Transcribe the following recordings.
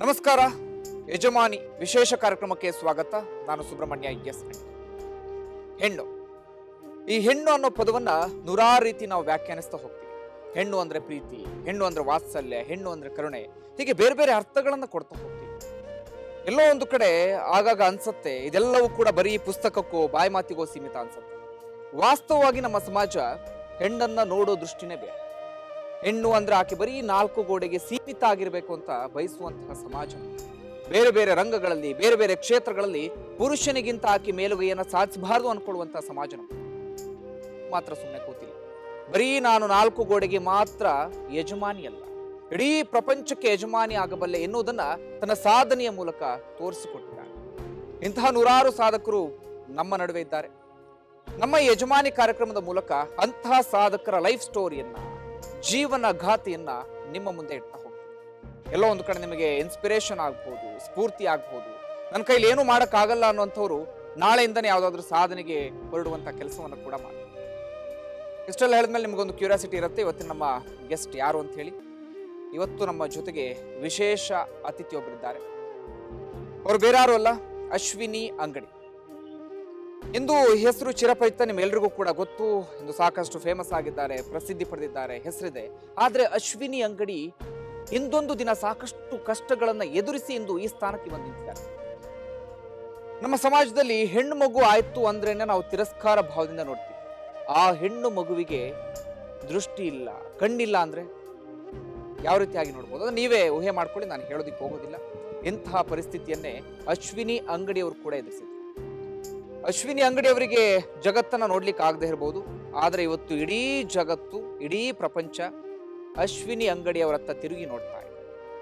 ನಮಸ್ಕಾರ. ಯಜಮಾನಿ ವಿಶೇಷ ಕಾರ್ಯಕ್ರಮಕ್ಕೆ ಸ್ವಾಗತ. ನಾನು ಸುಬ್ರಹ್ಮಣ್ಯ ಎಸ್. ಹೆಣ್ಣು, ಈ ಹೆಣ್ಣು ಅನ್ನೋ ಪದವನ್ನ ನೂರಾರು ರೀತಿ ನಾವು ವ್ಯಾಖ್ಯಾನಿಸ್ತಾ ಹೋಗ್ತೀವಿ. ಹೆಣ್ಣು ಅಂದ್ರೆ ಪ್ರೀತಿ, ಹೆಣ್ಣು ಅಂದ್ರೆ ವಾತ್ಸಲ್ಯ, ಹೆಣ್ಣು ಅಂದ್ರೆ ಕರುಣೆ, ಹೀಗೆ ಬೇರೆ ಬೇರೆ ಅರ್ಥಗಳನ್ನ ಕೊಡ್ತಾ ಹೋಗ್ತೀವಿ. ಎಲ್ಲೋ ಒಂದು ಕಡೆ ಆಗಾಗ ಅನ್ಸತ್ತೆ ಇದೆಲ್ಲವೂ ಕೂಡ ಬರೀ ಪುಸ್ತಕಕ್ಕೋ ಬಾಯಿ ಮಾತಿಗೋ ಸೀಮಿತ ಅನ್ಸತ್ತೆ. ವಾಸ್ತವವಾಗಿ ನಮ್ಮ ಸಮಾಜ ಹೆಣ್ಣನ್ನ ನೋಡೋ ದೃಷ್ಟಿನೇ ಬೇರೆ. ಹೆಣ್ಣು ಅಂದ್ರೆ ಆಕೆ ಬರೀ 4 ಗೋಡೆಗೆ ಸೀಮಿತ ಆಗಿರ್ಬೇಕು ಅಂತ ಬಯಸುವಂತಹ ಸಮಾಜ. ಬೇರೆ ಬೇರೆ ರಂಗಗಳಲ್ಲಿ, ಬೇರೆ ಬೇರೆ ಕ್ಷೇತ್ರಗಳಲ್ಲಿ ಪುರುಷನಿಗಿಂತ ಆಕೆ ಮೇಲುಗೈಯನ್ನ ಸಾಧಿಸಬಾರದು ಅನ್ಕೊಳ್ಳುವಂತಹ ಸಮಾಜ ಮಾತ್ರ ಸುಮ್ಮನೆ ಕೂತಿಲ್ಲ. ಬರೀ ನಾನು 4 ಗೋಡೆಗೆ ಮಾತ್ರ ಯಜಮಾನಿ ಅಲ್ಲ, ಇಡೀ ಪ್ರಪಂಚಕ್ಕೆ ಯಜಮಾನಿ ಆಗಬಲ್ಲೆ ಎನ್ನುವುದನ್ನ ತನ್ನ ಸಾಧನೆಯ ಮೂಲಕ ತೋರಿಸಿಕೊಟ್ಟಿದ್ದಾರೆ. ಇಂತಹ ನೂರಾರು ಸಾಧಕರು ನಮ್ಮ ನಡುವೆ ಇದ್ದಾರೆ. ನಮ್ಮ ಯಜಮಾನಿ ಕಾರ್ಯಕ್ರಮದ ಮೂಲಕ ಅಂತಹ ಸಾಧಕರ ಲೈಫ್ ಸ್ಟೋರಿಯನ್ನ, ಜೀವನ ಗಾಥೆಯನ್ನ ನಿಮ್ಮ ಮುಂದೆ ಇಡ್ತಾ ಹೋಗ್ತೀವಿ. ಎಲ್ಲೋ ಒಂದು ಕಡೆ ನಿಮಗೆ ಇನ್ಸ್ಪಿರೇಷನ್ ಆಗ್ಬಹುದು, ಸ್ಫೂರ್ತಿ ಆಗ್ಬಹುದು. ನನ್ನ ಕೈಲಿ ಏನು ಮಾಡಕ್ಕಾಗಲ್ಲ ಅನ್ನುವಂಥವ್ರು ನಾಳೆಯಿಂದನೇ ಯಾವ್ದಾದ್ರು ಸಾಧನೆಗೆ ಹೊರಡುವಂತ ಕೆಲಸವನ್ನು ಕೂಡ ಮಾಡಿ. ಇಷ್ಟೆಲ್ಲ ಹೇಳಿದ್ಮೇಲೆ ನಿಮಗೊಂದು ಕ್ಯೂರಿಯಾಸಿಟಿ ಇರುತ್ತೆ, ಇವತ್ತಿನ ನಮ್ಮ ಗೆಸ್ಟ್ ಯಾರು ಅಂತ ಹೇಳಿ. ಇವತ್ತು ನಮ್ಮ ಜೊತೆಗೆ ವಿಶೇಷ ಅತಿಥಿ ಒಬ್ಬರಿದ್ದಾರೆ. ಅವರು ಬೇರೆ ಯಾರು ಅಲ್ಲ, ಅಶ್ವಿನಿ ಅಂಗಡಿ. ಇಂದು ಹೆಸರು ಚಿರಪರಿಚಿತ, ನಿಮ್ಮೆಲ್ರಿಗೂ ಕೂಡ ಗೊತ್ತು. ಇಂದು ಸಾಕಷ್ಟು ಫೇಮಸ್ ಆಗಿದ್ದಾರೆ, ಪ್ರಸಿದ್ಧಿ ಪಡೆದಿದ್ದಾರೆ, ಹೆಸರಿದೆ. ಆದ್ರೆ ಅಶ್ವಿನಿ ಅಂಗಡಿ ಇಂದೊಂದು ದಿನ ಸಾಕಷ್ಟು ಕಷ್ಟಗಳನ್ನ ಎದುರಿಸಿ ಇಂದು ಈ ಸ್ಥಾನಕ್ಕೆ ಬಂದು ನಿಂತಿದ್ದಾರೆ. ನಮ್ಮ ಸಮಾಜದಲ್ಲಿ ಹೆಣ್ಣು ಮಗು ಆಯ್ತು ಅಂದ್ರೇನೆ ನಾವು ತಿರಸ್ಕಾರ ಭಾವದಿಂದ ನೋಡ್ತೀವಿ. ಆ ಹೆಣ್ಣು ಮಗುವಿಗೆ ದೃಷ್ಟಿ ಇಲ್ಲ, ಕಣ್ಣಿಲ್ಲ ಅಂದ್ರೆ ಯಾವ ರೀತಿಯಾಗಿ ನೋಡ್ಬೋದು ಅದು ನೀವೇ ಊಹೆ ಮಾಡ್ಕೊಳ್ಳಿ, ನಾನು ಹೇಳೋದಿಕ್ಕೆ ಹೋಗೋದಿಲ್ಲ. ಇಂತಹ ಪರಿಸ್ಥಿತಿಯನ್ನೇ ಅಶ್ವಿನಿ ಅಂಗಡಿಯವರು ಕೂಡ ಎದುರಿಸಿದ್ರು. ಅಶ್ವಿನಿ ಅಂಗಡಿ ಅವರಿಗೆ ಜಗತ್ತನ್ನ ನೋಡ್ಲಿಕ್ಕೆ ಆಗದೆ ಇರಬಹುದು, ಆದ್ರೆ ಇವತ್ತು ಇಡೀ ಜಗತ್ತು, ಇಡೀ ಪ್ರಪಂಚ ಅಶ್ವಿನಿ ಅಂಗಡಿ ಅವರತ್ತ ತಿರುಗಿ ನೋಡ್ತಾ ಇದೆ.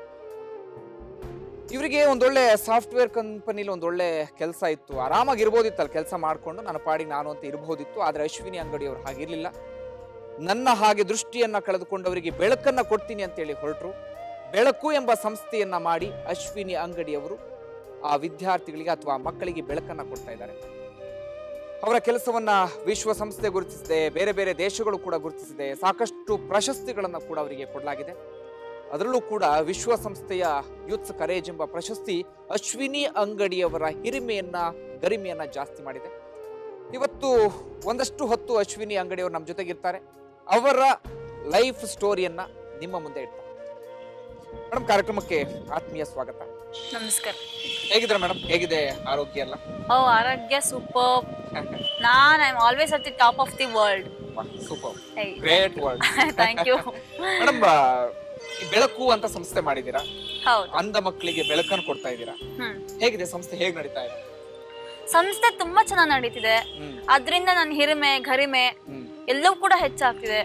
ಇವರಿಗೆ ಒಂದೊಳ್ಳೆ ಸಾಫ್ಟ್ವೇರ್ ಕಂಪನಿಲಿ ಒಂದೊಳ್ಳೆ ಕೆಲಸ ಇತ್ತು, ಆರಾಮಾಗಿರ್ಬೋದಿತ್ತಲ್ಲ, ಕೆಲಸ ಮಾಡ್ಕೊಂಡು ನನ್ನ ಪಾಡಿಗೆ ನಾನು ಅಂತ ಇರಬಹುದಿತ್ತು. ಆದ್ರೆ ಅಶ್ವಿನಿ ಅಂಗಡಿ ಅವರು ಹಾಗಿರ್ಲಿಲ್ಲ. ನನ್ನ ಹಾಗೆ ದೃಷ್ಟಿಯನ್ನ ಕಳೆದುಕೊಂಡವರಿಗೆ ಬೆಳಕನ್ನ ಕೊಡ್ತೀನಿ ಅಂತೇಳಿ ಹೊರಟರು. ಬೆಳಕು ಎಂಬ ಸಂಸ್ಥೆಯನ್ನ ಮಾಡಿ ಅಶ್ವಿನಿ ಅಂಗಡಿಯವರು ಆ ವಿದ್ಯಾರ್ಥಿಗಳಿಗೆ ಅಥವಾ ಮಕ್ಕಳಿಗೆ ಬೆಳಕನ್ನ ಕೊಡ್ತಾ ಇದ್ದಾರೆ. ಅವರ ಕೆಲಸವನ್ನ ವಿಶ್ವಸಂಸ್ಥೆ ಗುರುತಿಸಿದೆ, ಬೇರೆ ಬೇರೆ ದೇಶಗಳು ಕೂಡ ಗುರುತಿಸಿದೆ, ಸಾಕಷ್ಟು ಪ್ರಶಸ್ತಿಗಳನ್ನ ಕೂಡ ಅವರಿಗೆ ಕೊಡಲಾಗಿದೆ. ಅದರಲ್ಲೂ ಕೂಡ ವಿಶ್ವಸಂಸ್ಥೆಯ ಯೂತ್ಸ್ ಕರೇಜ್ ಎಂಬ ಪ್ರಶಸ್ತಿ ಅಶ್ವಿನಿ ಅಂಗಡಿಯವರ ಹಿರಿಮೆಯನ್ನ, ಗರಿಮೆಯನ್ನ ಜಾಸ್ತಿ ಮಾಡಿದೆ. ಇವತ್ತು ಒಂದಷ್ಟು ಹೊತ್ತು ಅಶ್ವಿನಿ ಅಂಗಡಿಯವರು ನಮ್ಮ ಜೊತೆಗಿರ್ತಾರೆ. ಅವರ ಲೈಫ್ ಸ್ಟೋರಿಯನ್ನ ನಿಮ್ಮ ಮುಂದೆ ಇಡ್ತಾರೆ. ಮೇಡಮ್, ಕಾರ್ಯಕ್ರಮಕ್ಕೆ ಆತ್ಮೀಯ ಸ್ವಾಗತ. ನಮಸ್ಕಾರ. ಹೇಗಿದ್ರೆ ಮೇಡಮ್, ಹೇಗಿದೆ ಆರೋಗ್ಯ ಎಲ್ಲ? ಓ, ಆರೋಗ್ಯ ಸೂಪರ್. ನಾನು I am always at the top of the world. Super, great world. Thank you madam. ಬೆಳಕು ಅಂತ ಸಂಸ್ಥೆ ಮಾಡಿದೀರಾ, ಹೌದು. ಅಂಧ ಮಕ್ಕಳಿಗೆ ಬೆಳಕನ್ನು ಕೊಡ್ತಾ ಇದ್ದೀರಾ. ಹೇಗಿದೆ ಸಂಸ್ಥೆ, ಹೇಗೆ ನಡೀತಾ ಇದೆ? ಸಂಸ್ಥೆ ತುಂಬಾ ಚೆನ್ನಾಗಿ ನಡೀತಿದೆ. ಅದರಿಂದ ನನ್ನ ಹಿರಿಮೆ, ಗರಿಮೆ ಎಲ್ಲವೂ ಕೂಡ ಹೆಚ್ಚಾಗ್ತಿದೆ.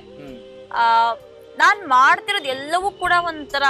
ನಾನ್ ಮಾಡ್ತಿರೋದು ಎಲ್ಲವೂ ಕೂಡ ಒಂಥರ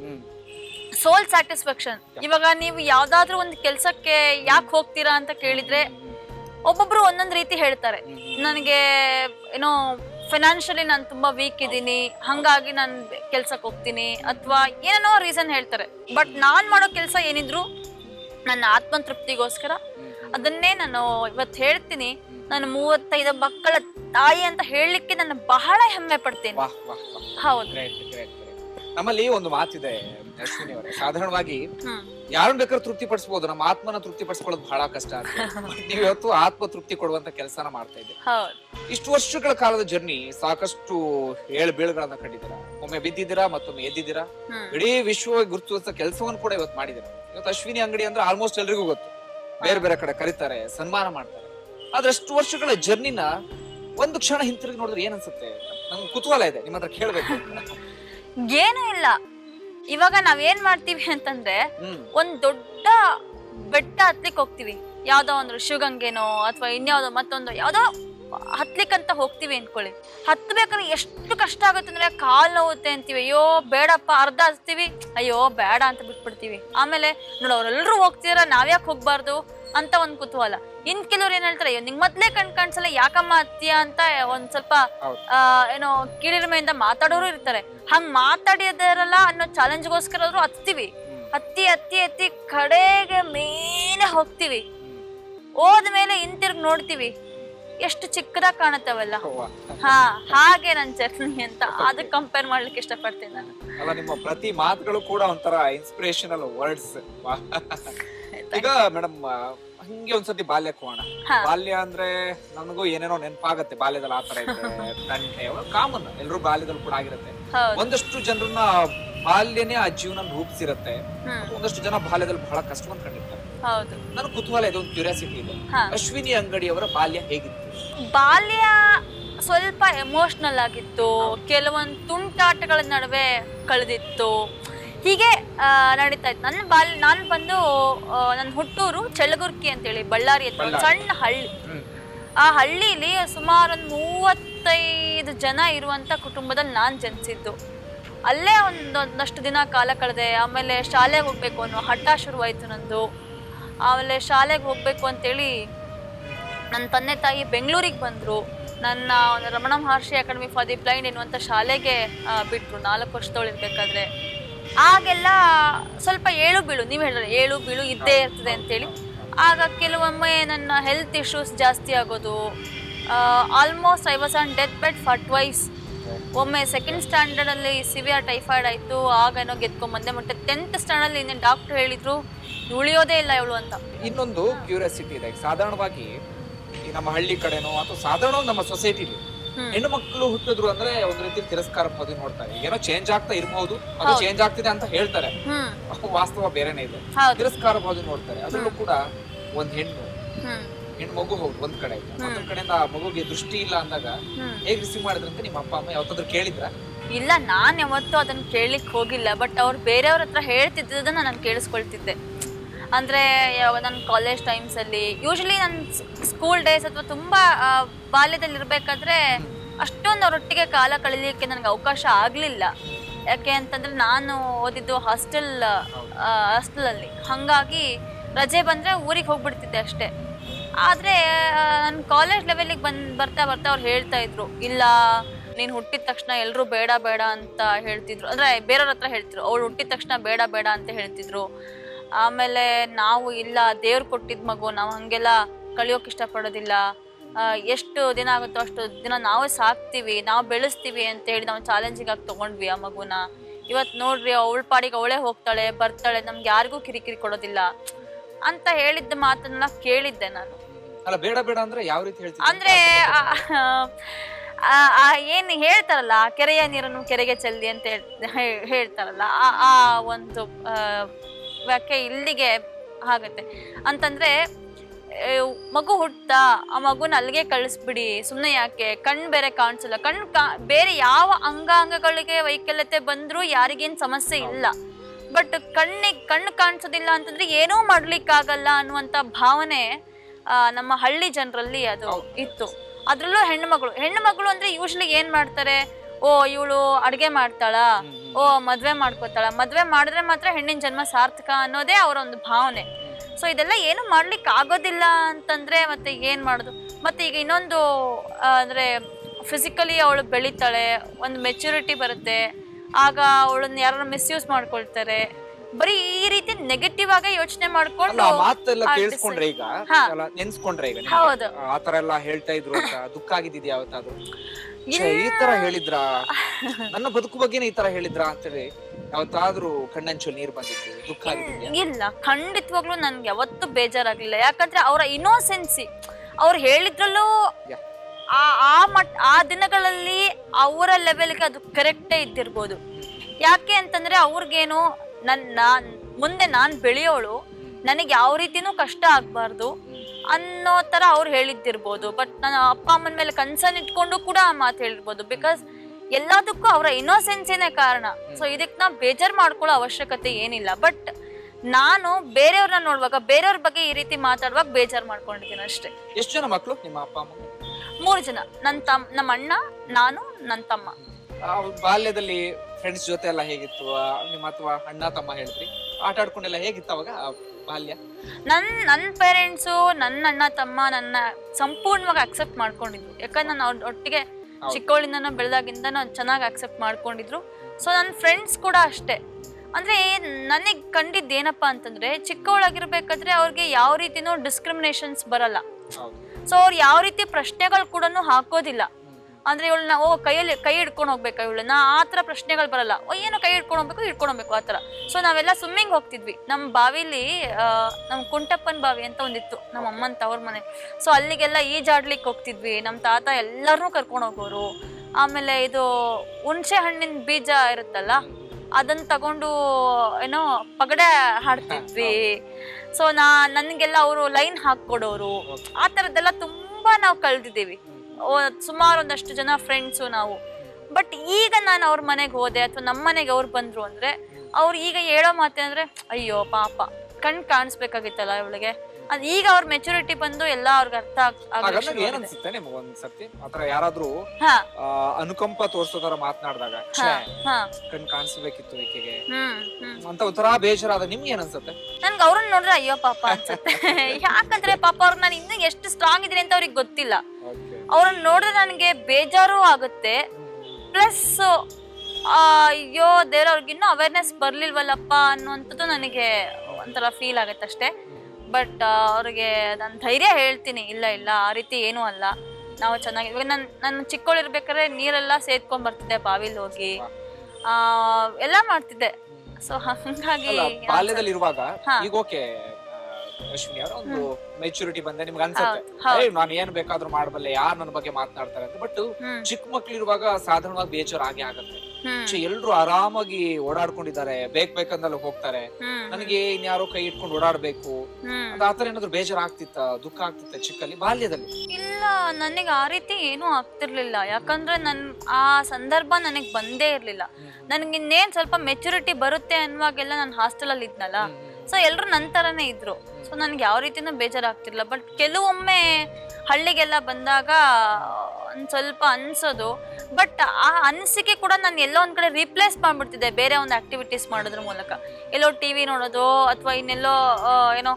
ಸೋಲ್ ಸ್ಯಾಟಿಸ್ಫ್ಯಾಕ್ಷನ್. ಇವಾಗ ನೀವು ಯಾವ್ದಾದ್ರು ಒಂದು ಕೆಲ್ಸಕ್ಕೆ ಯಾಕೆ ಹೋಗ್ತೀರಾ ಅಂತ ಕೇಳಿದ್ರೆ ಒಬ್ಬೊಬ್ರು ಒಂದೊಂದ್ ರೀತಿ ಹೇಳ್ತಾರೆ. ನನಗೆ ಏನೋ ಫೈನಾನ್ಷಿಯಲಿ ನಾನು ತುಂಬಾ ವೀಕ್ ಇದ್ದೀನಿ, ಹಂಗಾಗಿ ನಾನು ಕೆಲ್ಸಕ್ಕೆ ಹೋಗ್ತೀನಿ, ಅಥವಾ ಏನೇನೋ ರೀಸನ್ ಹೇಳ್ತಾರೆ. ಬಟ್ ನಾನ್ ಮಾಡೋ ಕೆಲ್ಸ ಏನಿದ್ರು ನನ್ನ ಆತ್ಮತೃಪ್ತಿಗೋಸ್ಕರ. ಅದನ್ನೇ ನಾನು ಇವತ್ತು ಹೇಳ್ತೀನಿ. ನಾನು 35 ಮಕ್ಕಳ ತಾಯಿ ಅಂತ ಹೇಳಲಿಕ್ಕೆ ನಾನು ಬಹಳ ಹೆಮ್ಮೆ ಪಡ್ತೀನಿ. ಹೌದು. ನಮ್ಮಲ್ಲಿ ಒಂದು ಮಾತಿದೆ ಅಶ್ವಿನಿ ಅವರೇ, ಸಾಧಾರಣವಾಗಿ ಯಾರನ್ನ ಬೇಕಾದ್ರೂ ತೃಪ್ತಿ ಪಡಿಸಬಹುದು, ನಮ್ಮ ಆತ್ಮನ ತೃಪ್ತಿ ಪಡಿಸ್ಕೊಳ್ಳೋದು ಬಹಳ ಕಷ್ಟ ಆಗ್ತದೆ. ನೀವು ಇವತ್ತು ಆತ್ಮ ತೃಪ್ತಿ ಕೊಡುವಂತ ಕೆಲಸನ ಮಾಡ್ತಾ ಇದ್ದೀರಿ. ಇಷ್ಟು ವರ್ಷಗಳ ಕಾಲದ ಜರ್ನಿ, ಸಾಕಷ್ಟು ಏಳು ಬೀಳುಗಳನ್ನ ಕಂಡಿದ್ದೀರಾ, ಒಮ್ಮೆ ಬಿದ್ದಿದ್ದೀರಾ, ಮತ್ತೊಮ್ಮೆ ಎದ್ದಿದ್ದೀರಾ, ಇಡೀ ವಿಶ್ವ ಗುರುತಿಸುವಂತ ಕೆಲಸವನ್ನು ಕೂಡ ಇವತ್ತು ಮಾಡಿದ್ದೀರಾ. ಇವತ್ತು ಅಶ್ವಿನಿ ಅಂಗಡಿ ಅಂದ್ರೆ ಆಲ್ಮೋಸ್ಟ್ ಎಲ್ರಿಗೂ ಗೊತ್ತು, ಬೇರೆ ಬೇರೆ ಕಡೆ ಕರೀತಾರೆ, ಸನ್ಮಾನ ಮಾಡ್ತಾರೆ. ಆದ್ರೆ ಅಷ್ಟು ವರ್ಷಗಳ ಜರ್ನಿನ ಒಂದು ಕ್ಷಣ ಹಿಂತಿರುಗಿ ನೋಡಿದ್ರೆ ಏನ್ ಅನ್ಸುತ್ತೆ? ನಮ್ಗೆ ಕುತೂಹಲ ಇದೆ, ನಿಮ್ಮ ಹತ್ರ ಕೇಳ್ಬೇಕು. ಏನೂ ಇಲ್ಲ. ಇವಾಗ ನಾವೇನ್ ಮಾಡ್ತೀವಿ ಅಂತಂದ್ರೆ, ಒಂದ್ ದೊಡ್ಡ ಬೆಟ್ಟ ಹತ್ಲಿಕ್ ಹೋಗ್ತಿವಿ, ಯಾವ್ದೋ ಒಂದು ಶಿವಗಂಗೆನೋ ಅಥವಾ ಇನ್ಯಾವ್ದೋ ಮತ್ತೊಂದು ಯಾವ್ದೋ ಹತ್ಲಿಕ್ಕಂತ ಹೋಗ್ತಿವಿ ಅನ್ಕೊಳ್ಳಿ. ಹತ್ಬೇಕಾದ್ರೆ ಎಷ್ಟು ಕಷ್ಟ ಆಗುತ್ತೆ ಅಂದ್ರೆ ಕಾಲ್ ನೋವುತ್ತೆ ಅಂತೀವಿ, ಅಯ್ಯೋ ಬೇಡಪ್ಪ, ಅರ್ಧ ಹತ್ತೀವಿ, ಅಯ್ಯೋ ಬೇಡ ಅಂತ ಬಿಟ್ಬಿಡ್ತೀವಿ. ಆಮೇಲೆ ನೋಡು ಅವ್ರೆಲ್ರು ಹೋಗ್ತಿದಾರ, ನಾವ್ಯಾಕೆ ಹೋಗ್ಬಾರ್ದು ಅಂತ ಒಂದ್ ಕುತೂಹಲ. ಇನ್ ಕೆಲವ್ರು ಏನ್ ಹೇಳ್ತಾರೆ, ಅಯ್ಯೋ ನಿಂಗ್ ಮೊದ್ಲೇ ಕಾಣ್ಸಲ್ಲ, ಯಾಕಮ್ಮ ಹತ್ತೀಯ ಅಂತ ಒಂದ್ ಸ್ವಲ್ಪ ಏನೋ ಕೀಳಿರಿಮೆಯಿಂದ ಮಾತಾಡೋರು ಇರ್ತಾರೆ. ಹಂಗ್ ಮಾತಾಡಿದಾರಲ್ಲ ಅನ್ನೋ ಚಾಲೆಂಜ್ಗೋಸ್ಕರ ಆದ್ರೂ ಹತ್ತೀವಿ. ಹತ್ತಿ ಹತ್ತಿ ಹತ್ತಿ ಕಡೆಗೆ ಮೇಲೆ ಹೋಗ್ತಿವಿ. ಹೋದ್ಮೇಲೆ ಹಿಂತಿರ್ಗಿ ನೋಡ್ತೀವಿ, ಎಷ್ಟು ಚಿಕ್ಕದಾಗಿ ಕಾಣುತ್ತವಲ್ಲ. ಹಾ, ಹಾಗೆ ನನ್ ಜರ್ನಿ ಅಂತ ಅದಕ್ಕೆ ಕಂಪೇರ್ ಮಾಡ್ಲಿಕ್ಕೆ ಇಷ್ಟಪಡ್ತೀನಿ ನಾನು. ಅಲ್ಲ, ನಿಮ್ಮ ಪ್ರತಿ ಮಾತುಗಳು ಕೂಡ ಒಂಥರ ಇನ್ಸ್ಪಿರೇಷನಲ್ ವರ್ಡ್ಸ್. ಈಗ ಮೇಡಮ್, ಹಂಗೆ ಒಂದ್ಸತಿ ಬಾಲ್ಯಕ್ಕೆ ಹೋಗೋಣ. ಬಾಲ್ಯ ಅಂದ್ರೆ ನನಗೂ ಏನೇನೋ ನೆನಪಾಗತ್ತೆ. ಬಾಲ್ಯದಲ್ಲಿ ಆತರ ಇದೆ, ತಂಟೆ ಕಾಮನ್, ಎಲ್ರು ಬಾಲ್ಯದಲ್ಲಿ ಕೂಡ ಆಗಿರುತ್ತೆ. ಒಂದಷ್ಟು ಜನರನ್ನ ಬಾಲ್ಯನೇ ಆ ಜೀವನ ರೂಪಿಸಿರತ್ತೆ. ಒಂದಷ್ಟು ಜನ ಬಾಲ್ಯದಲ್ಲಿ ಬಹಳ ಕಷ್ಟವನ್ನು ಕಂಡಿರ್ತಾರೆ. ನನ್ ಕುತೂಹಲ ಇದೆ, ಒಂದು ಕ್ಯೂರಿಯಾಸಿಟಿ ಇದೆ. ಅಶ್ವಿನಿ ಅಂಗಡಿ ಅವರ ಬಾಲ್ಯ ಹೇಗಿತ್ತು? ಬಾಲ್ಯ ಸ್ವಲ್ಪ ಎಮೋಷನಲ್ ಆಗಿತ್ತು, ಕೆಲವೊಂದು ತುಂಟಾಟಗಳ ನಡುವೆ ಕಳೆದಿತ್ತು, ಹೀಗೆ ನಡೀತಾ ಇತ್ತು. ನಾನು ಬಂದು ನನ್ನ ಹುಟ್ಟೂರು ಚಳ್ಳಗುರ್ಕಿ ಅಂತೇಳಿ, ಬಳ್ಳಾರಿ ಹತ್ರ ಒಂದು ಸಣ್ಣ ಹಳ್ಳಿ. ಆ ಹಳ್ಳಿಲಿ ಸುಮಾರು ಒಂದು 35 ಜನ ಇರುವಂತ ಕುಟುಂಬದಲ್ಲಿ ನಾನು ಜನಿಸಿದ್ದು. ಅಲ್ಲೇ ಒಂದಷ್ಟು ದಿನ ಕಾಲ ಕಳೆದೆ. ಆಮೇಲೆ ಶಾಲೆಗೆ ಹೋಗ್ಬೇಕು ಅನ್ನೋ ಹಠ ಶುರುವಾಯ್ತು ನಂದು. ಆಮೇಲೆ ಶಾಲೆಗೆ ಹೋಗ್ಬೇಕು ಅಂತೇಳಿ ನನ್ನ ತಂದೆ ತಾಯಿ ಬೆಂಗಳೂರಿಗೆ ಬಂದರು. ನನ್ನ Ramana Maharshi academy for the blind ಎನ್ನುವಂಥ ಶಾಲೆಗೆ ಬಿಟ್ಟರು 4 ವರ್ಷದವಳಿರ್ಬೇಕಾದ್ರೆ. ಆಗೆಲ್ಲ ಸ್ವಲ್ಪ ಏಳು ಬೀಳು, ನೀವು ಹೇಳಿದ್ರೆ ಏಳು ಬೀಳು ಇದ್ದೇ ಇರ್ತದೆ ಅಂತೇಳಿ. ಆಗ ಕೆಲವೊಮ್ಮೆ ನನ್ನ ಹೆಲ್ತ್ ಇಶ್ಯೂಸ್ ಜಾಸ್ತಿ ಆಗೋದು. Almost I was on death bed for twice. ಒಮ್ಮೆ 2nd ಸ್ಟ್ಯಾಂಡರ್ಡಲ್ಲಿ ಸಿವಿಯರ್ ಟೈಫಾಯ್ಡ್ ಆಯಿತು, ಆಗೇನೋ ಗೆದ್ಕೊಂಡ್ಬಂದೆ. ಮತ್ತೆ 10th ಸ್ಟ್ಯಾಂಡರ್ಡಲ್ಲಿ ಇನ್ನೇನು ಡಾಕ್ಟರ್ ಹೇಳಿದ್ರು ಉಳಿಯೋದೇ ಇಲ್ಲ ಇವಳು ಅಂತ. ಇನ್ನೊಂದು ಕ್ಯೂರಿಯಾಸಿಟಿ ಇದೆ. ಸಾಧಾರಣವಾಗಿ ಈ ನಮ್ಮ ಹಳ್ಳಿ ಕಡೆನೋ ಅಥವಾ ಸಾಧಾರಣ ನಮ್ಮ ಸೊಸೈಟಿಲಿ ಹೆಣ್ಣು ಮಕ್ಕಳು ಹುಟ್ಟಿದ್ರು ಅಂದ್ರೆ ಒಂದ್ ರೀತಿ ತಿರಸ್ಕಾರ ಪದ ನೋಡ್ತಾರೆ. ಏನೋ ಚೇಂಜ್ ಆಗ್ತಾ ಇರಬಹುದು, ಅದು ಚೇಂಜ್ ಆಗ್ತಿದೆ ಅಂತ ಹೇಳ್ತಾರೆ, ವಾಸ್ತವ ಬೇರೆನೇ ಇದೆ. ತಿರಸ್ಕಾರ ಪದ ನೋಡ್ತಾರೆ. ಅದರಲ್ಲೂ ಕೂಡ ಒಂದ್ ಹೆಣ್ಣು ಮಗು ಹೋಗುದು ಒಂದ್ ಕಡೆ, ಮತ್ತೊಂದ್ ಕಡೆಯಿಂದ ಆ ಮಗುಗೆ ದೃಷ್ಟಿ ಇಲ್ಲ ಅಂದಾಗ ಹೇಗ್ ರಿಸೀವ್ ಮಾಡಿದ್ರಂತೆ ನಿಮ್ಮ ಅಪ್ಪ ಅಮ್ಮ? ಯಾವತ್ತಾದ್ರೂ ಕೇಳಿದ್ರ? ಇಲ್ಲ, ನಾನ್ ಯಾವತ್ತೂ ಅದನ್ನ ಕೇಳಲಿಕ್ಕೆ ಹೋಗಿಲ್ಲ. ಬಟ್ ಅವ್ರು ಬೇರೆಯವ್ರ ಹತ್ರ ಹೇಳ್ತಿದ್ದದನ್ನ ನಾನು ಕೇಳಿಸ್ಕೊಳ್ತಿದ್ದೆ. ಅಂದರೆ ನನ್ನ ಕಾಲೇಜ್ ಟೈಮ್ಸಲ್ಲಿ ಯೂಶ್ವಲಿ ನನ್ನ ಸ್ಕೂಲ್ ಡೇಸ್ ಅಥವಾ ತುಂಬ ಬಾಲ್ಯದಲ್ಲಿ ಇರಬೇಕಾದ್ರೆ ಅಷ್ಟೊಂದು ಅವರೊಟ್ಟಿಗೆ ಕಾಲ ಕಳೀಲಿಕ್ಕೆ ನನಗೆ ಅವಕಾಶ ಆಗಲಿಲ್ಲ. ಯಾಕೆ ಅಂತಂದರೆ ನಾನು ಓದಿದ್ದು ಹಾಸ್ಟೆಲಲ್ಲಿ. ಹಾಗಾಗಿ ರಜೆ ಬಂದರೆ ಊರಿಗೆ ಹೋಗ್ಬಿಡ್ತಿದ್ದೆ ಅಷ್ಟೇ. ಆದರೆ ನನ್ನ ಕಾಲೇಜ್ ಲೆವೆಲಿಗೆ ಬರ್ತಾ ಅವ್ರು ಹೇಳ್ತಾ ಇದ್ರು, ಇಲ್ಲ ನೀನು ಹುಟ್ಟಿದ ತಕ್ಷಣ ಎಲ್ಲರೂ ಬೇಡ ಬೇಡ ಅಂತ ಹೇಳ್ತಿದ್ರು. ಅಂದರೆ ಬೇರೆಯವ್ರ ಹತ್ರ ಹೇಳ್ತಿದ್ರು, ಅವಳು ಹುಟ್ಟಿದ ತಕ್ಷಣ ಬೇಡ ಬೇಡ ಅಂತ ಹೇಳ್ತಿದ್ರು. ಆಮೇಲೆ ನಾವು ಇಲ್ಲ, ದೇವ್ರು ಕೊಟ್ಟಿದ್ದ ಮಗು, ನಾವು ಹಾಗೆಲ್ಲ ಕಳಿಯೋಕೆ ಇಷ್ಟಪಡೋದಿಲ್ಲ, ಎಷ್ಟು ದಿನ ಆಗುತ್ತೋ ಅಷ್ಟು ದಿನ ನಾವೇ ಸಾಕ್ತೀವಿ, ನಾವು ಬೆಳೆಸ್ತೀವಿ ಅಂತ ಹೇಳಿ ನಾವು ಚಾಲೆಂಜಿಗಾಗಿ ತೊಗೊಂಡ್ವಿ ಆ ಮಗುನ. ಇವತ್ತು ನೋಡ್ರಿ ಅವಳ ಪಾಡಿಗೆ ಅವಳೇ ಹೋಗ್ತಾಳೆ ಬರ್ತಾಳೆ, ನಮ್ಗೆ ಯಾರಿಗೂ ಕಿರಿಕಿರಿ ಕೊಡೋದಿಲ್ಲ ಅಂತ ಹೇಳಿದ್ದ ಮಾತನ್ನ ಕೇಳಿದ್ದೆ ನಾನು. ಬೇಡ ಬೇಡ ಅಂದ್ರೆ ಯಾವ ರೀತಿ ಹೇಳ್ತೀವಿ ಅಂದ್ರೆ ಏನ್ ಹೇಳ್ತಾರಲ್ಲ, ಕೆರೆಯ ನೀರನ್ನು ಕೆರೆಗೆ ಚೆಲ್ಲಿ ಅಂತ ಹೇಳ್ತಾರಲ್ಲ, ಆ ಒಂದು ವ್ಯಾಖ್ಯೆ ಇಲ್ಲಿಗೆ ಆಗತ್ತೆ. ಅಂತಂದ್ರೆ ಮಗು ಹುಟ್ತಾ ಆ ಮಗುನ ಅಲ್ಲಿಗೆ ಕಳಿಸ್ಬಿಡಿ, ಸುಮ್ಮನೆ ಯಾಕೆ, ಕಣ್ಣು ಬೇರೆ ಕಾಣಿಸಲ್ಲ, ಬೇರೆ ಯಾವ ಅಂಗಾಂಗಗಳಿಗೆ ವೈಕಲ್ಯತೆ ಬಂದ್ರೂ ಯಾರಿಗೇನು ಸಮಸ್ಯೆ ಇಲ್ಲ. ಬಟ್ ಕಣ್ಣು ಕಾಣಿಸೋದಿಲ್ಲ ಅಂತಂದ್ರೆ ಏನೂ ಮಾಡ್ಲಿಕ್ಕಾಗಲ್ಲ ಅನ್ನುವಂಥ ಭಾವನೆ ನಮ್ಮ ಹಳ್ಳಿ ಜನರಲ್ಲಿ ಅದು ಇತ್ತು. ಅದ್ರಲ್ಲೂ ಹೆಣ್ಣು ಮಗಳು ಅಂದ್ರೆ ಯೂಶ್ವಲಿ ಏನ್ ಮಾಡ್ತಾರೆ, ಓ ಇವಳು ಅಡ್ಗೆ ಮಾಡ್ತಾಳ, ಓ ಮದ್ವೆ ಮಾಡ್ಕೋತಾಳ, ಮದ್ವೆ ಮಾಡಿದ್ರೆ ಮಾತ್ರ ಹೆಣ್ಣಿನ ಜನ್ಮ ಸಾರ್ಥಕ ಅನ್ನೋದೇ ಅವರ ಒಂದು ಭಾವನೆ. ಸೊ ಇದೆಲ್ಲ ಏನು ಮಾಡ್ಲಿಕ್ಕೆ ಆಗೋದಿಲ್ಲ ಅಂತಂದ್ರೆ ಮತ್ತೆ ಏನ್ ಮಾಡೋದು? ಮತ್ತೆ ಈಗ ಇನ್ನೊಂದು ಅಂದ್ರೆ ಫಿಸಿಕಲಿ ಅವಳು ಬೆಳಿತಾಳೆ, ಒಂದು ಮೆಚುರಿಟಿ ಬರುತ್ತೆ, ಆಗ ಅವಳನ್ನ ಯಾರು ಮಿಸ್ಯೂಸ್ ಮಾಡ್ಕೊಳ್ತಾರೆ. ಬರೀ ಈ ರೀತಿ ನೆಗೆಟಿವ್ ಆಗಿ ಯೋಚನೆ ಮಾಡ್ಕೊಂಡು ಮಾತೆಲ್ಲ ಕೇಳಿಸ್ಕೊಂಡ್ರೆ ಈಗ ನೆನ್ಸ್ಕೊಂಡ್ರೆ ಈಗ ಹೌದು ಆತರ ಎಲ್ಲ ಹೇಳ್ತಾ ಇದ್ರು ಅಂತ ದುಃಖ ಆಗಿದ್ದಿದ್ಯಾ ಯಾವತ್ತಾದ್ರೂ? ಈ ತರ ಹೇಳಿದ್ರ, ನನ್ನ ಬದುಕು ಬಗ್ಗೆನೇ ಈ ತರ ಹೇಳಿದ್ರ ಅಂತೇಳಿ ಯಾವತ್ತಾದ್ರೂ ಕಣ್ಣಂಚು ನೀರ್ ಬಂದಿತ್ತು, ದುಃಖ ಆಗಿದ್ಯಾ? ಇಲ್ಲ, ಖಂಡಿತವಾಗ್ಲೂ ನನ್ಗೆ ಯಾವತ್ತೂ ಬೇಜಾರಾಗ್ಲಿಲ್ಲ. ಯಾಕಂದ್ರೆ ಅವರ ಇನ್ನೋಸೆನ್ಸಿ, ಅವ್ರು ಹೇಳಿದ್ರಲ್ಲೂ ಆ ದಿನಗಳಲ್ಲಿ ಅವರ ಲೆವೆಲ್ಗೆ ಅದು ಕರೆಕ್ಟೇ ಇದ್ದಿರ್ಬೋದು. ಯಾಕೆ ಅಂತಂದ್ರೆ ಅವ್ರಿಗೇನು ಮುಂದೆ ನಾನು ಬೆಳೆಯೋಳು, ನನಗೆ ಯಾವ ರೀತಿನೂ ಕಷ್ಟ ಆಗ್ಬಾರ್ದು ಅನ್ನೋ ತರ ಅವ್ರು ಹೇಳಿದ್ದಿರ್ಬೋದು. ಬಟ್ ನನ್ನ ಅಪ್ಪ ಅಮ್ಮನ ಮೇಲೆ ಕನ್ಸರ್ನ್ ಇಟ್ಕೊಂಡು ಕೂಡ ಆ ಮಾತು ಹೇಳಿರ್ಬೋದು. ಬಿಕಾಸ್ ಎಲ್ಲದಕ್ಕೂ ಅವರ ಇನ್ನೋಸೆನ್ಸಿನೇ ಕಾರಣ. ಸೊ ಇದಕ್ಕೆ ನಾವು ಬೇಜಾರು ಮಾಡ್ಕೊಳ್ಳೋ ಅವಶ್ಯಕತೆ ಏನಿಲ್ಲ. ಬಟ್ ನಾನು ಬೇರೆಯವ್ರನ್ನ ನೋಡುವಾಗ, ಬೇರೆಯವ್ರ ಬಗ್ಗೆ ಈ ರೀತಿ ಮಾತಾಡುವಾಗ ಬೇಜಾರು ಮಾಡ್ಕೊಂಡಿದ್ದೀನಿ ಅಷ್ಟೇ. ಎಷ್ಟು ಜನ ಮಕ್ಕಳು ನಿಮ್ಮ ಅಪ್ಪ ಅಮ್ಮ? 3 ಜನ. ನಮ್ಮ ಅಣ್ಣ, ನಾನು, ನನ್ನ ತಮ್ಮ. ಬಾಲ್ಯದಲ್ಲಿ ಫ್ರೆಂಡ್ಸ್ ಜೊತೆ ಎಲ್ಲ ಹೇಗಿತ್ತು ನಿಮ್ಮ, ಅಥವಾ ಅಣ್ಣ ತಮ್ಮ ಹೇಳಿದ್ರಿ, ಆಟ ಆಡ್ಕೊಂಡೆಲ್ಲ ಹೇಗಿತ್ತು ಅವಾಗ ಬಾಲ್ಯ? ನನ್ನ ಪೇರೆಂಟ್ಸು ನನ್ನ ಅಣ್ಣ ತಮ್ಮ ನನ್ನ ಸಂಪೂರ್ಣವಾಗಿ ಅಕ್ಸೆಪ್ಟ್ ಮಾಡ್ಕೊಂಡಿದ್ರು. ಯಾಕಂದ್ರೆ ನಾನು ಅವ್ರ ಒಟ್ಟಿಗೆ ಚಿಕ್ಕವಳಿಂದ ಬೆಳೆದಾಗಿಂದ ಚೆನ್ನಾಗಿ ಅಕ್ಸೆಪ್ಟ್ ಮಾಡ್ಕೊಂಡಿದ್ರು. ಸೊ ನನ್ನ ಫ್ರೆಂಡ್ಸ್ ಕೂಡ ಅಷ್ಟೇ. ಅಂದ್ರೆ ನನಗೆ ಕಂಡಿದ್ದು ಏನಪ್ಪ ಅಂತಂದ್ರೆ, ಚಿಕ್ಕವಳಾಗಿರ್ಬೇಕಾದ್ರೆ ಅವ್ರಿಗೆ ಯಾವ ರೀತಿನೂ ಡಿಸ್ಕ್ರಿಮಿನೇಷನ್ಸ್ ಬರಲ್ಲ. ಸೊ ಅವ್ರು ಯಾವ ರೀತಿ ಪ್ರಶ್ನೆಗಳು ಕೂಡ ಹಾಕೋದಿಲ್ಲ. ಅಂದ್ರೆ ಇವಳನ್ನ ಕೈಯಲ್ಲಿ ಕೈ ಹಿಡ್ಕೊಂಡು ಹೋಗ್ಬೇಕಾ ಇವಳನ್ನ ಆತರ ಪ್ರಶ್ನೆಗಳು ಬರಲ್ಲ. ಏನೋ ಕೈ ಹಿಡ್ಕೊಂಡು ಹೋಗ್ಬೇಕು ಆತರ. ಸೊ ನಾವೆಲ್ಲ ಸ್ವಿಮ್ಮಿಂಗ್ ಹೋಗ್ತಿದ್ವಿ ನಮ್ ಬಾವಿಲಿ. ನಮ್ ಕುಂಟಪ್ಪನ್ ಬಾವಿ ಅಂತ ಒಂದಿತ್ತು ನಮ್ಮ ಅಮ್ಮನ ತವ್ರ ಮನೆ. ಸೊ ಅಲ್ಲಿಗೆಲ್ಲ ಈಜಾಡ್ಲಿಕ್ಕೆ ಹೋಗ್ತಿದ್ವಿ. ನಮ್ ತಾತ ಎಲ್ಲಾರನ್ನೂ ಕರ್ಕೊಂಡು ಹೋಗೋರು. ಆಮೇಲೆ ಇದು ಹುಣಸೆ ಹಣ್ಣಿನ ಬೀಜ ಇರುತ್ತಲ್ಲ, ಅದನ್ನ ತಗೊಂಡು ಏನೋ ಪಗಡೆ ಹಾಡ್ತಿದ್ವಿ. ಸೊ ನನ್ಗೆಲ್ಲ ಅವರು ಲೈನ್ ಹಾಕೊಡೋರು. ಆ ತರದ್ದೆಲ್ಲ ತುಂಬಾ ನಾವು ಕಳ್ದಿದ್ದೀವಿ. ಸುಮಾರು ಒಂದಷ್ಟು ಜನ ಫ್ರೆಂಡ್ಸು ನಾವು. ಬಟ್ ಈಗ ನಾನು ಅವ್ರ ಮನೆಗೆ ಹೋದೆ ಅಥವಾ ನಮ್ಮ ಮನೆಗೆ ಅವ್ರು ಬಂದ್ರು ಅಂದ್ರೆ ಅವ್ರು ಈಗ ಹೇಳೋ ಮಾತೇನಂದ್ರೆ, ಅಯ್ಯೋ ಪಾಪ ಕಣ್ ಕಾಣಿಸ್ಬೇಕಾಗಿತ್ತಲ್ಲ ಇವಳಿಗೆ. ಅದ್ ಈಗ ಅವ್ರ ಮೆಚುರಿಟಿ ಬಂದು ಎಲ್ಲ ಅವ್ರಿಗೆ ಅರ್ಥ ಏನನ್ಸುತ್ತೆ ನಿಮ್ಗೆ ಒಂದ್ಸತಿ ಆತರ ಯಾರಾದ್ರೂ ಅನುಕಂಪ ತೋರ್ಸೋ ತರ ಮಾತನಾಡಿದಾಗ ಕಣ್ ಕಾಣಿಸ್ಬೇಕಿತ್ತು ಈಕೆಗೆ ಅಂತ ಒಂಥರ ಬೇಜಾರಾದ ನಿಮ್ಗೆ ಏನನ್ಸುತ್ತೆ? ನನ್ಗೆ ಅವ್ರನ್ನ ನೋಡ್ರೆ ಅಯ್ಯೋ ಪಾಪ ಅನ್ಸುತ್ತೆ. ಯಾಕಂದ್ರೆ ಪಾಪ ಅವ್ರ ನಾನು ಇನ್ನೂ ಎಷ್ಟು ಸ್ಟ್ರಾಂಗ್ ಇದೀನಿ ಅಂತ ಅವ್ರಿಗೆ ಗೊತ್ತಿಲ್ಲ. ಅವ್ರನ್ನ ನೋಡಿದ್ರೆ ನನಗೆ ಬೇಜಾರು ಆಗುತ್ತೆ. ಪ್ಲಸ್ ಅಯ್ಯೋ ದೇವ್ರವ್ರಿಗೆ ಇನ್ನೂ ಅವೇರ್ನೆಸ್ ಬರ್ಲಿಲ್ವಲ್ಲಪ್ಪ ಅನ್ನುವಂಥದ್ದು ನನಗೆ ಒಂಥರ ಫೀಲ್ ಆಗತ್ತೆ ಅಷ್ಟೇ. ಬಟ್ ಅವ್ರಿಗೆ ನಾನು ಧೈರ್ಯ ಹೇಳ್ತೀನಿ, ಇಲ್ಲ ಇಲ್ಲ ಆ ರೀತಿ ಏನೂ ಅಲ್ಲ, ನಾವು ಚೆನ್ನಾಗಿ. ಇವಾಗ ನಾನು ಚಿಕ್ಕವಳಿರ್ಬೇಕಾದ್ರೆ ನೀರೆಲ್ಲ ಸೇದ್ಕೊಂಡ್ ಬರ್ತಿದ್ದೆ ಬಾವಿಲಿ ಹೋಗಿ, ಎಲ್ಲ ಮಾಡ್ತಿದ್ದೆ. ಸೊ ಹಂಗಾಗಿ ಬಾಲ್ಯದಲ್ಲಿ ಇರುವಾಗ ಈಗ ಓಕೆ ಅಶ್ವಿನಿ ಅವರ ಒಂದು ಮೆಚುರಿಟಿ ಬಂದೆ ನಿಮ್ಗೆ ಅನ್ಸುತ್ತೆ ನಾನು ಏನ್ ಬೇಕಾದ್ರೂ ಮಾಡಬಲ್ಲೆ, ಯಾರು ನನ್ನ ಬಗ್ಗೆ ಮಾತನಾಡ್ತಾರೆ ಅಂತ. ಬಟ್ ಚಿಕ್ಕ ಮಕ್ಳು ಇರುವಾಗ ಸಾಧಾರಣವಾಗಿ ಬೇಜಾರು ಆಗೇ ಆಗತ್ತೆ. ಎಲ್ರು ಆರಾಮಾಗಿ ಓಡಾಡ್ಕೊಂಡಿದ್ದಾರೆ, ಬೇಕಂದಲ್ಲಿ ಹೋಗ್ತಾರೆ, ನನಗೆ ಇನ್ಯಾರೋ ಕೈ ಇಟ್ಕೊಂಡು ಓಡಾಡ್ಬೇಕು ಅಂತ ಆತರ ಏನಾದ್ರು ಬೇಜಾರು ಆಗ್ತಿತ್ತ, ದುಃಖ ಆಗ್ತಿತ್ತ ಚಿಕ್ಕಲ್ಲಿ ಬಾಲ್ಯದಲ್ಲಿ? ಇಲ್ಲ, ನನಗೆ ಆ ರೀತಿ ಏನೂ ಆಗ್ತಿರ್ಲಿಲ್ಲ. ಯಾಕಂದ್ರೆ ಆ ಸಂದರ್ಭ ನನಗ್ ಬಂದೇ ಇರ್ಲಿಲ್ಲ. ನನ್ಗೆ ಇನ್ನೇನ್ ಸ್ವಲ್ಪ ಮೆಚುರಿಟಿ ಬರುತ್ತೆ ಅನ್ನುವಾಗೆಲ್ಲ ನಾನು ಹಾಸ್ಟೆಲ್ ಅಲ್ಲಿ ಇದ್ನಲ್ಲ, ಸೊ ಎಲ್ರು ನನ್ ತರನೇ ಇದ್ರು. ಸೊ ನನ್ಗೆ ಯಾವ ರೀತಿನೂ ಬೇಜಾರಾಗ್ತಿರ್ಲಿಲ್ಲ. ಬಟ್ ಕೆಲವೊಮ್ಮೆ ಹಳ್ಳಿಗೆಲ್ಲ ಬಂದಾಗ ಒಂದ್ ಸ್ವಲ್ಪ ಅನ್ಸೋದು. ಬಟ್ ಆ ಅನಿಸಿಕೆ ಕೂಡ ನಾನು ಎಲ್ಲೋ ಒಂದ್ ಕಡೆ ರೀಪ್ಲೇಸ್ ಮಾಡ್ಬಿಡ್ತಿದ್ದೆ ಬೇರೆ ಒಂದು ಆಕ್ಟಿವಿಟೀಸ್ ಮಾಡೋದ್ರ ಮೂಲಕ. ಎಲ್ಲೋ ಟಿವಿ ನೋಡೋದು ಅಥವಾ ಇನ್ನೆಲ್ಲೋ ಏನೋ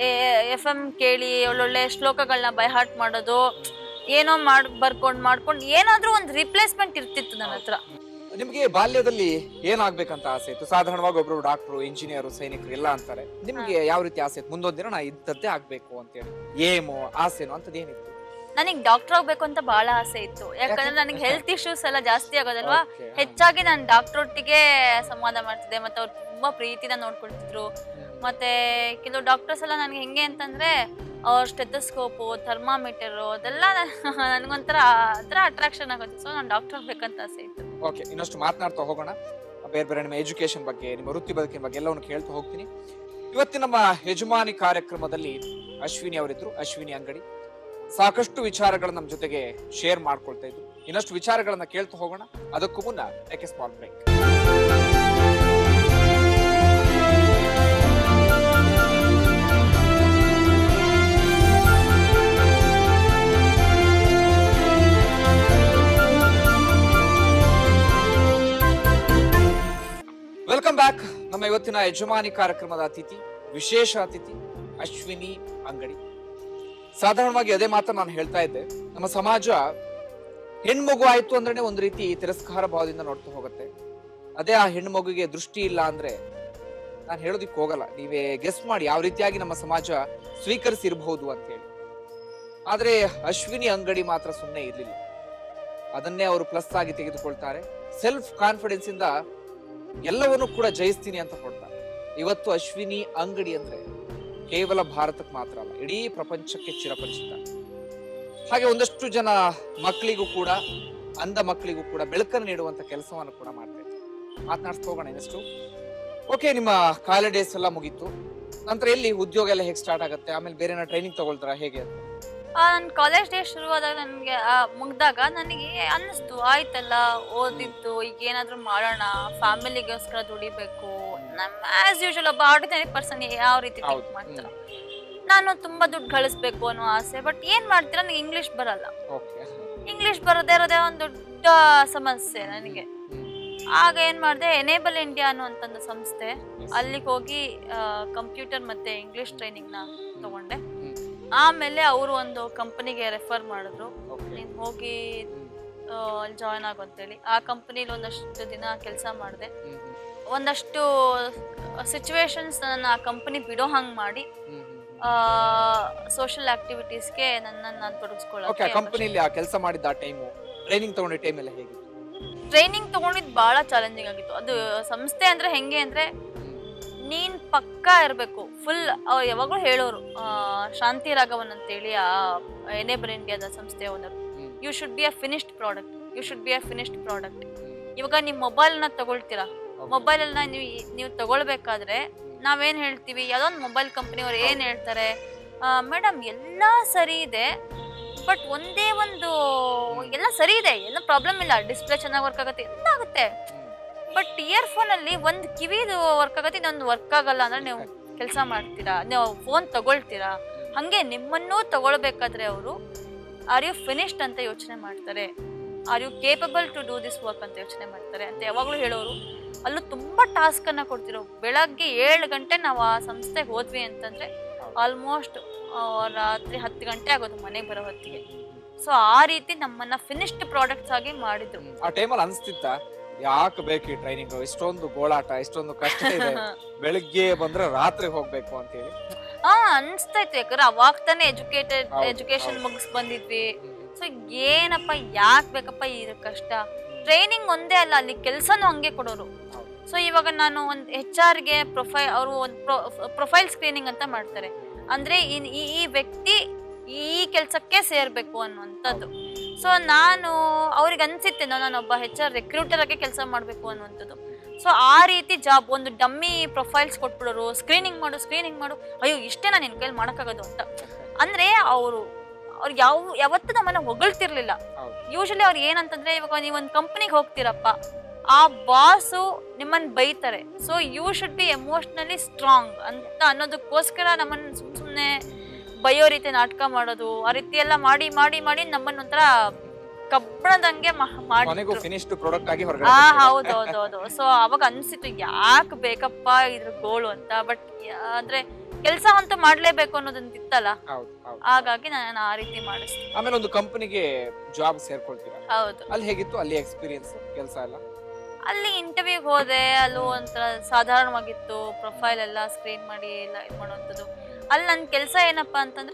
FM ಕೇಳಿ ಒಳ್ಳೊಳ್ಳೆ ಶ್ಲೋಕಗಳನ್ನ ಬೈ ಹಾರ್ಟ್ ಮಾಡೋದು, ಏನೋ ಬರ್ಕೊಂಡು ಏನಾದ್ರೂ ಒಂದು ರಿಪ್ಲೇಸ್ಮೆಂಟ್ ಇರ್ತಿತ್ತು ನನ್ನ ಹತ್ರ. ನಿಮ್ಗೆ ಬಾಲ್ಯದಲ್ಲಿ ಏನಾಗ್ಬೇಕಂತ ಆಸೆ ಇತ್ತು? ಸಾಧಾರಣವಾಗಿ ಒಬ್ರು ಡಾಕ್ಟ್ರು, ಇಂಜಿನಿಯರ್, ಸೈನಿಕರು ಎಲ್ಲ ಅಂತಾರೆ. ನಿಮ್ಗೆ ಯಾವ ರೀತಿ ಆಸೆ ಇತ್ತು? ಮುಂದೊಂದ್ ದಿನ ನಾ ಇಂಥದ್ದೇ ಆಗ್ಬೇಕು ಅಂತ ಹೇಳಿ ಏಮೋ ಆಸೆನೋ ಅಂತದ್ ಏನಿತ್ತು? ನನಗ್ ಡಾಕ್ಟರ್ ಆಗ್ಬೇಕು ಅಂತ ಬಹಳ ಆಸೆ ಇತ್ತು. ಯಾಕಂದ್ರೆ ನನಗೆ ಹೆಲ್ತ್ ಇಶ್ಯೂಸ್ ಎಲ್ಲ ಜಾಸ್ತಿ ಆಗೋದಲ್ವಾ, ಹೆಚ್ಚಾಗಿ ನಾನು ಡಾಕ್ಟರ್ ಒಟ್ಟಿಗೆ ಸಂವಾದ ಮಾಡ್ತಿದ್ದೆ. ಮತ್ತೆ ಅವ್ರು ತುಂಬಾ ಪ್ರೀತಿನ ನೋಡ್ಕೊಳ್ತಿದ್ರು. ಮತ್ತೆ ಕೆಲವು ಡಾಕ್ಟರ್ಸ್ ಎಲ್ಲ ನನ್ಗೆ ಹೆಂಗೆ ಅಂತಂದ್ರೆ ಅವ್ರ ಸ್ಟೆಥೋಸ್ಕೋಪು, ಥರ್ಮಾಮೀಟರು ಅದೆಲ್ಲ ನನ್ಗೊಂಥರ ಅಟ್ರಾಕ್ಷನ್ ಆಗುತ್ತೆ. ಸೊ ನಾನು ಡಾಕ್ಟರ್ ಆಗ್ಬೇಕಂತ ಆಸೆ ಇತ್ತು. ಓಕೆ, ಇನ್ನಷ್ಟು ಮಾತನಾಡ್ತಾ ಹೋಗೋಣ. ಬೇರೆ ಬೇರೆ ನಿಮ್ಮ ಎಜುಕೇಶನ್ ಬಗ್ಗೆ, ನಿಮ್ಮ ವೃತ್ತಿ ಬದುಕಿನ ಬಗ್ಗೆ ಎಲ್ಲವನ್ನು ಕೇಳ್ತಾ ಹೋಗ್ತೀನಿ. ಇವತ್ತಿನ ನಮ್ಮ ಯಜಮಾನಿ ಕಾರ್ಯಕ್ರಮದಲ್ಲಿ ಅಶ್ವಿನಿ ಅವರಿದ್ರು, ಅಶ್ವಿನಿ ಅಂಗಡಿ. ಸಾಕಷ್ಟು ವಿಚಾರಗಳನ್ನ ನಮ್ಮ ಜೊತೆಗೆ ಶೇರ್ ಮಾಡ್ಕೊಳ್ತಾ ಇದ್ರು. ಇನ್ನಷ್ಟು ವಿಚಾರಗಳನ್ನ ಕೇಳ್ತಾ ಹೋಗೋಣ. ಅದಕ್ಕೂ ಮುನ್ನ take a small break. Welcome back. ನಮ್ಮ ಇವತ್ತಿನ ಯಜಮಾನಿ ಕಾರ್ಯಕ್ರಮದ ಅತಿಥಿ, ವಿಶೇಷ ಅತಿಥಿ ಅಶ್ವಿನಿ ಅಂಗಡಿ. ಸಾಧಾರಣವಾಗಿ ಅದೇ ಮಾತ್ರ ನಾನು ಹೇಳ್ತಾ ಇದ್ದೆ, ನಮ್ಮ ಸಮಾಜ ಹೆಣ್ಮಗು ಆಯ್ತು ಅಂದ್ರೆ ಒಂದು ರೀತಿ ತಿರಸ್ಕಾರ ಭಾವದಿಂದ ನೋಡ್ತಾ ಹೋಗುತ್ತೆ. ಅದೇ ಆ ಹೆಣ್ಮಗುಗೆ ದೃಷ್ಟಿ ಇಲ್ಲ ಅಂದ್ರೆ ನಾನು ಹೇಳೋದಿಕ್ ಹೋಗಲ್ಲ, ನೀವೇ ಗೆಸ್ ಮಾಡಿ ಯಾವ ರೀತಿಯಾಗಿ ನಮ್ಮ ಸಮಾಜ ಸ್ವೀಕರಿಸಿರಬಹುದು ಅಂತ ಹೇಳಿ. ಆದ್ರೆ ಅಶ್ವಿನಿ ಅಂಗಡಿ ಮಾತ್ರ ಸುಮ್ಮನೆ ಇರ್ಲಿಲ್ಲ. ಅದನ್ನೇ ಅವರು ಪ್ಲಸ್ ಆಗಿ ತೆಗೆದುಕೊಳ್ತಾರೆ. ಸೆಲ್ಫ್ ಕಾನ್ಫಿಡೆನ್ಸ್ ಇಂದ ಎಲ್ಲವನ್ನೂ ಕೂಡ ಜಯಿಸ್ತೀನಿ ಅಂತ ಕೊಡ್ತಾರೆ. ಇವತ್ತು ಅಶ್ವಿನಿ ಅಂಗಡಿ ಅಂದ್ರೆ ಕೇವಲ ಭಾರತಕ್ಕೆ ಮಾತ್ರ ಅಲ್ಲ, ಇಡೀ ಪ್ರಪಂಚಕ್ಕೆ ಚಿರಪರಿಚಿತ. ಹಾಗೆ ಒಂದಷ್ಟು ಜನ ಮಕ್ಕಳಿಗೂ ಕೂಡ, ಅಂಧ ಮಕ್ಕಳಿಗೂ ಕೂಡ ಬೆಳಕನ್ನು ನೀಡುವಂತ ಕೆಲಸವನ್ನು ಕೂಡ ಮಾಡ್ತಾ ಇದ್ದಾರೆ. ಮಾತನಾಡ್ತಾ ಹೋಗೋಣ ಇನ್ನಷ್ಟು. ಓಕೆ, ನಿಮ್ಮ ಕಾಲೇಜ್ ಡೇಸ್ ಎಲ್ಲ ಮುಗೀತು, ನಂತರ ಎಲ್ಲಿ ಉದ್ಯೋಗ ಎಲ್ಲ ಹೇಗೆ ಸ್ಟಾರ್ಟ್ ಆಗುತ್ತೆ? ಆಮೇಲೆ ಬೇರೆ ಟ್ರೈನಿಂಗ್ ತಗೊಳ್ತಾರ ಹೇಗೆ ಅಂತ? ನನ್ನ ಕಾಲೇಜ್ ಡೇ ಶುರುವಾದಾಗ ನನಗೆ ಮುಗ್ದಾಗ ನನಗೆ ಅನ್ನಿಸ್ತು, ಆಯ್ತಲ್ಲ ಓದಿದ್ದು, ಈಗ ಏನಾದ್ರು ಮಾಡೋಣ, ಫ್ಯಾಮಿಲಿಗೋಸ್ಕರ ದುಡಿಬೇಕು. ನಮ್ಮ ಆಸ್ ಯೂಶುವಲ್ ಒಬ್ಬ ಆರ್ಡಿನರಿ ಪರ್ಸನ್ ಯಾವ ರೀತಿ ಥಿಂಕ್ ಮಾಡ್ತಾರ, ನಾನು ತುಂಬಾ ದುಡ್ಡು ಗಳಿಸ್ಬೇಕು ಅನ್ನೋ ಆಸೆ. ಬಟ್ ಏನ್ ಮಾಡ್ತೀರಾ, ನನಗೆ ಇಂಗ್ಲಿಷ್ ಬರಲ್ಲ. ಇಂಗ್ಲಿಷ್ ಬರದೇ ಇರೋದೇ ಒಂದು ದೊಡ್ಡ ಸಮಸ್ಯೆ ನನಗೆ. ಆಗ ಏನ್ ಮಾಡಿದೆ, ಎನೇಬಲ್ ಇಂಡಿಯಾ ಅನ್ನುವಂತ ಸಂಸ್ಥೆ, ಅಲ್ಲಿಗೆ ಹೋಗಿ ಕಂಪ್ಯೂಟರ್ ಮತ್ತೆ ಇಂಗ್ಲಿಷ್ ಟ್ರೈನಿಂಗ್ ನ ತಗೊಂಡೆ. ಆಮೇಲೆ ಅವರು ಒಂದು ಕಂಪನಿಗೆ ರೆಫರ್ ಮಾಡಿದ್ರು, ನೀನ್ ಹೋಗಿ ಜಾಯ್ನ್ ಆಗು ಅಂತೇಳಿ. ಆ ಕಂಪನಿಲಿ ಒಂದಷ್ಟು ದಿನ ಕೆಲಸ ಮಾಡಿದೆ. ಒಂದಷ್ಟು ಸಿಚುವೇಶನ್ಸ್ ನನ್ನ ಆ ಕಂಪನಿ ಬಿಡೋ ಹಂಗ್ ಮಾಡಿ ಸೋಷಿಯಲ್ ಆಕ್ಟಿವಿಟೀಸ್ಗೆ ನನ್ನನ್ನು ನಾನು ತೊಡಗಿಸ್ಕೊಳ್ಳೋಕೆ. ಕಂಪನಿಲಿ ಕೆಲಸ ಮಾಡಿದ ಟೈಮು ಟ್ರೈನಿಂಗ್ ತಗೊಂಡ ಟೈಮ್ ಎಲ್ಲ ಹೇಗಿತ್ತು? ಟ್ರೈನಿಂಗ್ ತಗೊಂಡಿದ್ದು ಬಹಳ ಚಾಲೆಂಜಿಂಗ್ ಆಗಿತ್ತು. ಅದು ಸಂಸ್ಥೆ ಅಂದ್ರೆ ಹೆಂಗೆ ಅಂದ್ರೆ ನೀನ್ ಪಕ್ಕಾ ಇರ್ಬೇಕು ಫುಲ್. ಯಾವಾಗ್ಲೂ ಹೇಳೋರು ಶಾಂತಿ ರಾಘವನ್ ಅಂತೇಳಿ ಎನೇಬಲ್ ಇಂಡಿಯಾದ ಸಂಸ್ಥೆ owner, you should be a finished product, you should be a finished product. ಇವಾಗ ನಿಮ್ ಮೊಬೈಲ್ ನ ತಗೊಳ್ತೀರಾ, ಮೊಬೈಲ್ ಅನ್ನ ನೀವು ತಗೊಳ್ಬೇಕಾದ್ರೆ ನಾವೇನ್ ಹೇಳ್ತೀವಿ, ಯಾವ್ದೊಂದು ಮೊಬೈಲ್ ಕಂಪನಿ ಅವ್ರು ಏನ್ ಹೇಳ್ತಾರೆ, ಮೇಡಮ್ ಎಲ್ಲಾ ಸರಿ ಇದೆ ಬಟ್ ಒಂದೇ ಒಂದು ಎಲ್ಲ ಸರಿ ಇದೆ, ಎಲ್ಲ ಪ್ರಾಬ್ಲಮ್ ಇಲ್ಲ, ಡಿಸ್ಪ್ಲೇ ಚೆನ್ನಾಗಿ ವರ್ಕ್ ಆಗುತ್ತೆ, ಎಲ್ಲ ಆಗುತ್ತೆ, ಬಟ್ ಇಯರ್ಫೋನ್ ಅಲ್ಲಿ ಒಂದು ಕಿವಿದು ವರ್ಕ್ ಆಗುತ್ತೆ, ಇನ್ನೊಂದು ವರ್ಕ್ ಆಗಲ್ಲ ಅಂದ್ರೆ ನೀವು ಕೆಲಸ ಮಾಡ್ತೀರಾ, ನೀವು ಫೋನ್ ತಗೊಳ್ತೀರಾ? ಹಂಗೆ ನಿಮ್ಮನ್ನೂ ತಗೊಳ್ಬೇಕಾದ್ರೆ ಅವರು ಆರ್ ಯು ಫಿನಿಶ್ಡ್ ಅಂತ ಯೋಚನೆ ಮಾಡ್ತಾರೆ, are you capable to do this work ಅಂತ ಯೋಚನೆ ಮಾಡ್ತಾರೆ ಅಂತ ಯಾವಾಗಲೂ ಹೇಳೋರು. ಅಲ್ಲೂ ತುಂಬಾ ಟಾಸ್ಕ್ ಅನ್ನ ಕೊಡ್ತಿರೋ. ಬೆಳಗ್ಗೆ 7 ಗಂಟೆ ನಾವು ಆ ಸಂಸ್ಥೆಗೆ ಹೋದ್ವಿ ಅಂತಂದ್ರೆ ಆಲ್ಮೋಸ್ಟ್ ರಾತ್ರಿ 10 ಗಂಟೆ ಆಗೋದು ಮನೆಗೆ ಬರೋ ಹೊತ್ತಿಗೆ. ಸೊ ಆ ರೀತಿ ನಮ್ಮನ್ನ ಫಿನಿಶ್ಡ್ ಪ್ರಾಡಕ್ಟ್ಸ್ ಆಗಿ ಮಾಡಿದ್ರು. ಆ ಟೈಮಲ್ಲಿ ಅನ್ಸ್ತಿತ್ತ ಯಾಕೆ ಬೇಕು ಈ ಟ್ರೈನಿಂಗ್, ಇಷ್ಟೊಂದು ಗೋಳಾಟ, ಇಷ್ಟೊಂದು ಕಷ್ಟ ಇದೆ, ಬೆಳಿಗ್ಗೆ ಬಂದ್ರೆ ರಾತ್ರಿ ಹೋಗ್ಬೇಕು ಅಂತ ಹೇಳಿ? ಅನ್ಸ್ತಾ ಇತ್ತು, ಯಾಕಂದ್ರೆ ಅವಾಗ ತಾನೇ ಎಜುಕೇಶನ್ ಮುಗಿಸ್ ಬಂದಿದ್ವಿ. ಸೊ ಏನಪ್ಪ ಯಾಕೆ ಬೇಕಪ್ಪ ಇದು ಕಷ್ಟ. ಟ್ರೈನಿಂಗ್ ಒಂದೇ ಅಲ್ಲ, ಅಲ್ಲಿ ಕೆಲ್ಸನೂ ಹಂಗೆ ಕೊಡೋರು. ಸೊ ಇವಾಗ ನಾನು ಒಂದು HR ಗೆ ಅವರು ಒಂದು ಪ್ರೊಫೈಲ್ ಸ್ಕ್ರೀನಿಂಗ್ ಅಂತ ಮಾಡ್ತಾರೆ. ಅಂದ್ರೆ ಈ ವ್ಯಕ್ತಿ ಈ ಕೆಲ್ಸಕ್ಕೆ ಸೇರ್ಬೇಕು ಅನ್ನುವಂಥದ್ದು. ಸೊ ನಾನು ಅವ್ರಿಗೆ ಅನ್ಸಿತ್ತೆ ನಾನೊಬ್ಬ HR ರಿಕ್ರೂಟರ್ ಆಗಿ ಕೆಲಸ ಮಾಡ್ಬೇಕು ಅನ್ನುವಂಥದ್ದು. ಸೊ ಆ ರೀತಿ ಜಾಬ್, ಒಂದು ಡಮ್ಮಿ ಪ್ರೊಫೈಲ್ಸ್ ಕೊಟ್ಬಿಡೋರು, ಸ್ಕ್ರೀನಿಂಗ್ ಮಾಡು, ಅಯ್ಯೋ ಇಷ್ಟೇ ನಾನು ನಿನ್ ಕೈಲಿ ಮಾಡಕ್ಕಾಗೋದು ಅಂತ. ಅಂದ್ರೆ ಅವ್ರು ಯಾವತ್ತೂ ನಮ್ಮನ್ನ ಹೊಗಳ್ತಿರ್ಲಿಲ್ಲ. ಯೂಶಲಿ ಅವ್ರು ಏನಂತಂದ್ರೆ, ಇವಾಗ ನೀವೊಂದು ಕಂಪ್ನಿಗೆ ಹೋಗ್ತೀರಪ್ಪ, ಆ ಬಾಸು ನಿಮ್ಮನ್ನ ಬೈತಾರೆ, so you should be emotionally strong ಅಂತ ಅನ್ನೋದಕ್ಕೋಸ್ಕರ ನಮ್ಮನ್ನ ಸುಮ್ಮನೆ ಬೈಯೋ ರೀತಿ ನಾಟಕ ಮಾಡೋದು, ಆ ರೀತಿ ಎಲ್ಲ ಮಾಡಿ ಮಾಡಿ ಮಾಡಿ ನಮ್ಮನ್ನ ಒಂಥರ ಕಬ್ಬಣದಂಗೆ ಮಾಡಿ. ಹೌದೌದೌದು. ಸೊ ಅವಾಗ ಅನ್ಸಿತ್ತು ಯಾಕೆ ಬೇಕಪ್ಪ ಇದ್ರ ಗೋಳು ಅಂತ. ಬಟ್ ಅಂದ್ರೆ ಕೆಲಸ ಅಂತೂ ಮಾಡ್ಲೇಬೇಕು ಅನ್ನೋದೊಂದು ಇತ್ತಲ್ಲ, ಹಾಗಾಗಿ ನಾನು ಆ ರೀತಿ ಮಾಡಿಸ್ತೀನಿ. ಆಮೇಲೆ ಒಂದು ಕಂಪನಿಗೆ ಜಾಬ್ ಸೇರ್ಕೊಳ್ತೀರಾ? ಹೌದು. ಅಲ್ಲಿ ಹೇಗಿತ್ತು ಅಲ್ಲಿ ಎಕ್ಸ್ಪೀರಿಯನ್ಸ್ ಕೆಲಸ ಎಲ್ಲ? ಅಲ್ಲಿ ಇಂಟರ್ವ್ಯೂಗೆ ಹೋದೆ, ಅಲ್ಲೂ ಒಂಥರ ಸಾಧಾರಣವಾಗಿತ್ತು, ಪ್ರೊಫೈಲ್ ಎಲ್ಲ ಸ್ಕ್ರೀನ್ ಮಾಡಿ ಎಲ್ಲ ಇದು ಮಾಡುವಂಥದ್ದು. ಅಲ್ಲಿ ನನ್ನ ಕೆಲಸ ಏನಪ್ಪಾ ಅಂತಂದ್ರೆ,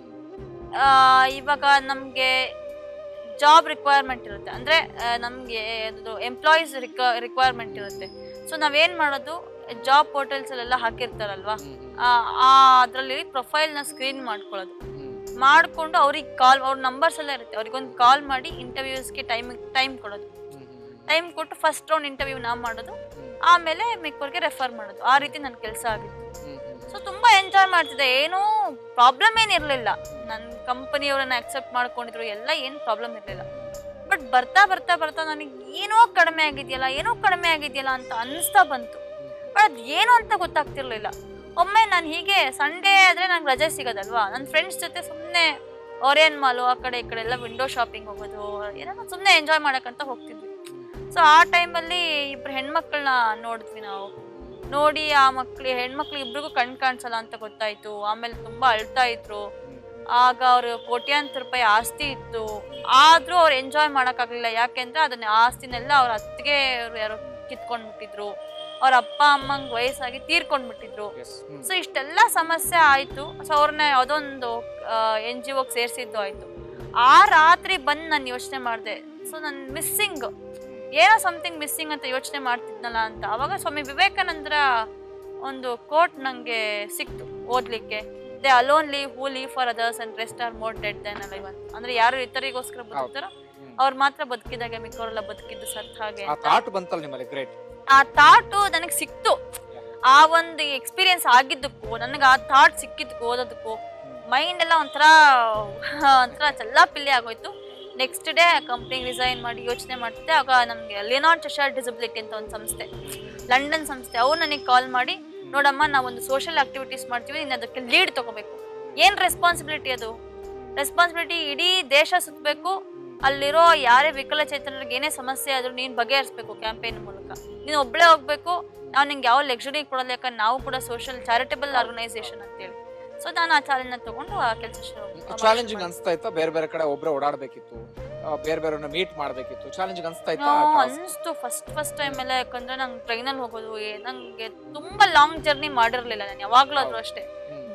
ಇವಾಗ ನಮ್ಗೆ ಜಾಬ್ ರಿಕ್ವೈರ್ಮೆಂಟ್ ಇರುತ್ತೆ, ಅಂದ್ರೆ ನಮ್ಗೆ ಎಂಪ್ಲಾಯೀಸ್ ರಿಕ್ವೈರ್ಮೆಂಟ್ ಇರುತ್ತೆ. ಸೊ ನಾವೇನ್ ಮಾಡೋದು, ಜಾಬ್ ಪೋರ್ಟಲ್ಸ್ ಅಲ್ಲೆಲ್ಲ ಹಾಕಿರ್ತಾರಲ್ವಾ, ಅದ್ರಲ್ಲಿ ಪ್ರೊಫೈಲ್ ನ ಸ್ಕ್ರೀನ್ ಮಾಡ್ಕೊಳ್ಳೋದು, ಮಾಡ್ಕೊಂಡು ಅವ್ರಿಗೆ ಅವ್ರ ನಂಬರ್ಸ್ ಎಲ್ಲ ಇರುತ್ತೆ, ಅವ್ರಿಗೊಂದು ಕಾಲ್ ಮಾಡಿ ಇಂಟರ್ವ್ಯೂಸ್ಗೆ ಟೈಮ್ ಕೊಡೋದು. ಟೈಮ್ ಕೊಟ್ಟು ಫಸ್ಟ್ ರೌಂಡ್ ಇಂಟರ್ವ್ಯೂ ನಾವು ಮಾಡೋದು, ಆಮೇಲೆ ಮಿಕ್ಕವ್ರಿಗೆ ರೆಫರ್ ಮಾಡೋದು. ಆ ರೀತಿ ನನ್ನ ಕೆಲಸ ಆಗಿತ್ತು. ಸೊ ತುಂಬಾ ಎಂಜಾಯ್ ಮಾಡ್ತಿದ್ದೆ, ಏನೂ ಪ್ರಾಬ್ಲಮ್ ಏನಿರಲಿಲ್ಲ. ನನ್ನ ಕಂಪನಿಯವರನ್ನ ಅಕ್ಸೆಪ್ಟ್ ಮಾಡ್ಕೊಂಡಿದ್ರು, ಎಲ್ಲ ಏನು ಪ್ರಾಬ್ಲಮ್ ಇರಲಿಲ್ಲ. ಬಟ್ ಬರ್ತಾ ಬರ್ತಾ ಬರ್ತಾ ನನಗೆ ಏನೋ ಕಡಿಮೆ ಆಗಿದೆಯಲ್ಲ ಅಂತ ಅನಿಸ್ತಾ ಬಂತು. ಬಟ್ ಅದು ಏನು ಅಂತ ಗೊತ್ತಾಗ್ತಿರ್ಲಿಲ್ಲ. ಒಮ್ಮೆ ನಾನು ಹೀಗೆ ಸಂಡೇ ಆದರೆ ನಂಗೆ ರಜೆ ಸಿಗೋದಲ್ವಾ, ನನ್ನ ಫ್ರೆಂಡ್ಸ್ ಜೊತೆ ಸುಮ್ಮನೆ ಓರಿಯನ್ ಮಾಲು ಆ ಕಡೆ ಈ ಕಡೆ ಎಲ್ಲ ವಿಂಡೋ ಶಾಪಿಂಗ್ ಹೋಗೋದು, ಏನೋ ಸುಮ್ಮನೆ ಎಂಜಾಯ್ ಮಾಡೋಕ್ಕಂತ ಹೋಗ್ತಿದ್ವಿ. ಸೊ ಆ ಟೈಮಲ್ಲಿ ಇಬ್ಬರು ಹೆಣ್ಮಕ್ಳನ್ನ ನೋಡಿದ್ವಿ ನಾವು. ನೋಡಿ ಆ ಹೆಣ್ಮಕ್ಳು ಇಬ್ರಿಗೂ ಕಾಣಿಸಲ್ಲ ಅಂತ ಗೊತ್ತಾಯ್ತು. ಆಮೇಲೆ ತುಂಬಾ ಅಳ್ತಾ ಇದ್ರು. ಆಗ ಅವ್ರು ಕೋಟ್ಯಾಂತರ ರೂಪಾಯಿ ಆಸ್ತಿ ಇತ್ತು, ಆದ್ರೂ ಅವ್ರು ಎಂಜಾಯ್ ಮಾಡೋಕ್ಕಾಗಲಿಲ್ಲ. ಯಾಕೆಂದ್ರೆ ಅದನ್ನ ಆಸ್ತಿನೆಲ್ಲ ಅವ್ರ ಅತ್ತಿಗೆ ಯಾರೋ ಕಿತ್ಕೊಂಡ್ಬಿಟ್ಟಿದ್ರು, ಅವ್ರ ಅಪ್ಪ ಅಮ್ಮಂಗ್ ವಯಸ್ಸಾಗಿ ತೀರ್ಕೊಂಡ್ಬಿಟ್ಟಿದ್ರು. ಸೊ ಇಷ್ಟೆಲ್ಲ ಸಮಸ್ಯೆ ಆಯ್ತು. ಸೊ ಅವ್ರನ್ನ ಯಾವ್ದೊಂದು NGO ಸೇರ್ಸಿದ್ದು ಆಯ್ತು. ಆ ರಾತ್ರಿ ಬಂದು ನಾನು ಯೋಚನೆ ಮಾಡಿದೆ, ಸೊ ನನ್ ಮಿಸ್ಸಿಂಗ್ ಏನೋ ಸಮಥಿಂಗ್ ಮಿಸ್ಸಿಂಗ್ ಅಂತ ಯೋಚನೆ ಮಾಡ್ತಿದ್ನಲ್ಲ ಅಂತ. ಅವಾಗ ಸ್ವಾಮಿ ವಿವೇಕಾನಂದರ ಒಂದು ಕೋಟ್ ನಂಗೆ ಸಿಕ್ತು ಓದ್ಲಿಕ್ಕೆ. They alone live who live for others and rest are more dead then alive ಅಂತ. ಅಂದ್ರೆ ಯಾರು ಇತರಿಗೋಸ್ಕರ ಬದುಕ್ತಾರೋ ಅವ್ರು ಮಾತ್ರ ಬದುಕಿದಾಗ ಮಿಕ್ಕವರೆಲ್ಲ ಬದುಕಿದ್ದು ಸತ್ ಹಾಗೆ. ಆ ಥಾಟು ನನಗೆ ಸಿಕ್ತು. ಆ ಒಂದು ಎಕ್ಸ್ಪೀರಿಯನ್ಸ್ ಆಗಿದ್ದಕ್ಕೂ ನನಗೆ ಆ ಥಾಟ್ ಸಿಕ್ಕಿದ್ದಕ್ಕೂ ಓದೋದಕ್ಕೂ ಮೈಂಡ್ ಎಲ್ಲ ಒಂಥರ ಚಲ್ಲಾಪಿಲ್ಲಿ ಆಗೋಯ್ತು. ನೆಕ್ಸ್ಟ್ ಡೇ ಕಂಪ್ನಿಗೆ ರಿಸೈನ್ ಮಾಡಿ ಯೋಚನೆ ಮಾಡ್ತಿದ್ದೆ. ಆಗ ನಮಗೆ ಲಿನಾರ್ಡ್ ಚೆಶೈರ್ ಡಿಸಬಿಲಿಟಿ ಅಂತ ಒಂದು ಸಂಸ್ಥೆ, ಲಂಡನ್ ಸಂಸ್ಥೆ, ಅವ್ರು ನನಗೆ ಕಾಲ್ ಮಾಡಿ, ನೋಡಮ್ಮ ನಾವೊಂದು ಸೋಷಿಯಲ್ ಆಕ್ಟಿವಿಟೀಸ್ ಮಾಡ್ತೀವಿ, ನೀನು ಅದಕ್ಕೆ ಲೀಡ್ ತಗೋಬೇಕು. ಏನು ರೆಸ್ಪಾನ್ಸಿಬಿಲಿಟಿ ಅದು? ರೆಸ್ಪಾನ್ಸಿಬಿಲಿಟಿ ಇಡೀ ದೇಶ ಸುತ್ತಬೇಕು, ಅಲ್ಲಿರೋ ಯಾರೇ ವಿಕಲಚೇತನರಿಗೆ ಏನೇ ಸಮಸ್ಯೆ ಆದ್ರೂ ನೀನು ಬಗೆಹರಿಸ್ಬೇಕು ಕ್ಯಾಂಪೇನ್ ಮೂಲಕ. ನೀನು ಒಬ್ಬಳೇ ಹೋಗ್ಬೇಕು, ನಾವು ನಿಂಗೆ ಯಾವ ಲಕ್ಸುರಿ ಕೊಡೋಲ್ಲ, ಯಾಕಂದ್ರೆ ನಾವು ಕೂಡ ಸೋಷಿಯಲ್ ಚಾರಿಟಬಲ್ ಆರ್ಗನೈಸೇಷನ್ ಅಂತೇಳಿ. ಸೊ ನಾನು ಆ ಚಾಲೆಂಜ್ ತಗೊಂಡು ಆ ಕೆಲಸ ಚಾಲೆಂಜಿಂಗ್ ಅನ್ಸ್ತಾ ಇತ್ತು. ಬೇರೆ ಬೇರೆ ಕಡೆ ಒಬ್ಬರೇ ಓಡಾಡಬೇಕಿತ್ತು, ಬೇರೆ ಬೇರೆಯವ್ರನ್ನ ಮೀಟ್ ಮಾಡಬೇಕಿತ್ತು. ಚಾಲೆಂಜಿಂಗ್ ಅನ್ಸ್ತಾ ಇತ್ತು? ಅನಿಸ್ತು ಫಸ್ಟ್ ಟೈಮ್ ಎಲ್ಲ. ಯಾಕಂದ್ರೆ ನಂಗೆ ಟ್ರೈನಲ್ಲಿ ಹೋಗೋದು, ನಂಗೆ ತುಂಬಾ ಲಾಂಗ್ ಜರ್ನಿ ಮಾಡಿರ್ಲಿಲ್ಲ ನಾನು ಯಾವಾಗ್ಲೂ. ಆದ್ರೂ ಅಷ್ಟೇ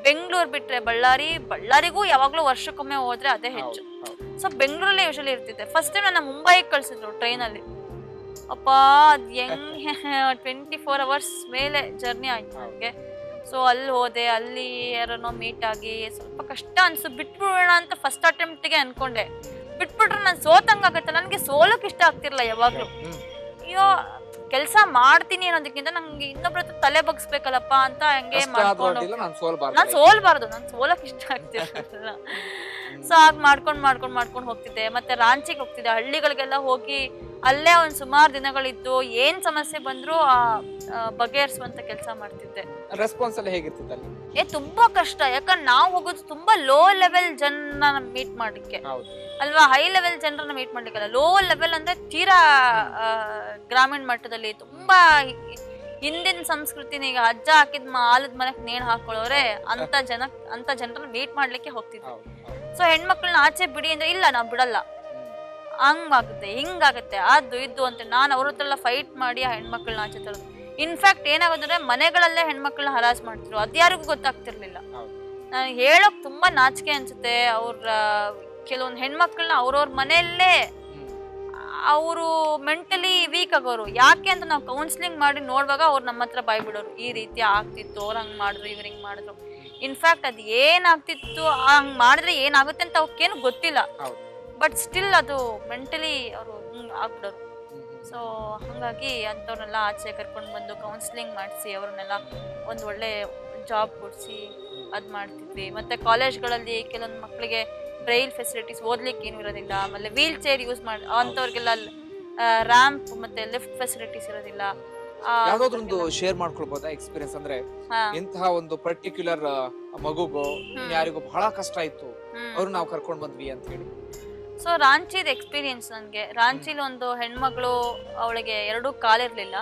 ಬೆಂಗಳೂರು ಬಿಟ್ರೆ ಬಳ್ಳಾರಿಗೂ ಯಾವಾಗ್ಲೂ ವರ್ಷಕ್ಕೊಮ್ಮೆ ಹೋದ್ರೆ ಅದೇ ಹೆಚ್ಚು. ಸೊ ಬೆಂಗಳೂರಲ್ಲೇ ಯೂಶಲಿ ಇರ್ತಿದ್ದೆ. ಫಸ್ಟ್ ಟೈಮ್ ನನ್ನ ಮುಂಬೈಗೆ ಕಳ್ಸಿದ್ರು ಟ್ರೈನಲ್ಲಿ. ಅಪ್ಪ ಅದ್ ಹೆಂಗ್ 24 hours ಮೇಲೆ ಜರ್ನಿ ಆಯ್ತು ನನಗೆ. ಸೊ ಅಲ್ಲಿ ಹೋದೆ, ಅಲ್ಲಿ ಯಾರನ್ನೋ ಮೀಟ್ ಆಗಿ ಸ್ವಲ್ಪ ಕಷ್ಟ ಅನ್ಸು. ಬಿಟ್ಬಿಡೋಣ ಅಂತ ಫಸ್ಟ್ ಅಟೆಂಪ್ಟಿಗೆ ಅನ್ಕೊಂಡೆ. ಬಿಟ್ಬಿಟ್ರೆ ನಾನು ಸೋತಂಗಾಗತ್ತೆ. ನನಗೆ ಸೋಲಕ್ ಇಷ್ಟ ಆಗ್ತಿರ್ಲಿಲ್ಲ ಯಾವಾಗ್ಲೂ. ಅಯ್ಯೋ ಕೆಲಸ ಮಾಡ್ತೀನಿ ಅನ್ನೋದಕ್ಕಿಂತ ನಂಗೆ ಇನ್ನೊಬ್ರ ತಲೆ ಬಗ್ಸ್ಬೇಕಲ್ಲಪ್ಪ ಅಂತ ಹಂಗೆ ಮಾಡ್ಕೊಂಡು ನಾನು ಸೋಲ್ಬಾರ್ದು, ನಾನು ಸೋಲಕ್ ಇಷ್ಟ ಆಗ್ತಿರ್ಲಿಲ್ಲ. ಸೊ ಹಾಗೆ ಮಾಡ್ಕೊಂಡು ಹೋಗ್ತಿದ್ದೆ. ಮತ್ತೆ ರಾಂಚಿಗೆ ಹೋಗ್ತಿದ್ದೆ, ಹಳ್ಳಿಗಳಿಗೆಲ್ಲ ಹೋಗಿ ಅಲ್ಲೇ ಒಂದ್ ಸುಮಾರು ದಿನಗಳಿದ್ದು ಏನ್ ಸಮಸ್ಯೆ ಬಂದ್ರು ಬಗೆಹರಿಸುವಂತ ಕೆಲಸ ಮಾಡ್ತಿದ್ದೆ. ರೆಸ್ಪಾನ್ಸ್ ಎಲ್ಲ ಹೇಗಿರ್ತಿತ್ತು ಅಲ್ಲಿ? ತುಂಬಾ ಕಷ್ಟ. ಯಾಕಂದ್ರೆ ನಾವು ಹೋಗೋದು ತುಂಬಾ ಲೋ ಲೆವೆಲ್ ಜನರನ್ನ ಮೀಟ್ ಮಾಡ್ಲಿಕ್ಕೆ ಅಲ್ವಾ, ಹೈ ಲೆವೆಲ್ ಜನರನ್ನ ಮೀಟ್ ಮಾಡ್ಲಿಕ್ಕಲ್ಲ. ಲೋ ಲೆವೆಲ್ ಅಂದ್ರೆ ತೀರಾ ಗ್ರಾಮೀಣ ಮಟ್ಟದಲ್ಲಿ ತುಂಬಾ ಹಿಂದಿನ ಸಂಸ್ಕೃತಿನ ಈಗ ಅಜ್ಜ ಹಾಕಿದ್ ಆಲದ ಮನೆಗೆ ನೇಣು ಹಾಕೊಳ್ಳೋರೆ ಅಂತ ಜನರನ್ನ ಮೀಟ್ ಮಾಡ್ಲಿಕ್ಕೆ ಹೋಗ್ತಿದ್ವಿ. ಸೊ ಹೆಣ್ಮಕ್ಳನ್ನ ಆಚೆ ಬಿಡಿ ಅಂದ್ರೆ ಇಲ್ಲ ನಾವ್ ಬಿಡಲ್ಲ, ಹಂಗಾಗುತ್ತೆ ಹಿಂಗಾಗುತ್ತೆ ಅದು ಇದು ಅಂತ ನಾನು ಅವ್ರ ಹತ್ರ ಎಲ್ಲ ಫೈಟ್ ಮಾಡಿ ಆ ಹೆಣ್ಮಕ್ಳನ್ನ ಆಚೆ ತರೋದು. ಇನ್ಫ್ಯಾಕ್ಟ್ ಏನಾಗೋದಂದ್ರೆ ಮನೆಗಳಲ್ಲೇ ಹೆಣ್ಮಕ್ಳನ್ನ ಹರಾಜ್ ಮಾಡ್ತಿರು, ಅದ್ಯಾರಿಗೂ ಗೊತ್ತಾಗ್ತಿರ್ಲಿಲ್ಲ. ನನಗೆ ಹೇಳೋಕ್ ತುಂಬಾ ನಾಚಿಕೆ ಅನ್ಸುತ್ತೆ. ಅವ್ರ ಕೆಲವೊಂದು ಹೆಣ್ಮಕ್ಳನ್ನ ಅವ್ರವ್ರ ಮನೆಯಲ್ಲೇ ಅವರು ಮೆಂಟಲಿ ವೀಕ್ ಆಗೋರು. ಯಾಕೆ ಅಂತ ನಾವು ಕೌನ್ಸಿಲಿಂಗ್ ಮಾಡಿ ನೋಡುವಾಗ ಅವ್ರು ನಮ್ಮ ಹತ್ರ ಬಾಯ್ ಬಿಡೋರು, ಈ ರೀತಿ ಆಗ್ತಿತ್ತು, ಅವ್ರು ಹಂಗ್ ಮಾಡಿದ್ರು, ಇವ್ರು ಹಿಂಗ್ ಮಾಡಿದ್ರು. ಇನ್ಫ್ಯಾಕ್ಟ್ ಅದು ಏನಾಗ್ತಿತ್ತು, ಹಂಗ್ ಮಾಡಿದ್ರೆ ಏನಾಗುತ್ತೆ ಅಂತ ಅವಕ್ಕೇನು ಗೊತ್ತಿಲ್ಲ. ಬಟ್ ಸ್ಟಿಲ್ ಅದು ಮೆಂಟಲಿ ಅವರು ಹಿಂಗ್ ಆಗ್ಬಿಡೋರು. ಸೊ ಹಾಗಾಗಿ ಅಂಥವ್ರನ್ನೆಲ್ಲ ಆಚೆ ಕರ್ಕೊಂಡು ಬಂದು ಕೌನ್ಸಿಲಿಂಗ್ ಮಾಡಿಸಿ ಅವ್ರನ್ನೆಲ್ಲ ಒಂದು ಒಳ್ಳೆ ಜಾಬ್ ಕೊಡಿಸಿ ಅದು ಮಾಡ್ತಿದ್ವಿ. ಮತ್ತು ಕಾಲೇಜ್ಗಳಲ್ಲಿ ಕೆಲವೊಂದು ಮಕ್ಕಳಿಗೆ ಬ್ರೈಲ್ ಫೆಸಿಲಿಟೀಸ್ ಓದ್ಲಿಕ್ಕೆ ಏನು ಇರೋದಿಲ್ಲ, ಆಮೇಲೆ ವೀಲ್ ಚೇರ್ ಯೂಸ್ ಮಾಡಿ ಅಂಥವ್ರಿಗೆಲ್ಲ ರ್ಯಾಂಪ್ ಮತ್ತೆ ಲಿಫ್ಟ್ ಫೆಸಿಲಿಟೀಸ್ ಇರೋದಿಲ್ಲ. ಯಾವ್ದಾದ್ರು ಶೇರ್ ಮಾಡ್ಕೊಳ್ಬಹುದಾ ಎಕ್ಸ್ಪೀರಿಯನ್ಸ್? ಅಂದ್ರೆ ಇಂತಹ ಒಂದು ಪರ್ಟಿಕ್ಯುಲರ್ ಮಗುಗೋ ಯಾರಿಗೋ ಬಹಳ ಕಷ್ಟ ಇತ್ತು, ಅವ್ರು ನಾವು ಕರ್ಕೊಂಡ್ ಬಂದ್ವಿ ಅಂತ ಹೇಳಿ. ಸೊ ರಾಂಚಿದ ಎಕ್ಸ್ಪೀರಿಯನ್ಸ್ ನನಗೆ, ರಾಂಚಿಲಿ ಒಂದು ಹೆಣ್ಮಗಳು, ಅವಳಿಗೆ 2 ಕಾಲಿರ್ಲಿಲ್ಲ.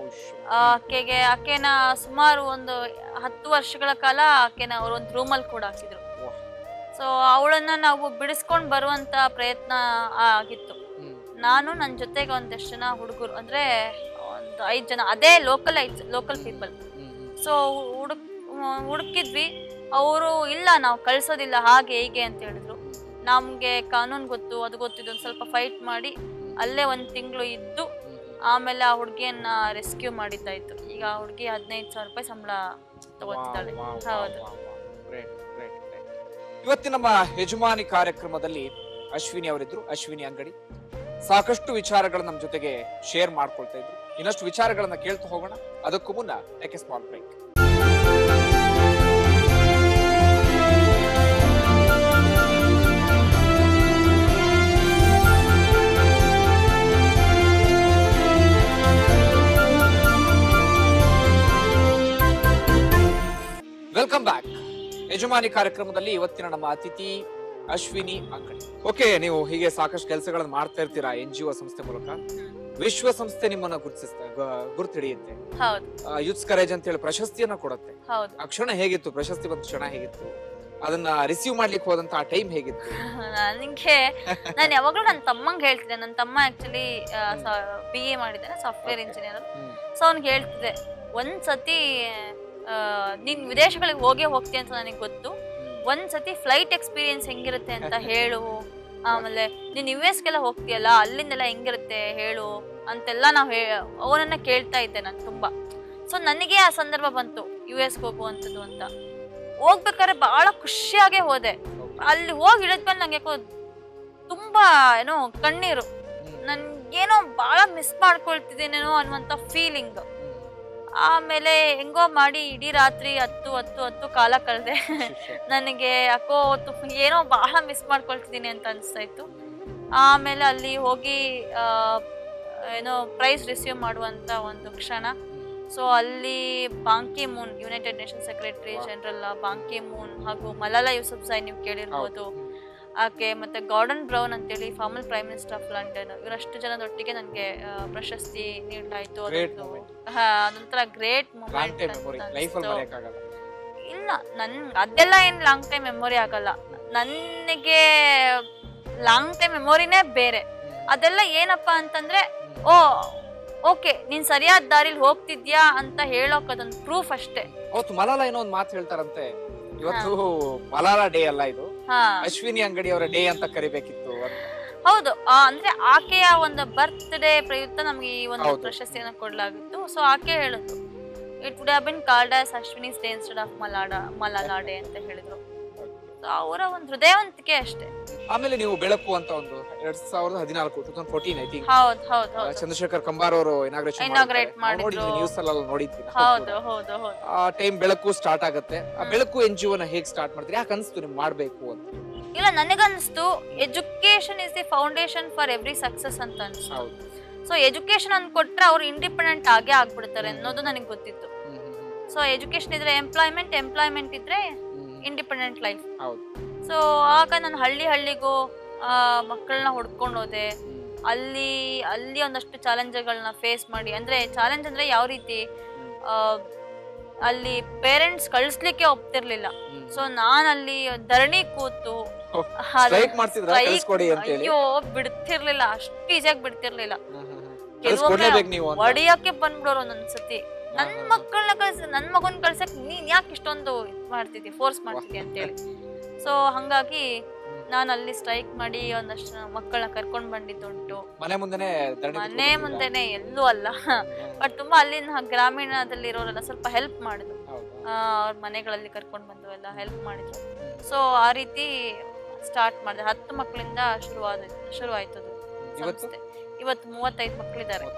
ಆಕೆನ ಸುಮಾರು ಒಂದು 10 ವರ್ಷಗಳ ಕಾಲ ಆಕೆನ ಅವ್ರು ಒಂದು ರೂಮಲ್ಲಿ ಕೂಡ ಹಾಕಿದ್ರು. ಸೊ ಅವಳನ್ನ ನಾವು ಬಿಡಿಸ್ಕೊಂಡ್ ಬರುವಂತ ಪ್ರಯತ್ನ ಆಗಿತ್ತು. ನಾನು ನನ್ನ ಜೊತೆಗೆ ಒಂದಷ್ಟು ಜನ ಹುಡುಗರು, ಅಂದ್ರೆ ಒಂದು 5 ಜನ, ಅದೇ ಲೋಕಲ್ ಪೀಪಲ್. ಸೊ ಹುಡುಕಿದ್ವಿ. ಅವರು ಇಲ್ಲ ನಾವು ಕಳ್ಸೋದಿಲ್ಲ ಹಾಗೆ ಹೀಗೆ ಅಂತ ಹೇಳಿದ್ರು. ನಮ್ಗೆ ಕಾನೂನು ಗೊತ್ತು, ಅದು ಗೊತ್ತಿದ್ದು ಒಂದು ಸ್ವಲ್ಪ ಫೈಟ್ ಮಾಡಿ ಅಲ್ಲೇ 1 ತಿಂಗಳು ಇದ್ದು ಆಮೇಲೆ ಆ ಹುಡುಗಿಯನ್ನ ರೆಸ್ಕ್ಯೂ ಮಾಡಿದ್ದಾಯ್ತು. ಈಗ ಆ ಹುಡುಗಿ 15,000 ರೂಪಾಯಿ ಸಂಬಳ ತಗೋತಿದ್ದಾಳೆ. ಹೌದು. ಇವತ್ತಿನ ನಮ್ಮ ಯಜಮಾನಿ ಕಾರ್ಯಕ್ರಮದಲ್ಲಿ ಅಶ್ವಿನಿ ಅವರಿದ್ರು, ಅಶ್ವಿನಿ ಅಂಗಡಿ. ಸಾಕಷ್ಟು ವಿಚಾರಗಳನ್ನ ನಮ್ಮ ಜೊತೆಗೆ ಶೇರ್ ಮಾಡ್ಕೊಳ್ತಾ ಇದ್ರು. ಇನ್ನಷ್ಟು ವಿಚಾರಗಳನ್ನ ಕೇಳ್ತಾ ಹೋಗೋಣ. ಅದಕ್ಕೂ ಮುನ್ನ take a small break. Welcome back. ಯಜಮಾನಿ ಕಾರ್ಯಕ್ರಮದಲ್ಲಿ ಇವತ್ತಿನ ನಮ್ಮ ಅತಿಥಿ ಅಶ್ವಿನಿ ಅಂಗಡಿ. ಓಕೆ, ನೀವು ಹೀಗೆ ಸಾಕಷ್ಟು ಕೆಲಸಗಳನ್ನ ಮಾಡ್ತಾ ಇರ್ತೀರಾ NGO ಸಂಸ್ಥೆ ಮೂಲಕ. ವಿಶ್ವಸಂಸ್ಥೆ ನಿಮ್ಮನ್ನ ಗುರುತಿಡಿಯುತ್ತೆ, ಯೂತ್ಸ್ ಕರೇಜ್ ಅಂತ ಹೇಳಿ ಪ್ರಶಸ್ತಿಯನ್ನ ಕೊಡುತ್ತೆ. ಆ ಕ್ಷಣ ಹೇಗಿತ್ತು? ಪ್ರಶಸ್ತಿ ಬಂದ ಕ್ಷಣ ಹೇಗಿತ್ತು? ಅದನ್ನ ರಿಸೀವ್ ಮಾಡ್ಲಿಕ್ಕೆ ಹೋದಂತ ಆ ಟೈಮ್ ಹೇಗಿತ್ತು? ನನಗೆ ನಾನು ಯಾವಾಗ್ಲೂ ನನ್ನ ತಮ್ಮಂಗೆ ಹೇಳ್ತಿದ್ದೆ. ನನ್ನ ತಮ್ಮ ಆಕ್ಚುಲಿ BA ಮಾಡಿದ್ದಾನೆ, ಸಾಫ್ಟ್ವೇರ್ ಇಂಜಿನಿಯರ್. ಸೊ ಅವ್ನಿಗೆ ಹೇಳ್ತಿದ್ದೆ, ಒಂದ್ಸತಿ ನೀನ್ ವಿದೇಶಗಳಿಗೆ ಹೋಗ್ತೀಯ ಅಂತ ನನಗೆ ಗೊತ್ತು, ಒಂದ್ಸತಿ ಫ್ಲೈಟ್ ಎಕ್ಸ್ಪೀರಿಯನ್ಸ್ ಹೆಂಗಿರುತ್ತೆ ಅಂತ ಹೇಳು. ಆಮೇಲೆ ನೀನ್ US ಗೆಲ್ಲ ಹೋಗ್ತೀಯಲ್ಲ, ಅಲ್ಲಿಂದೆಲ್ಲ ಹೆಂಗಿರುತ್ತೆ ಹೇಳು ಅಂತೆಲ್ಲ ಅವನನ್ನ ಕೇಳ್ತಾ ಇದ್ದೆ ನಾನು ತುಂಬಾ. ಸೊ ನನಗೆ ಆ ಸಂದರ್ಭ ಬಂತು US ಹೋಗುವಂಥದ್ದು ಅಂತ. ಹೋಗ್ಬೇಕಾದ್ರೆ ಬಹಳ ಖುಷಿಯಾಗೆ ಹೋದೆ. ಅಲ್ಲಿ ಹೋಗಿ ಇಳಿದ್ಮೇಲೆ ನಂಗೆ ಯಾಕೋ ತುಂಬಾ ಏನೋ ಕಣ್ಣೀರು, ನನ್ಗೇನೋ ಬಹಳ ಮಿಸ್ ಮಾಡ್ಕೊಳ್ತಿದ್ದೀನೇನೋ ಅನ್ನುವಂಥ ಫೀಲಿಂಗ್. ಆಮೇಲೆ ಹೆಂಗೋ ಮಾಡಿ ಇಡೀ ರಾತ್ರಿ 10 ಕಾಲ ಕಳೆದೆ. ನನಗೆ ಯಾಕೋ ಏನೋ ಬಹಳ ಮಿಸ್ ಮಾಡ್ಕೊಳ್ತಿದ್ದೀನಿ ಅಂತ ಅನಿಸ್ತಾ ಇತ್ತು. ಆಮೇಲೆ ಅಲ್ಲಿ ಹೋಗಿ ಏನೋ ಪ್ರೈಸ್ ರಿಸೀವ್ ಮಾಡುವಂತ ಒಂದು ಕ್ಷಣ. ಸೊ ಅಲ್ಲಿ Ban Ki Moon, united nation secretary general Ban Ki Moon ಹಾಗೂ ಮಲಾಲಾ ಯೂಸುಫ್ಜೈ ನೀವು ಕೇಳಿರ್ಬೋದು, ಆಕೆ ಮತ್ತೆ ಗಾರ್ಡನ್ ಬ್ರೌನ್ ಅಂತೇಳಿ former prime minister of London, ಇವರಷ್ಟು ಜನದೊಟ್ಟಿಗೆ ನನಗೆ ಪ್ರಶಸ್ತಿ ನೀಡಲಾಯಿತು. ಅದೊಂಥರ ಗ್ರೇಟ್ ಮೂಮೆಂಟ್. ಇಲ್ಲ, ಅದೆಲ್ಲ ಏನ್ ಲಾಂಗ್ ಟೈಮ್ ಮೆಮೊರಿ ಆಗಲ್ಲ. ನನಗೆ ಲಾಂಗ್ ಟೈಮ್ ಮೆಮೊರಿನೇ ಬೇರೆ. ಅದೆಲ್ಲ ಏನಪ್ಪಾ ಅಂತಂದ್ರೆ, ಓಕೆ ನೀನ್ ಸರಿಯಾದ ದಾರಿಲಿ ಹೋಗ್ತಿದ್ಯಾ ಅಂತ ಹೇಳೋಕ್ ಅದೊಂದು ಪ್ರೂಫ್ ಅಷ್ಟೇ. ಅವತ್ತು ಮಲಾಲಾ ಏನೋ ಒಂದು ಮಾತು ಹೇಳ್ತಾರಂತೆ, ಇವತ್ತು ಮಲಾಲ ಡೇ ಅಲ್ಲ, ಇದು ಹಾ ಅಶ್ವಿನಿ ಅಂಗಡಿ ಅವರ ಡೇ ಅಂತ ಕರಿಬೇಕಿತ್ತು ಅಂತ. ಹೌದು, ಅಂದ್ರೆ ಆಕೆಯ ಒಂದು ಬರ್ತ್ ಡೇ ಪ್ರಯುಕ್ತ ನಮ್ಗೆ ಈ ಒಂದು ಹೌದು. ಪ್ರಶಸ್ತಿಯನ್ನು ಕೊಡ್ಲಾಗಿತ್ತು. ಸೊ ಆಕೆ ಹೇಳಿದ್ರು it would have been called as Ashwini's day instead of Malala day ಅಂತ ಹೇಳಿದ್ರು. ಸೊ ಅವರ ಒಂದು ಹೃದಯವಂತಿಕೆ ಅಷ್ಟೇ. ಆಮೇಲೆ ನೀವು ಬೆಳಕು ಅಂತ ಒಂದು 2014 ಐ ಥಿಂಕ್ ಹೌದು ಹೌದು ಹೌದು ಚಂದ್ರಶೇಖರ್ ಕಂಬಾರ್ ಅವರು Inaugurate ಮಾಡಿದ್ರು. ನ್ಯೂಸ್ ಅಲ್ಲಿ ನೋಡಿದ್ವಿ. ಹೌದು ಹೌದು ಹೌದು. ಆ ಟೈಮ್ ಬೆಳಕು ಸ್ಟಾರ್ಟ್ ಆಗುತ್ತೆ. ಆ ಬೆಳಕು NGO ನ ಹೇಗ್ ಸ್ಟಾರ್ಟ್ ಮಾಡ್ತೀರಿ? ಯಾಕೆ ಅನ್ಸ್ತು ನಿಮ್ಗೆ ಮಾಡ್ಬೇಕು ಅಂತ? ಇಲ್ಲ, ನನಗನ್ಸ್ತು education is the foundation for every success ಅಂತ ಅನ್ಸ್ತು. ಹೌದು. ಸೊ ಎಜುಕೇಶನ್ ಅನ್ ಕೊಟ್ರೆ ಅವ್ರು ಇಂಡಿಪೆಂಡೆಂಟ್ ಆಗೇ ಆಗ್ಬಿಡ್ತಾರೆ ಅನ್ನೋದು ನನಗೆ ಗೊತ್ತಿತ್ತು. ಸೊ ಎಜುಕೇಶನ್ ಇದ್ರೆ ಎಂಪ್ಲಾಯ್ಮೆಂಟ್ ಇದ್ರೆ ಇಂಡಿಪೆಂಡೆಂಟ್ ಲೈಫ್. ಹೌದು. ಸೊ ಆಗ ನಾನು ಹಳ್ಳಿಗೂ ಮಕ್ಕಳನ್ನ ಹೊಡ್ಕೊಂಡು ಹೋದೆ. ಅಲ್ಲಿ ಒಂದಷ್ಟು ಚಾಲೆಂಜ್ಗಳನ್ನ ಫೇಸ್ ಮಾಡಿ, ಅಂದ್ರೆ ಚಾಲೆಂಜ್ ಅಂದ್ರೆ ಯಾವ ರೀತಿ, ಅಲ್ಲಿ ಪೇರೆಂಟ್ಸ್ ಕಳಿಸ್ಲಿಕ್ಕೆ ಒಪ್ತಿರ್ಲಿಲ್ಲ. ಸೊ ನಾನು ಅಲ್ಲಿ ಧರಣಿ ಕೂತು ಅಯ್ಯೋ ಬಿಡ್ತಿರ್ಲಿಲ್ಲ, ಅಷ್ಟು ಈಸಿಯಾಗಿ ಬಿಡ್ತಿರ್ಲಿಲ್ಲ. ಕೆಲವೊಮ್ಮೆ ಹೊಡಿಯಕ್ಕೆ ಬಂದ್ಬಿಡೋರು ಒಂದೊಂದ್ಸತಿ. ನನ್ ಮಗನ್ ಕಳ್ಸಕ್ ನೀನ್ ಯಾಕೆ ಇಷ್ಟೊಂದು ಮಾಡ್ತಿದ್ದಿ, ಫೋರ್ಸ್ ಮಾಡ್ತಿದ್ದಿ ಅಂತ ಹೇಳಿ. ಸೊ ಹಂಗಾಗಿ ನಾನು ಅಲ್ಲಿ ಸ್ಟ್ರೈಕ್ ಮಾಡಿ ಒಂದಷ್ಟು ಮಕ್ಕಳನ್ನ ಕರ್ಕೊಂಡ್ ಬಂದಿದ್ದುಂಟು. ಮನೆ ಮುಂದೆನೆ ಎಲ್ಲೂ ಅಲ್ಲ, ಬಟ್ ತುಂಬಾ ಅಲ್ಲಿನ ಗ್ರಾಮೀಣದಲ್ಲಿ ಇರೋರೆಲ್ಲ ಸ್ವಲ್ಪ ಹೆಲ್ಪ್ ಮಾಡಿದ್ರು. ಅವ್ರ ಮನೆಗಳಲ್ಲಿ ಕರ್ಕೊಂಡ್ ಬಂದು ಎಲ್ಲ ಹೆಲ್ಪ್ ಮಾಡಿದ್ರು. ಸೊ ಆ ರೀತಿ ಸ್ಟಾರ್ಟ್ ಮಾಡಿದೆ. 10 ಮಕ್ಕಳಿಂದ ಶುರುವಾಯ್ತು ಸಂಸ್ಥೆ. ಇವತ್ತು 35 ಮಕ್ಕಳಿದ್ದಾರೆ.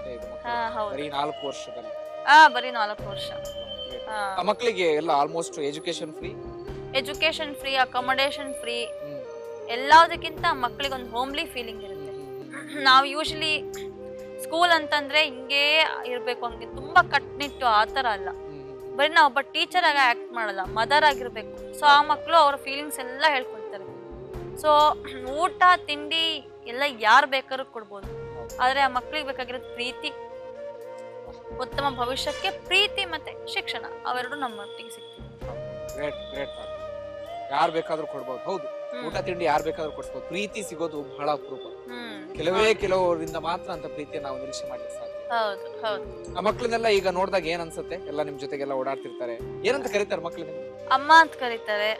ಬರೀ 4 ವರ್ಷ. ಮಕ್ಕಳಿಗೆ ಎಲ್ಲ almost education free, accommodation free. ಎಲ್ಲದಕ್ಕಿಂತ ಮಕ್ಕಳಿಗೆ ಒಂದು ಹೋಮ್ಲಿ ಫೀಲಿಂಗ್ ಇರುತ್ತೆ. ನಾವು ಯೂಶಲಿ ಸ್ಕೂಲ್ ಅಂತಂದ್ರೆ ಹಿಂಗೇ ಇರ್ಬೇಕು, ಹಂಗೆ ತುಂಬಾ ಕಟ್ನಿಟ್ಟು ಆತರ ಅಲ್ಲ. ಬರೀ ನಾವು ಒಬ್ಬ ಟೀಚರ್ ಆಗಿ ಆಕ್ಟ್ ಮಾಡಲ್ಲ, ಮದರ್ ಆಗಿರ್ಬೇಕು. ಸೊ ಆ ಮಕ್ಕಳು ಅವ್ರ ಫೀಲಿಂಗ್ಸ್ ಎಲ್ಲ ಹೇಳ್ಕೊಳ್ತಾರೆ. ಸೊ ಊಟ ತಿಂಡಿ ಎಲ್ಲ ಯಾರು ಬೇಕಾದ್ರೂ ಕೊಡ್ಬೋದು, ಆದ್ರೆ ಆ ಮಕ್ಕಳಿಗೆ ಬೇಕಾಗಿರೋದು ಪ್ರೀತಿ, ಉತ್ತಮ ಭವಿಷ್ಯಕ್ಕೆ ಪ್ರೀತಿ ಮತ್ತೆ ಶಿಕ್ಷಣ, ಅವೆರಡು ನಮ್ಮ ಒಟ್ಟಿಗೆ ಸಿಗ್ತದೆ. ಯಾರು ಬೇಕಾದ್ರೂ ಕೊಡ್ಬೋದು. ಹೌದು, ಊಟ ತಿಂಡಿ ಯಾರು ಬೇಕಾದ್ರೂ ಕೊಡ್ಬೋದು. ಪ್ರೀತಿ ಸಿಗೋದು ಬಹಳ ಅಪರೂಪ. ಕೆಲವರಿಂದ ಮಾತ್ರ ಅಂತ ಪ್ರೀತಿಯ ನಾವು ನಿರೀಕ್ಷೆ ಮಾಡ್ಲಿಕ್ಕೆ ಸಾಧ್ಯ. ಹೌದು ಹೌದು. ಆ ಮಕ್ಕಳನ್ನೆಲ್ಲ ಈಗ ನೋಡಿದಾಗ ಏನ್ ಅನ್ಸುತ್ತೆ? ಎಲ್ಲ ನಿಮ್ ಜೊತೆಗೆಲ್ಲ ಓಡಾಡ್ತಿರ್ತಾರೆ. ಏನಂತ ಕರೀತಾರೆ ಮಕ್ಕಳು? ಅಮ್ಮ ಅಂತ ಕರೀತಾರೆ.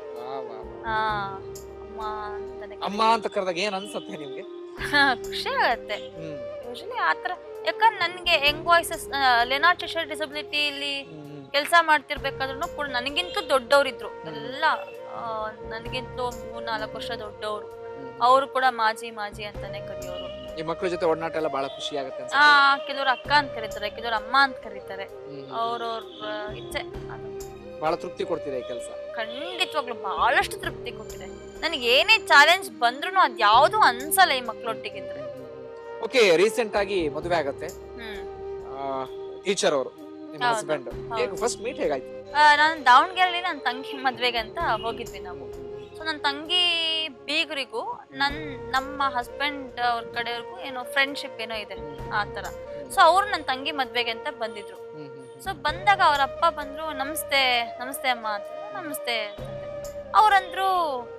ಅಮ್ಮ ಅಂತ ಕರೆದಾಗ ಏನ್ ಅನ್ಸುತ್ತೆ ನಿಮ್ಗೆ? ಖುಷಿ ಆಗತ್ತೆ ಯೂಶಲಿ ಆತರ. ಯಾಕಂದ್ರೆ ನನ್ಗೆ young voices, Leonard Cheshire disability ಇಲ್ಲಿ ಕೆಲಸ ಮಾಡ್ತಿರ್ಬೇಕಾದ್ರೂ ಕೂಡ ನನಗಿಂತೂ ದೊಡ್ಡವ್ರಿದ್ರು ಎಲ್ಲ. ನನಗಿಂತೂ 3-4 ವರ್ಷ ದೊಡ್ಡವರು. ಅವರು ಕೂಡ ಮಾಜಿ ಅಂತಾನೆ ಕರೆಯೋರು. ಈ ಮಕ್ಕಳ ಜೊತೆ ಒಡನಾಟ ಎಲ್ಲ ಬಹಳ ಖುಷಿ ಆಗುತ್ತೆ. ಕೆಲವರು ಅಕ್ಕ ಅಂತ ಕರೀತಾರೆ, ಕೆಲವರು ಅಮ್ಮ ಅಂತ ಕರೀತಾರೆ. ಅವ್ರವ್ರ ಇಚ್ಛೆ. ಬಹಳ ತೃಪ್ತಿ ಕೊಡ್ತಿದೆ ಈ ಕೆಲಸ. ಖಂಡಿತವಾಗ್ಲೂ ಬಹಳಷ್ಟು ತೃಪ್ತಿ ಕೊಟ್ಟಿದೆ. ನನಗೆ ಏನೇ ಚಾಲೆಂಜ್ ಬಂದ್ರು ಅದ್ ಯಾವ್ದು ಅನ್ಸಲ್ಲ ಈ ಮಕ್ಕಳೊಟ್ಟಿಗಿದ್ರೆ. ಓಕೆ, ರೀಸೆಂಟ್ ಆಗಿ ಮದುವೆ ಆಗತ್ತೆ. ಟೀಚರ್ ಅವರು, ನಿಮ್ಮ ಹಸ್ಬೆಂಡ್. ಫಸ್ಟ್ ಮೀಟ್ ಹೇಗಾಯ್ತು? ನಾನು ದಾವಣಗೆರೆಯಲ್ಲಿ ನನ್ನ ತಂಗಿ ಮದ್ವೆಗೆ ಅಂತ ಹೋಗಿದ್ವಿ ನಾವು. ಸೊ ನನ್ನ ತಂಗಿ ಬೀಗರಿಗೂ ನಮ್ಮ ಹಸ್ಬೆಂಡ್ ಅವ್ರ ಕಡೆಯವ್ರಿಗೂ ಏನೋ ಫ್ರೆಂಡ್ಶಿಪ್ ಏನೋ ಇದೆ ಆ ತರ. ಸೊ ಅವ್ರು ನನ್ನ ತಂಗಿ ಮದ್ವೆಗೆ ಅಂತ ಬಂದಿದ್ರು. ಸೊ ಬಂದಾಗ ಅವ್ರ ಅಪ್ಪ ಬಂದ್ರು, ನಮಸ್ತೆ ಅಮ್ಮ ಅಂತ. ನಮಸ್ತೆ ಅವ್ರಂದ್ರು,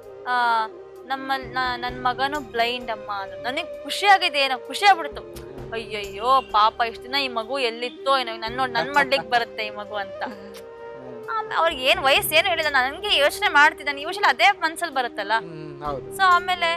ನನ್ ಮಗನು ಬ್ಲೈಂಡ್ ಅಮ್ಮ ಅಂದ್ರು. ನನಗೆ ಖುಷಿ ಆಗಿದೆ, ಏನೋ ಖುಷಿ ಆಗ್ಬಿಡ್ತು. ಅಯ್ಯಯ್ಯೋ ಪಾಪ, ಇಷ್ಟ ದಿನ ಈ ಮಗು ಎಲ್ಲಿತ್ತೋ ಏನೋ, ನನ್ ಮಾಡ್ಲಿಕ್ಕೆ ಬರುತ್ತೆ ಈ ಮಗು ಅಂತ. ಅವ್ರಿಗೆ ಏನ್ ವಯಸ್ಸು ಏನು ಹೇಳಿದ ನನ್ಗೆ ಯೋಚನೆ ಮಾಡ್ತಿದ್ದಾನೆ. ಯೂಶಲಿ ಅದೇ ಮನ್ಸಲ್ಲಿ ಬರುತ್ತಲ್ಲ. ಸೊ ಆಮೇಲೆ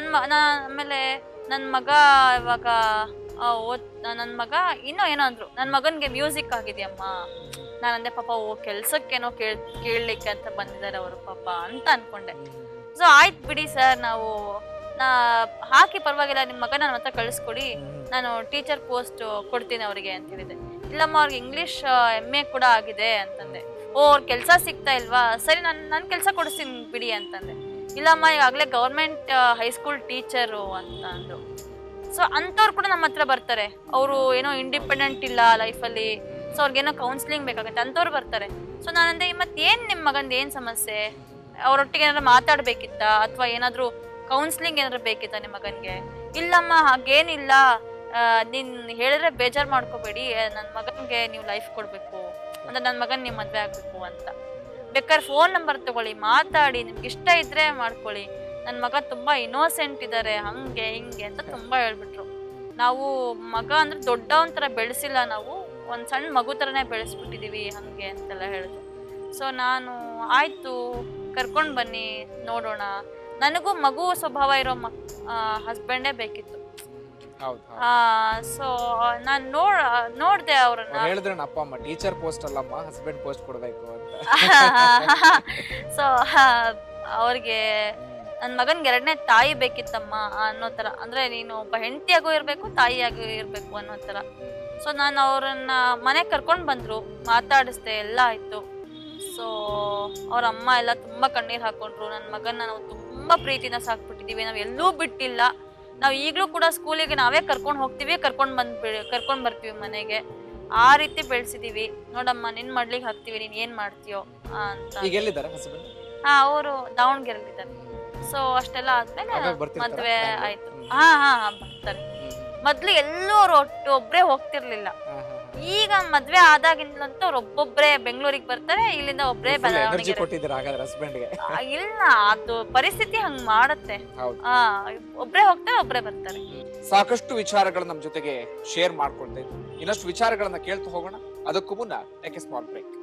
ನನ್ ಮಗ ಇವಾಗ ನನ್ ಮಗ ಇನ್ನೂ ಏನೋ ಅಂದ್ರು, ನನ್ ಮಗನ್ಗೆ ಮ್ಯೂಸಿಕ್ ಆಗಿದೆಯಮ್ಮ. ನಾನಂದೆ ಪಾಪ ಕೆಲ್ಸಕ್ಕೇನೋ ಕೇಳಲಿಕ್ಕೆ ಅಂತ ಬಂದಿದ್ದಾರೆ ಅವರು ಪಾಪ ಅಂತ ಅನ್ಕೊಂಡೆ. ಸೊ ಆಯ್ತು ಬಿಡಿ ಸರ್, ನಾವು ಹಾಕಿ ಪರವಾಗಿಲ್ಲ, ನಿಮ್ ಮಗ ನನ್ನ ಹತ್ರ ಕಳಿಸ್ಕೊಡಿ, ನಾನು ಟೀಚರ್ ಪೋಸ್ಟ್ ಕೊಡ್ತೀನಿ ಅವ್ರಿಗೆ ಅಂತ ಹೇಳಿದೆ. ಇಲ್ಲಮ್ಮ ಅವ್ರಿಗೆ ಇಂಗ್ಲಿಷ್ MA ಕೂಡ ಆಗಿದೆ ಅಂತಂದೆ. ಅವ್ರ ಕೆಲ್ಸ ಸಿಗ್ತಾ ಇಲ್ವಾ? ಸರಿ, ನನ್ ಕೆಲ್ಸ ಕೊಡಿಸ್ತೀನಿ ಬಿಡಿ ಅಂತಂದೆ. ಇಲ್ಲಮ್ಮ ಈಗಾಗಲೇ ಗೌರ್ಮೆಂಟ್ ಹೈಸ್ಕೂಲ್ ಟೀಚರು ಅಂತ ಅಂದ್ರು. ಸೊ ಅಂಥವ್ರು ಕೂಡ ನಮ್ಮ ಹತ್ರ ಬರ್ತಾರೆ. ಅವರು ಏನೋ ಇಂಡಿಪೆಂಡೆಂಟ್ ಇಲ್ಲ ಲೈಫಲ್ಲಿ, ಸೊ ಅವ್ರಿಗೇನೋ ಕೌನ್ಸಿಲಿಂಗ್ ಬೇಕಾಗುತ್ತೆ, ಅಂಥವ್ರು ಬರ್ತಾರೆ. ಸೊ ನಾನಂದೆ, ಮತ್ತೇನು ನಿಮ್ಮ ಮಗಂದು ಏನು ಸಮಸ್ಯೆ? ಅವರೊಟ್ಟಿಗೆ ಏನಾದ್ರು ಮಾತಾಡ್ಬೇಕಿತ್ತ, ಅಥವಾ ಏನಾದ್ರು ಕೌನ್ಸಿಲಿಂಗ್ ಏನಾದ್ರು ಬೇಕಿತ್ತ ನಿಮ್ಮ ಮಗನ್ಗೆ? ಇಲ್ಲಮ್ಮ ಹಾಗೇನಿಲ್ಲ, ನೀನ್ ಹೇಳಿದ್ರೆ ಬೇಜಾರು ಮಾಡ್ಕೋಬೇಡಿ, ನನ್ನ ಮಗನ್ಗೆ ನೀವು ಲೈಫ್ ಕೊಡ್ಬೇಕು ಅಂದ್ರೆ ನನ್ನ ಮಗನ್ ನೀವು ಮದ್ವೆ ಆಗ್ಬೇಕು ಅಂತ. ಬೇಕಾದ್ರೆ ಫೋನ್ ನಂಬರ್ ತಗೊಳ್ಳಿ, ಮಾತಾಡಿ, ನಿಮ್ಗೆ ಇಷ್ಟ ಇದ್ರೆ ಮಾಡ್ಕೊಳ್ಳಿ, ನನ್ನ ಮಗ ತುಂಬಾ ಇನ್ನೋಸೆಂಟ್ ಇದ್ದಾರೆ, ಹಂಗೆ ಹಿಂಗೆ ಅಂತ ತುಂಬಾ ಹೇಳ್ಬಿಟ್ರು. ನಾವು ಮಗ ಅಂದ್ರೆ ದೊಡ್ಡವನ್ ತರ ಬೆಳೆಸಿಲ್ಲ, ನಾವು ಒಂದ್ ಸಣ್ಣ ಮಗು ತರನೇ ಬೆಳೆಸ್ಬಿಟ್ಟಿದೀವಿ ಹಂಗೆ ಅಂತೆಲ್ಲ ಹೇಳಿದ್ರು. ಸೊ ನಾನು ಆಯ್ತು ಕರ್ಕೊಂಡ್ ಬನ್ನಿ ನೋಡೋಣ. ನನಗೂ ಮಗು ಸ್ವಭಾವ ಇರೋ ಹಸ್ಬೆಂಡೇ ಬೇಕಿತ್ತು. ಸೊ ನಾನ್ ನೋಡ್ದೆ ಅವ್ರನ್ನ. ಹೇಳಿದ್ರೆ ಅಪ್ಪ ಅಮ್ಮ ಟೀಚರ್ ಪೋಸ್ಟ್ ಅಲ್ಲಮ್ಮ ಹಸ್ಬೆಂಡ್ ಪೋಸ್ಟ್ ಕೊಡ್ಬೇಕು ಅಂತ. ಸೊ ಅವ್ರಿಗೆ ನನ್ ಮಗನ್ಗೆ 2ನೇ ತಾಯಿ ಬೇಕಿತ್ತಮ್ಮ ಅನ್ನೋ ತರ, ಅಂದ್ರೆ ನೀನು ಒಬ್ಬ ಹೆಂಡತಿಯಾಗೂ ಇರ್ಬೇಕು ತಾಯಿಯಾಗೂ ಇರ್ಬೇಕು ಅನ್ನೋ ತರ. ಸೊ ನಾನು ಅವ್ರನ್ನ ಮನೆಗ್ ಕರ್ಕೊಂಡ್ ಬಂದ್ರು, ಮಾತಾಡಿಸ್ದೆ, ಎಲ್ಲ ಆಯ್ತು. ಸೊ ಅವ್ರ ಅಮ್ಮ ಎಲ್ಲ ತುಂಬಾ ಕಣ್ಣೀರ್ ಹಾಕೊಂಡ್ರು. ನನ್ ಮಗನ್ನ ನಾವು ತುಂಬಾ ಪ್ರೀತಿನ ಸಾಕ್ಬಿಟ್ಟಿದೀವಿ, ನಾವ್ ಎಲ್ಲೂ ಬಿಟ್ಟಿಲ್ಲ. ನಾವ್ ಈಗ್ಲೂ ಕೂಡ ಸ್ಕೂಲಿಗೆ ನಾವೇ ಕರ್ಕೊಂಡ್ ಹೋಗ್ತೀವಿ, ಕರ್ಕೊಂಡ್ ಬರ್ತೀವಿ ಮನೆಗೆ. ಆ ರೀತಿ ಬೆಳ್ಸಿದೀವಿ. ನೋಡಮ್ಮ ನಿನ್ ಮಡ್ಲಿಗೆ ಹಾಕ್ತಿವಿ, ನೀನ್ ಏನ್ ಮಾಡ್ತೀಯೋ ಅಂತ. ಅವರು ದಾವಣಗೆರೆಲಿದ್ದಾರೆ. ಸೊ ಅಷ್ಟೆಲ್ಲ ಆದ್ಮೇಲೆ ಮದ್ವೆ ಆಯ್ತು. ಬರ್ತಾರೆ. ಮೊದ್ಲು ಎಲ್ಲೂ ಅವ್ರು ಒಬ್ರೇ ಹೋಗ್ತಿರ್ಲಿಲ್ಲ. ಈಗ ಮದ್ವೆ ಆದಾಗಿಂದಲಂತೂ ಅವ್ರ ಒಬ್ಬೊಬ್ರೆ ಬೆಂಗಳೂರಿಗೆ ಬರ್ತಾರೆ, ಇಲ್ಲಿಂದ ಒಬ್ರೇ ಇಲ್ಲ, ಅದು ಪರಿಸ್ಥಿತಿ ಹಂಗ್ ಮಾಡತ್ತೆ. ಒಬ್ರೇ ಹೋಗ್ತಾರೆ, ಒಬ್ರೇ ಬರ್ತಾರೆ. ಸಾಕಷ್ಟು ವಿಚಾರಗಳು ನಮ್ ಜೊತೆಗೆ ಶೇರ್ ಮಾಡ್ಕೊಳ್ತಾ ಇದ್ವಿ. ಇನ್ನಷ್ಟು ವಿಚಾರಗಳನ್ನ ಕೇಳ್ತಾ ಹೋಗೋಣ. ಅದಕ್ಕೂ ಮುನ್ನ take a small break.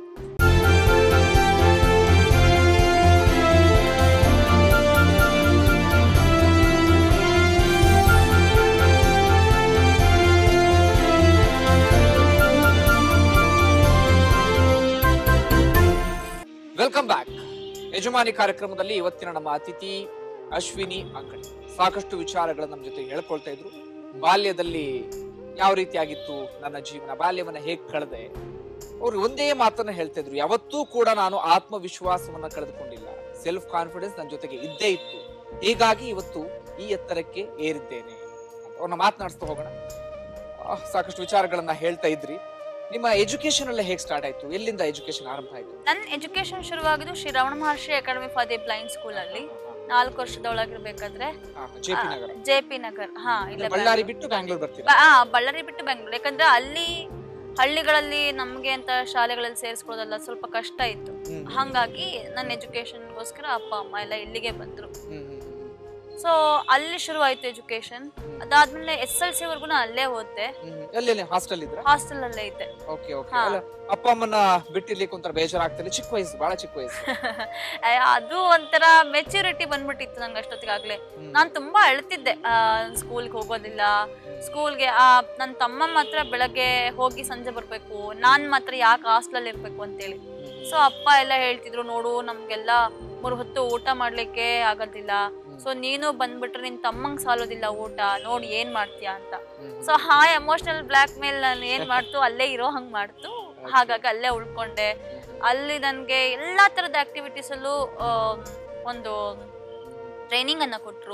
Welcome back. ಯಜಮಾನಿ ಕಾರ್ಯಕ್ರಮದಲ್ಲಿ ಇವತ್ತಿನ ನಮ್ಮ ಅತಿಥಿ ಅಶ್ವಿನಿ ಅಂಗಡಿ ಸಾಕಷ್ಟು ವಿಚಾರಗಳನ್ನ ನಮ್ಮ ಜೊತೆ ಹೇಳ್ಕೊಳ್ತಾ ಇದ್ರು. ಬಾಲ್ಯದಲ್ಲಿ ಯಾವ ರೀತಿ ಆಗಿತ್ತು ನನ್ನ ಜೀವನ, ಬಾಲ್ಯವನ್ನ ಹೇಗ್ ಕಳೆದೆ. ಅವ್ರು ಒಂದೇ ಮಾತನ್ನ ಹೇಳ್ತಾ ಇದ್ರು, ಯಾವತ್ತೂ ಕೂಡ ನಾನು ಆತ್ಮವಿಶ್ವಾಸವನ್ನ ಕಳೆದುಕೊಂಡಿಲ್ಲ, ಸೆಲ್ಫ್ ಕಾನ್ಫಿಡೆನ್ಸ್ ನನ್ನ ಜೊತೆಗೆ ಇದ್ದೇ ಇತ್ತು, ಹೀಗಾಗಿ ಇವತ್ತು ಈ ಎತ್ತರಕ್ಕೆ ಏರಿದ್ದೇನೆ ಅಂತ ಅವ್ರನ್ನ ಮಾತನಾಡಿಸ್ತಾ ಹೋಗೋಣ. ಸಾಕಷ್ಟು ವಿಚಾರಗಳನ್ನ ಹೇಳ್ತಾ ಇದ್ರಿ. ನಿಮ್ಮ ಎಜುಕೇಶನ್ ಎಲ್ಲ ಹೇಗೆ ಸ್ಟಾರ್ಟ್ ಆಯ್ತು, ಎಲ್ಲಿಂದ ಎಜುಕೇಶನ್ ಆರಂಭ ಆಯ್ತು? ನನ್ನ ಎಜುಕೇಶನ್ ಶುರುವಾಗಿದ್ದು Shri Ramana Maharshi academy for the blind school ಅಲ್ಲಿ 4 ವರ್ಷದೊಳಗಿರ್ಬೇಕಾದ್ರೆ. ಜೆಪಿ ನಗರ್. ಬಳ್ಳಾರಿ ಬಿಟ್ಟು ಬ್ಯಾಂಗ್ಳೂರ್ ಬರ್ತೀರಾ? ಬಳ್ಳಾರಿ ಬಿಟ್ಟು ಬ್ಯಾಂಗ್ಳೂರ್. ಯಾಕಂದ್ರೆ ಅಲ್ಲಿ ಹಳ್ಳಿಗಳಲ್ಲಿ ನಮ್ಗೆ ಅಂತ ಶಾಲೆಗಳಲ್ಲಿ ಸೇರಿಸ್ಕೊಳ್ಳೋದಲ್ಲ ಸ್ವಲ್ಪ ಕಷ್ಟ ಇತ್ತು. ಹಂಗಾಗಿ ನನ್ನ ಎಜುಕೇಶನ್ಗೋಸ್ಕರ ಅಪ್ಪ ಅಮ್ಮ ಎಲ್ಲ ಇಲ್ಲಿಗೆ ಬಂದ್ರು. ಸೊ ಅಲ್ಲಿ ಶುರು ಆಯ್ತು ಎಜುಕೇಶನ್. ಅದಾದ್ಮೇಲೆ SLC ವರ್ಗು ಅಲ್ಲೇ ಓದ್ದೆ. ಹಾಸ್ಟೆಲ್ ಅಲ್ಲೇ ಇದ್ದೆ. ಅಪ್ಪ ಅಮ್ಮನ ಬಿಟ್ಟಿರ್ಲಿಕ್ಕೆ ಒಂಥರ ಬೇಜಾರಾಗ್ತದೆ, ಚಿಕ್ಕ ವಯಸ್ಸು, ಬಹಳ ಚಿಕ್ಕ ವಯಸ್ಸು. ಅದು ಒಂಥರ ಮೆಚುರಿಟಿ ಬಂದ್ಬಿಟ್ಟಿತ್ತು ನಂಗೆ ಅಷ್ಟೊತ್ತಿಗಾಗ್ಲೇ. ನಾನ್ ತುಂಬಾ ಅಳ್ತಿದ್ದೆ, ಸ್ಕೂಲ್ಗೆ ಹೋಗೋದಿಲ್ಲ. ಸ್ಕೂಲ್ಗೆ ನನ್ ತಮ್ಮ ಮಾತ್ರ ಬೆಳಗ್ಗೆ ಹೋಗಿ ಸಂಜೆ ಬರ್ಬೇಕು, ನಾನ್ ಮಾತ್ರ ಯಾಕೆ ಹಾಸ್ಟೆಲ್ ಇರ್ಬೇಕು ಅಂತೇಳಿ. ಸೊ ಅಪ್ಪ ಎಲ್ಲ ಹೇಳ್ತಿದ್ರು, ನೋಡು ನಮ್ಗೆಲ್ಲ 3 ಹೊತ್ತು ಊಟ ಮಾಡ್ಲಿಕ್ಕೆ ಆಗೋದಿಲ್ಲ, ಸೊ ನೀನು ಬಂದ್ಬಿಟ್ರೆ ನಿನ್ ತಮ್ಮಂಗ್ ಸಾಲೋದಿಲ್ಲ ಊಟ, ನೋಡಿ ಏನ್ ಮಾಡ್ತೀಯಾ ಅಂತ. ಸೊ ಎಮೋಷನಲ್ ಬ್ಲಾಕ್ ಮೇಲ್ ನಾನು ಏನ್ ಮಾಡ್ತು, ಅಲ್ಲೇ ಇರೋ ಹಂಗ್ ಮಾಡ್ತು. ಹಾಗಾಗಿ ಅಲ್ಲೇ ಉಳ್ಕೊಂಡೆ. ಅಲ್ಲಿ ನನ್ಗೆ ಎಲ್ಲಾ ತರದ ಆಕ್ಟಿವಿಟೀಸ್ ಅಲ್ಲೂ ಒಂದು ಟ್ರೈನಿಂಗ್ ಅನ್ನ ಕೊಟ್ರು.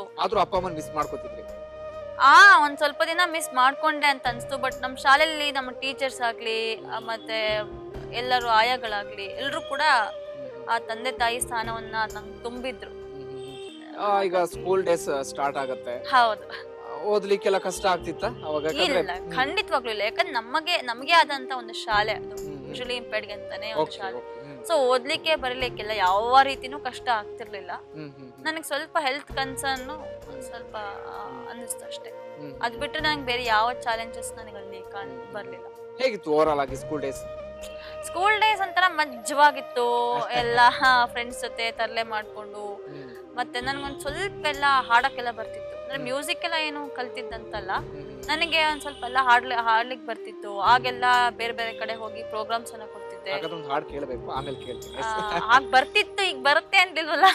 ಒಂದ್ ಸ್ವಲ್ಪ ದಿನ ಮಿಸ್ ಮಾಡ್ಕೊಂಡೆ ಅಂತ ಅನ್ಸ್ತು. ಬಟ್ ನಮ್ ಶಾಲೆಯಲ್ಲಿ ನಮ್ಮ ಟೀಚರ್ಸ್ ಆಗ್ಲಿ ಮತ್ತೆ ಎಲ್ಲರೂ ಆಯಾಗಳಾಗ್ಲಿ ಎಲ್ರು ಕೂಡ ಆ ತಂದೆ ತಾಯಿ ಸ್ಥಾನವನ್ನ ನಂಗೆ ತುಂಬಿದ್ರು. ಈಗ ಸ್ಕೂಲ್ ಡೇಸ್ ಸ್ಟಾರ್ಟ್ ಆಗುತ್ತೆ. ಹೌದು. ಓದ್ಲಿಕ್ಕೆಲ್ಲ ಕಷ್ಟ ಆಗ್ತಿತ್ತ ಅವಾಗ? ಇಲ್ಲ, ಖಂಡಿತವಾಗ್ಲೂ ಇಲ್ಲ. ಯಾಕಂದ್ರೆ ನಮಗೆ ಆದಂತ ಒಂದು ಶಾಲೆ ಅದು, ಯೂಶುವಲಿ ಇಂಪೇರ್ಡ್ ಅಂತಾನೆ ಒಂದು ಶಾಲೆ. ಸೊ ಓದ್ಲಿಕ್ಕೆ ಬರೀಲಿಕ್ಕೆಲ್ಲ ಯಾವ ರೀತಿನೂ ಕಷ್ಟ ಆಗ್ತಿರ್ಲಿಲ್ಲ. ನನಗೆ ಸ್ವಲ್ಪ ಹೆಲ್ತ್ ಕನ್ಸರ್ನ್ ಸ್ವಲ್ಪ ಅನ್ನಿಸ್ತು ಅಷ್ಟೇ. ಅದ್ ಬಿಟ್ರೆ ನಂಗೆ ಬೇರೆ ಯಾವ ಚಾಲೆಂಜಸ್ ನನಗೆ ಅಲ್ಲಿ ಬರ್ಲಿಲ್ಲ. ಹೇಗಿತ್ತು ಓವರ್ ಆಲ್ ಆಗಿ ಸ್ಕೂಲ್ ಡೇಸ್? ಸ್ಕೂಲ್ ಡೇಸ್ ಒಂಥರ ಮಜ್ಜವಾಗಿತ್ತು. ಎಲ್ಲ ಫ್ರೆಂಡ್ಸ್ ಜೊತೆ ತರಲೆ ಮಾಡ್ಕೊಂಡು, ಮತ್ತೆ ನನ್ಗೊಂದ್ ಸ್ವಲ್ಪ ಎಲ್ಲ ಹಾಡಕ್ಕೆಲ್ಲ ಬರ್ತಿತ್ತು. ಅಂದ್ರೆ ಮ್ಯೂಸಿಕ್ ಎಲ್ಲ ಏನು ಕಲ್ತಿದ್ದಂತಲ್ಲ, ನನಗೆ ಒಂದ್ ಸ್ವಲ್ಪ ಎಲ್ಲ ಹಾಡ್ಲಿಕ್ಕೆ ಬರ್ತಿತ್ತು. ಆಗೆಲ್ಲ ಬೇರೆ ಬೇರೆ ಕಡೆ ಹೋಗಿ ಪ್ರೋಗ್ರಾಮ್ಸ್ ಅನ್ನ ಕೊಡ್ತಿದ್ದೆ. ಆಗ ಬರ್ತಿತ್ತು, ಈಗ ಬರುತ್ತೆ ಅಂತಿಲ್ವಲ್ಲ.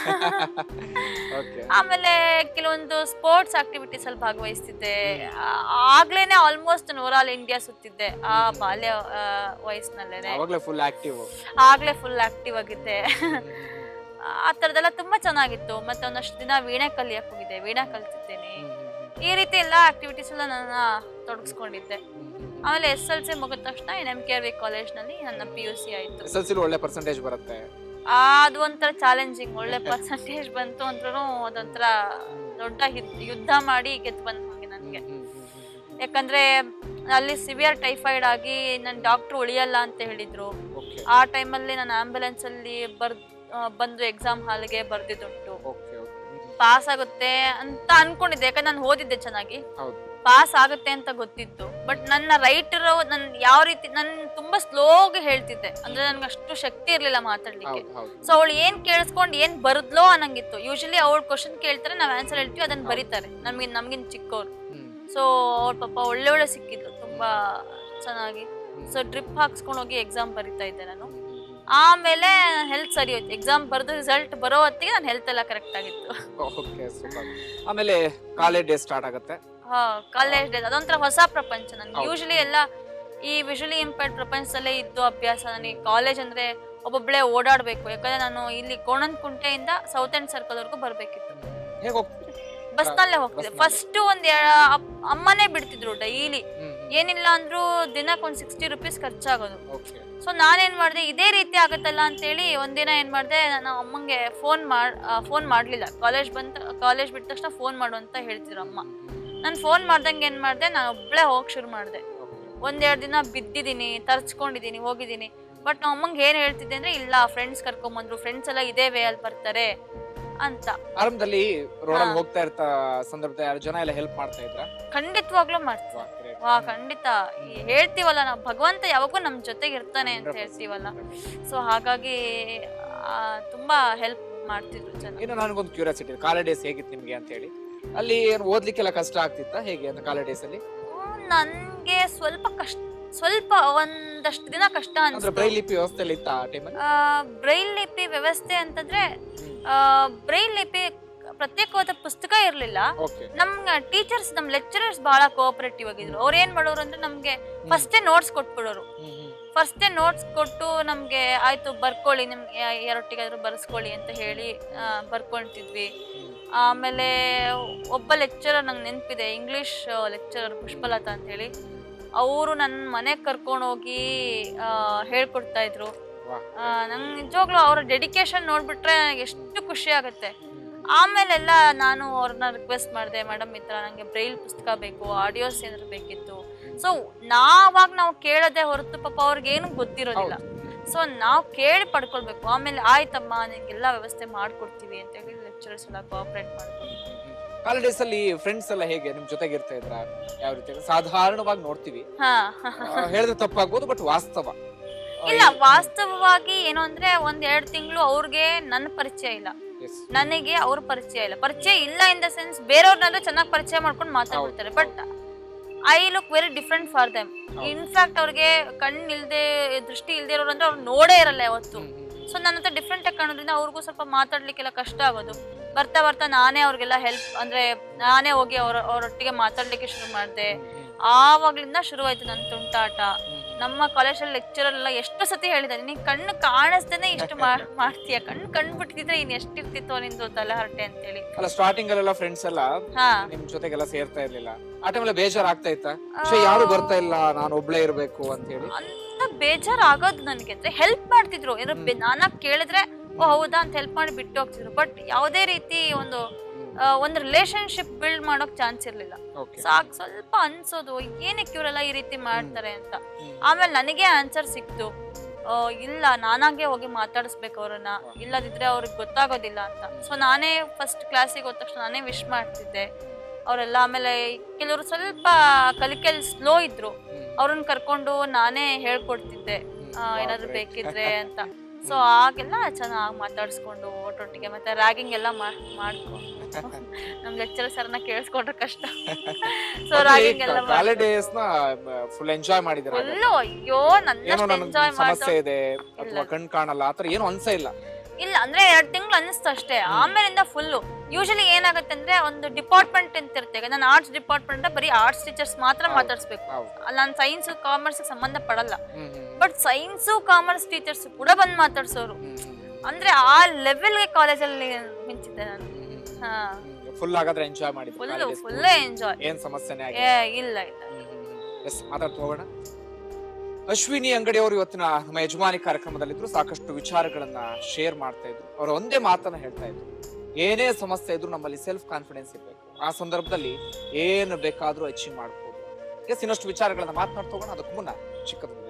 ಆಮೇಲೆ ಕೆಲವೊಂದು ಸ್ಪೋರ್ಟ್ಸ್ ಆಕ್ಟಿವಿಟೀಸ್ ಅಲ್ಲಿ ಭಾಗವಹಿಸ್ತಿದ್ದೆ. ಆಗ್ಲೇನೆ ಆಲ್ಮೋಸ್ಟ್ ಓವರಾಲ್ ಇಂಡಿಯಾ ಸುತ್ತಿದ್ದೆ ಆ ಬಾಲ್ಯ ವಯಸ್ಸಿನಲ್ಲೇನೆ. ಆಗ್ಲೇ ಫುಲ್ ಆಕ್ಟಿವ್ ಆಗಿದ್ದೆ. ಆ ತರದೆಲ್ಲ ತುಂಬಾ ಚೆನ್ನಾಗಿತ್ತು. ಮತ್ತೆ ಒಂದಷ್ಟು ದಿನ ವೀಣೆ ಕಲಿಯಕ್ ಹೋಗಿದ್ದೆ, ವೀಣಾ ಕಲ್ತಿದ್ದೇನೆ. ಈ ರೀತಿ ಎಲ್ಲಾ ಆಕ್ಟಿವಿಟೀಸ್ ಎಲ್ಲ ನನ್ನ ತೊಡಗಿಸ್ಕೊಂಡಿದ್ದೆ. ಆಮೇಲೆ SLC ಮುಗಿದ ತಕ್ಷಣ NMKRV ಕಾಲೇಜ್ ನಲ್ಲಿ ನನ್ನ PUC ಆಯ್ತು. SLC ಒಳ್ಳೆ ಪರ್ಸೆಂಟೇಜ್ ಬರುತ್ತೆ. ಅದು ಒಂಥರ ಚಾಲೆಂಜಿಂಗ್. ಒಳ್ಳೆ ಪರ್ಸೆಂಟೇಜ್ ಬಂತು ಅಂದ್ರೂ ಅದೊಂಥರ ದೊಡ್ಡ ಯುದ್ಧ ಮಾಡಿ ಗೆದ್ದು ಬಂದ ಹಾಗೆ ನನ್ಗೆ. ಯಾಕಂದ್ರೆ ಅಲ್ಲಿ ಸಿವಿಯರ್ ಟೈಫಾಯ್ಡ್ ಆಗಿ ನನ್ನ ಡಾಕ್ಟರ್ ಉಳಿಯಲ್ಲ ಅಂತ ಹೇಳಿದ್ರು. ಆ ಟೈಮಲ್ಲಿ ನಾನು ಆಂಬ್ಯುಲೆನ್ಸ್ ಅಲ್ಲಿ ಬಂದು ಎಕ್ಸಾಮ್ ಹಾಲ್ಗೆ ಬರ್ದಿದ್ದುಂಟು. ಪಾಸ್ ಆಗುತ್ತೆ ಅಂತ ಅನ್ಕೊಂಡಿದ್ದೆ, ಯಾಕಂದ್ರೆ ನಾನು ಓದಿದ್ದೆ ಚೆನ್ನಾಗಿ. ಪಾಸ್ ಆಗುತ್ತೆ ಅಂತ ಗೊತ್ತಿತ್ತು. ಬಟ್ ನನ್ನ ರೈಟರ್ ನನ್ ಯಾವ ರೀತಿ ನನ್ ತುಂಬಾ ಸ್ಲೋಗಿ ಹೇಳ್ತಿದ್ದೆ, ಅಂದ್ರೆ ನನ್ಗೆ ಅಷ್ಟು ಶಕ್ತಿ ಇರ್ಲಿಲ್ಲ ಮಾತಾಡ್ಲಿಕ್ಕೆ. ಸೊ ಅವಳು ಏನ್ ಕೇಳಿಸ್ಕೊಂಡು ಏನ್ ಬರುದ್ಲೋ ಅನ್ನಂಗಿತ್ತು. ಯೂಶಲಿ ಅವಳು ಕ್ವಶನ್ ಕೇಳ್ತಾರೆ, ನಾವ್ ಆನ್ಸರ್ ಹೇಳ್ತೀವಿ, ಅದನ್ನ ಬರೀತಾರೆ ನಮ್ಗಿನ್ ಚಿಕ್ಕವ್ರು. ಸೊ ಅವ್ರ ಪಾಪ ಒಳ್ಳೆ ಸಿಕ್ಕಿದ್ರು ತುಂಬಾ ಚೆನ್ನಾಗಿ. ಸೊ ಡ್ರಿಪ್ ಹಾಕ್ಸ್ಕೊಂಡು ಹೋಗಿ ಎಕ್ಸಾಮ್ ಬರಿತಾ ಇದ್ದೆ ನಾನು. ಆಮೇಲೆ ಹೆಲ್ತ್ ಸರಿ ಹೋಯ್ತು. ಎಕ್ಸಾಮ್ ಬರೆದು ರಿಸಲ್ಟ್ ಬರೋ ಹೊತ್ತಿಗೆ ನನ್ನ ಹೆಲ್ತ್ ಎಲ್ಲ ಕರೆಕ್ಟ್ ಆಗಿತ್ತು. ಆಮೇಲೆ ಕಾಲೇಜ್ ಡೇ ಸ್ಟಾರ್ಟ್ ಆಗುತ್ತೆ. ಕಾಲೇಜ್ ಡೇ ಅದೊಂಥರ ಹೊಸ ಪ್ರಪಂಚ ನನ್ಗೆ. ಯೂಶಲಿ ಎಲ್ಲ ಈ ವಿಜುವಲಿ ಇಂಪೇರ್ಡ್ ಪ್ರಪಂಚದಲ್ಲೇ ಇದ್ದು ಅಭ್ಯಾಸ. ನನಗೆ ಕಾಲೇಜ್ ಅಂದ್ರೆ ಒಬ್ಬೊಬ್ಳೆ ಓಡಾಡ್ಬೇಕು. ಯಾಕಂದ್ರೆ ನಾನು ಇಲ್ಲಿ ಗೋಣಂದಕುಂಟೆಯಿಂದ ಸೌತ್ ಎಂಡ್ ಸರ್ಕಲ್ ವರ್ಗು ಬರ್ಬೇಕಿತ್ತು. ಬಸ್ ನಲ್ಲೇ ಹೋಗ್ತಿದ್ದೆ. ಫಸ್ಟ್ ಅಮ್ಮನೇ ಬಿಡ್ತಿದ್ರು ಡೈಲಿ. ಏನಿಲ್ಲ ಅಂದ್ರೂ ದಿನಕ್ಕೆ ಒಂದು 60 ರೂಪೀಸ್ ಖರ್ಚಾಗೋದು. ಸೊ ನಾನೇನ್ ಮಾಡಿದೆ, ಇದೇ ರೀತಿ ಆಗತ್ತಲ್ಲ ಅಂತೇಳಿ ಒಂದಿನ ಏನ್ ಮಾಡಿದೆ, ನಾನು ಅಮ್ಮಂಗೆ ಫೋನ್ ಮಾಡ್ಲಿಲ್ಲ. ಕಾಲೇಜ್ ಬಿಟ್ಟ ತಕ್ಷಣ ಫೋನ್ ಮಾಡು ಅಂತ ಹೇಳ್ತಿದ್ರು ಅಮ್ಮ. ನಾನು ಫೋನ್ ಮಾಡ್ದಂಗೆ ಏನ್ ಮಾಡಿದೆ, ನಾನು ಒಬ್ಳೆ ಹೋಗಕ್ ಶುರು ಮಾಡಿದೆ. 1-2 ದಿನ ಬಿದ್ದಿದ್ದೀನಿ, ತರ್ಚ್ಕೊಂಡಿದ್ದೀನಿ, ಹೋಗಿದ್ದೀನಿ. ಬಟ್ ನಾವು ಅಮ್ಮಂಗೆ ಏನ್ ಹೇಳ್ತಿದ್ದೆ ಅಂದ್ರೆ, ಇಲ್ಲ ಫ್ರೆಂಡ್ಸ್ ಕರ್ಕೊಂಬಂದ್ರು, ಫ್ರೆಂಡ್ಸ್ ಎಲ್ಲ ಇದೇ ವೇ ಅಲ್ಲಿ ಬರ್ತಾರೆ ಅಂತ. ಆರಂಭದಲ್ಲಿ ರೋಡಲ್ಲಿ ಹೋಗ್ತಾ ಇರ್ತಾ ಸಂದರ್ಭದಲ್ಲಿ ಯಾರು ಜನ ಎಲ್ಲ ಹೆಲ್ಪ್ ಮಾಡ್ತಾ ಇದ್ರ? ಖಂಡಿತವಾಗ್ಲೂ ಮಾಡ್ತೀವಿ. ಖಂಡಿತ ಹೇಳ್ತೀವಲ್ಲ, ನಾವು ಭಗವಂತ ಯಾವಾಗೂ ನಮ್ ಜೊತೆಗೆ ಇರ್ತಾನೆ ಅಂತ ಹೇಳ್ತೀವಲ್ಲ. ಸೊ ಹಾಗಾಗಿ ತುಂಬಾ ಹೆಲ್ಪ್ ಮಾಡ್ತಿದ್ರು ಜನ. ಇನ್ನು ನನಗೊಂದು ಕ್ಯೂರಿಯಾಸಿಟಿ, ಕಾಲೇಜ್ ಡೇಸ್ ಹೇಗಿತ್ತು ನಿಮ್ಗೆ ಅಂತ ಹೇಳಿ. ಅಲ್ಲಿ ಓದ್ಲಿಕ್ಕೆಲ್ಲ ಕಷ್ಟ ಆಗ್ತಿತ್ತ ಹೇಗೆ ಅಂತ ಕಾಲೇಜ್ ಡೇಸ್ ಅಲ್ಲಿ? ನನ್ಗೆ ಸ್ವಲ್ಪ ಒಂದಷ್ಟು ದಿನ ಕಷ್ಟ ಅನ್ಸುತ್ತೆ. ಬ್ರೈಲ್ ಲಿಪಿ ವ್ಯವಸ್ಥೆ ಇತ್ತ ಆ ಟೈಮಲ್ಲಿ? ಬ್ರೈಲ್ ಲಿಪಿ ವ್ಯವಸ್ಥೆ ಅಂತಂದ್ರೆ ಬ್ರೈಲ್ ಲಿಪಿ ಪ್ರತ್ಯೇಕವಾದ ಪುಸ್ತಕ ಇರ್ಲಿಲ್ಲ. ನಮ್ಗೆ ಟೀಚರ್ಸ್, ನಮ್ ಲೆಕ್ಚರರ್ಸ್ ಬಹಳ ಕೋಆಪರೇಟಿವ್ ಆಗಿದ್ರು. ಅವ್ರ ಏನ್ ಮಾಡೋರು ಅಂದ್ರೆ ನಮ್ಗೆ ಫಸ್ಟೇ ನೋಟ್ಸ್ ಕೊಟ್ಬಿಡೋರು. ಫಸ್ಟೇ ನೋಟ್ಸ್ ಕೊಟ್ಟು ನಮ್ಗೆ ಆಯ್ತು ಬರ್ಕೊಳ್ಳಿ, ನಿಮ್ಗೆ ಯಾರೊಟ್ಟಿಗಾದ್ರೂ ಬರ್ಸ್ಕೊಳ್ಳಿ ಅಂತ ಹೇಳಿ ಬರ್ಕೊಳ್ತಿದ್ವಿ. ಆಮೇಲೆ ಒಬ್ಬ ಲೆಕ್ಚರರ್ ನಂಗೆ ನೆನಪಿದೆ, ಇಂಗ್ಲಿಷ್ ಲೆಕ್ಚರರ್ ಪುಷ್ಪಲತಾ ಅಂತ ಹೇಳಿ. ಅವರು ನನ್ನ ಮನೆಗೆ ಕರ್ಕೊಂಡು ಹೋಗಿ ಹೇಳ್ಕೊಡ್ತಾ ಇದ್ರು. ನಂಗೆ ನಿಜವಾಗ್ಲೂ ಅವ್ರ ಡೆಡಿಕೇಶನ್ ನೋಡ್ಬಿಟ್ರೆ ನನಗೆ ಎಷ್ಟು ಖುಷಿ ಆಗುತ್ತೆ. ಆಮೇಲೆಲ್ಲ ನಾನು ಅವ್ರನ್ನ ರಿಕ್ವೆಸ್ಟ್ ಮಾಡಿದೆ, ಮೇಡಮ್ ಈ ಥರ ನನಗೆ ಬ್ರೈಲ್ ಪುಸ್ತಕ ಬೇಕು, ಆಡಿಯೋಸ್ ಏನಾದ್ರು ಬೇಕಿತ್ತು. ಸೊ ನಾವು ಕೇಳೋದೇ ಹೊರತು ಪಾಪ ಅವ್ರಿಗೇನು ಗೊತ್ತಿರೋದಿಲ್ಲ. ಸೊ ನಾವು ಕೇಳಿ ಪಡ್ಕೊಳ್ಬೇಕು. ಆಮೇಲೆ ಆಯ್ತಮ್ಮ ನಿಂಗೆಲ್ಲ ವ್ಯವಸ್ಥೆ ಮಾಡ್ಕೊಡ್ತೀವಿ ಅಂತ ಹೇಳಿ ಲೆಕ್ಚರರ್ಸ್ ಎಲ್ಲ ಕೋಆಪರೇಟ್ ಮಾಡ್ಕೊಂಡು. ಕಾಲೇಜ್ ಡೇಸ್ ಅಲ್ಲಿ ಫ್ರೆಂಡ್ಸ್ ಎಲ್ಲ ಹೇಗೆ ನಿಮ್ ಜೊತೆಗೆ ಇರ್ತಾ ಇದ್ರ? ಯಾವ ರೀತಿ? ಸಾಧಾರಣವಾಗಿ ನೋಡ್ತೀವಿ, ಹೇಳಿದ್ರೆ ತಪ್ಪಾಗ್ಬೋದು, ಬಟ್ ಇಲ್ಲ ವಾಸ್ತವವಾಗಿ ಏನು ಅಂದ್ರೆ 1-2 ತಿಂಗಳು ಅವ್ರಿಗೆ ನನ್ನ ಪರಿಚಯ ಇಲ್ಲ, ನನಗೆ ಅವ್ರ ಪರಿಚಯ ಇಲ್ಲ. ಪರಿಚಯ ಇಲ್ಲ ಇನ್ ದ ಸೆನ್ಸ್ ಬೇರೆಯವ್ರನ್ನೆಲ್ಲ ಚೆನ್ನಾಗಿ ಪರಿಚಯ ಮಾಡ್ಕೊಂಡು ಮಾತಾಡ್ಬಿಡ್ತಾರೆ. But I look very different for them. In fact ಅವ್ರಿಗೆ ದೃಷ್ಟಿ ಇಲ್ದೇ ಇರೋರು ಅಂದ್ರೆ ಅವ್ರು ನೋಡೇ ಇರಲ್ಲ ಯಾವತ್ತು. ಸೊ ನನ್ನ ಹತ್ರ ಡಿಫ್ರೆಂಟ್ ಆಗಿ ಕಾಣೋದ್ರಿಂದ ಅವ್ರಿಗೂ ಸ್ವಲ್ಪ ಮಾತಾಡ್ಲಿಕ್ಕೆಲ್ಲ ಕಷ್ಟ ಆಗೋದು. ಬರ್ತಾ ನಾನೇ ಅವ್ರಿಗೆಲ್ಲ ಹೆಲ್ಪ್ ಅಂದ್ರೆ ನಾನೇ ಹೋಗಿ ಅವರೊಟ್ಟಿಗೆ ಮಾತಾಡ್ಲಿಕ್ಕೆ ಶುರು ಮಾಡಿದೆ. ಆವಾಗ್ಲಿಂದ ಶುರುವಾಯ್ತು ನನ್ನ ತುಂಟಾಟ. ನಮ್ಮ ಕಾಲೇಜಲ್ಲಿ ಲೆಕ್ಚರರ್ ಎಲ್ಲ ಎಷ್ಟು ಸತಿ ಹೇಳಿದಾರೆ, ನೀನ್ ಕಣ್ಣು ಕಾಣಿಸ್ದೇನೆ ಇಷ್ಟು ಮಾಡ್ತೀಯ, ಕಣ್ಣು ಬಿಟ್ಟಿದ್ರೆ ಇನ್ ಎಷ್ಟಿರ್ತಿತ್ತು ನಿಂದು ತಲೆಹರಟೆ ಅಂತೇಳಿ. ಅಲ್ಲ ಸ್ಟಾರ್ಟಿಂಗ್ ಅಲ್ಲೆಲ್ಲ ಫ್ರೆಂಡ್ಸ್ ಎಲ್ಲ ನಿಮ್ ಜೊತೆಗೆಲ್ಲ ಸೇರ್ತಾ ಇರ್ಲಿಲ್ಲ, ಆ ಟೈಮಲ್ಲಿ ಬೇಜಾರ್ ಆಗ್ತಾ ಇತ್ತ? ಯಾರು ಬರ್ತಾ ಇಲ್ಲ, ನಾನು ಒಬ್ಳೇ ಇರ್ಬೇಕು ಅಂತ ಹೇಳಿ ಅಂತ ಬೇಜಾರ್ ಆಗೋದು ನನಗೆ. ಅಂದ್ರೆ ಹೆಲ್ಪ್ ಮಾಡ್ತಿದ್ರು, ಏನಾದ್ರು ನಾನಾಗ್ ಕೇಳಿದ್ರೆ ಓ ಹೌದಾ ಅಂತ ಹೆಲ್ಪ್ ಮಾಡಿ ಬಿಟ್ಟು ಹೋಗ್ತಿದ್ರು. ಬಟ್ ಯಾವುದೇ ರೀತಿ ಒಂದು ರಿಲೇಶನ್ಶಿಪ್ ಬಿಲ್ಡ್ ಮಾಡೋಕ್ ಚಾನ್ಸ್ ಇರ್ಲಿಲ್ಲ. ಸಾಕ್ ಸ್ವಲ್ಪ ಅನ್ಸೋದು ಏನಕ್ಕೆ ಇವರೆಲ್ಲ ಈ ರೀತಿ ಮಾಡ್ತಾರೆ ಅಂತ. ಆಮೇಲೆ ನನಗೆ ಆನ್ಸರ್ ಸಿಕ್ತು, ಇಲ್ಲ ನಾನಾಗೆ ಹೋಗಿ ಮಾತಾಡಿಸ್ಬೇಕು ಅವ್ರನ್ನ, ಇಲ್ಲದಿದ್ರೆ ಅವ್ರಿಗೆ ಗೊತ್ತಾಗೋದಿಲ್ಲ ಅಂತ. ಸೊ ನಾನೇ ಫಸ್ಟ್ ಕ್ಲಾಸಿಗೆ ಹೋದ ತಕ್ಷಣ ನಾನೇ ವಿಶ್ ಮಾಡ್ತಿದ್ದೆ ಅವರೆಲ್ಲ. ಆಮೇಲೆ ಕೆಲವರು ಸ್ವಲ್ಪ ಕಲಿಕೆಯಲ್ಲಿ ಸ್ಲೋ ಇದ್ರು, ಅವ್ರನ್ನ ಕರ್ಕೊಂಡು ನಾನೇ ಹೇಳ್ಕೊಡ್ತಿದ್ದೆ ಏನಾದ್ರು ಬೇಕಿದ್ರೆ ಅಂತ. ಸೊ ಆಗೆಲ್ಲ ಚೆನ್ನಾಗಿ ಮಾತಾಡ್ಸ್ಕೊಂಡು ಒಟ್ಟೊಟ್ಟಿಗೆ ಮತ್ತೆ ರ್ಯಾಗಿಂಗ್ ಎಲ್ಲ ಮಾಡ್ಕೊಂಡು ನಮ್ ಲೆಕ್ಚರರ್ ಸರ್ನ ಕೇಳಿಸ್ಕೊಂಡ್ರೆ ಕಷ್ಟ. ಸೊ ರ್ಯಾಗಿಂಗ್ ಎಲ್ಲ ಫುಲ್ ಎಂಜಾಯ್ ಮಾಡಿದ್ರೆ ಅಯ್ಯೋ ನನ್ನ ಎಂಜಾಯ್ ಸಮಸ್ಯೆ ಇದೆ ಅಥವಾ ಕಣ್ ಕಾಣಲ್ಲ ಆತರ ಏನು ಅನ್ಸೇ ಇಲ್ಲ. ಇಲ್ಲ ಅಂದ್ರೆ 2 ತಿಂಗಳು ಅನಿಸ್ತು ಅಷ್ಟೇ. ಆಮೇಲಿಂದ ಫುಲ್ಲು ಯೂಶಲಿ ಏನಾಗುತ್ತೆ ಅಂದ್ರೆ ಒಂದು ಡಿಪಾರ್ಟ್ಮೆಂಟ್ ಅಂತ ಇರುತ್ತೆ. ನಾನು ಆರ್ಟ್ಸ್ ಡಿಪಾರ್ಟ್ಮೆಂಟ್ ಬರೀ ಆರ್ಟ್ಸ್ ಟೀಚರ್ಸ್ ಮಾತ್ರ ಮಾತಾಡ್ಸ್ಬೇಕು. ನಾನು ಸೈನ್ಸ್ ಕಾಮರ್ಸ್ ಸಂಬಂಧ ಪಡಲ್ಲ. ಬಟ್ ಸೈನ್ಸ್ ಕಾಮರ್ಸ್ ಟೀಚರ್ಸ್ ಕೂಡ ಬಂದ್ ಮಾತಾಡ್ಸೋರು. ಅಂದ್ರೆ ಆ ಲೆವೆಲ್ಗೆ ಕಾಲೇಜಲ್ಲಿ ಮಿಂಚಿದ್ದೆ ನಾನು. ಫುಲ್ ಆಗಾದ್ರೆ ಎಂಜಾಯ್ ಮಾಡಿದ್ದೆ? ಫುಲ್ ಎಂಜಾಯ್, ಏನ್ ಸಮಸ್ಯೆನೇ ಇಲ್ಲ. ಎಸ್ ಮಾತಾಡ್ತಾ ಹೋಗೋಣ. ಅಶ್ವಿನಿ ಅಂಗಡಿ ಅವರು ಇವತ್ತಿನ ನಮ್ಮ ಯಜಮಾನಿ ಕಾರ್ಯಕ್ರಮದಲ್ಲಿದ್ರು. ಸಾಕಷ್ಟು ವಿಚಾರಗಳನ್ನ ಶೇರ್ ಮಾಡ್ತಾ ಇದ್ರು. ಅವರು ಒಂದೇ ಮಾತನ್ನ ಹೇಳ್ತಾ ಇದ್ರು, ಏನೇ ಸಮಸ್ಯೆ ಇದ್ರು ನಮ್ಮಲ್ಲಿ ಸೆಲ್ಫ್ ಕಾನ್ಫಿಡೆನ್ಸ್ ಇರ್ಬೇಕು, ಆ ಸಂದರ್ಭದಲ್ಲಿ ಏನು ಬೇಕಾದ್ರೂ ಅಚೀವ್ ಮಾಡ್ಬೋದು. ಎಸ್ ಇನ್ನಷ್ಟು ವಿಚಾರಗಳನ್ನ ಮಾತನಾಡ್ತಾ ಹೋಗೋಣ. ಅದಕ್ಕೂ ಮುನ್ನ ಚಿಕ್ಕದು